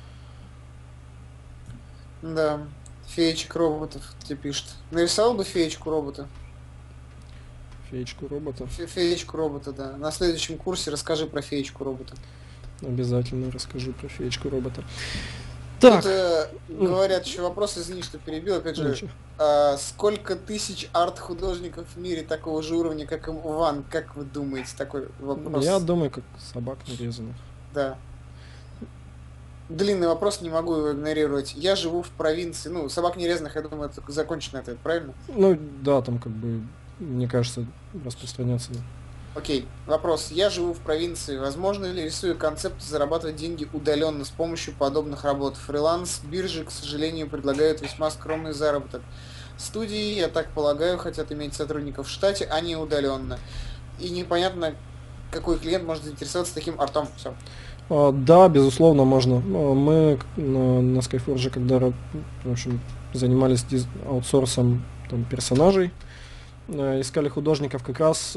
Да, феечек роботов тебе пишет. Нарисовал бы феечку робота? Феечку робота? Феечку робота, да. На следующем курсе расскажи про феечку робота. Обязательно расскажу про феечку робота. Так. Тут говорят еще вопрос, извини, что перебил, опять же, сколько тысяч арт-художников в мире такого же уровня, как Иван, как вы думаете, такой вопрос? Я думаю, как собак нарезанных. Да. длинный вопрос, не могу его игнорировать. Я живу в провинции, ну, собак нерезанных, я думаю, это законченный ответ, правильно? Ну, да, там как бы, мне кажется, распространяться. Да. Окей, вопрос. Я живу в провинции. Возможно ли, рисуя концепт, зарабатывать деньги удаленно с помощью подобных работ? Фриланс, биржи, к сожалению, предлагают весьма скромный заработок. Студии, я так полагаю, хотят иметь сотрудников в штате, а не удаленно. И непонятно, какой клиент может заинтересоваться таким артом. Все. Да, безусловно, можно. Мы на Skyforge, когда в общем, занимались аутсорсом там, персонажей, искали художников, как раз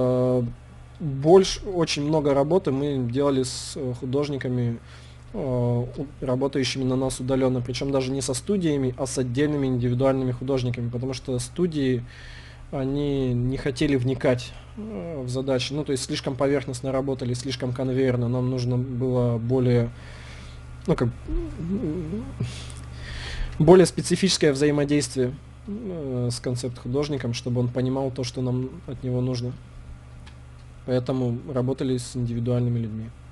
очень много работы мы делали с художниками, работающими на нас удаленно, причем даже не со студиями, а с отдельными индивидуальными художниками, потому что студии, они не хотели вникать в задачи, ну то есть слишком поверхностно работали, слишком конвейерно, нам нужно было более, ну как, более специфическое взаимодействие с концепт-художником, чтобы он понимал то, что нам от него нужно. Поэтому работали с индивидуальными людьми.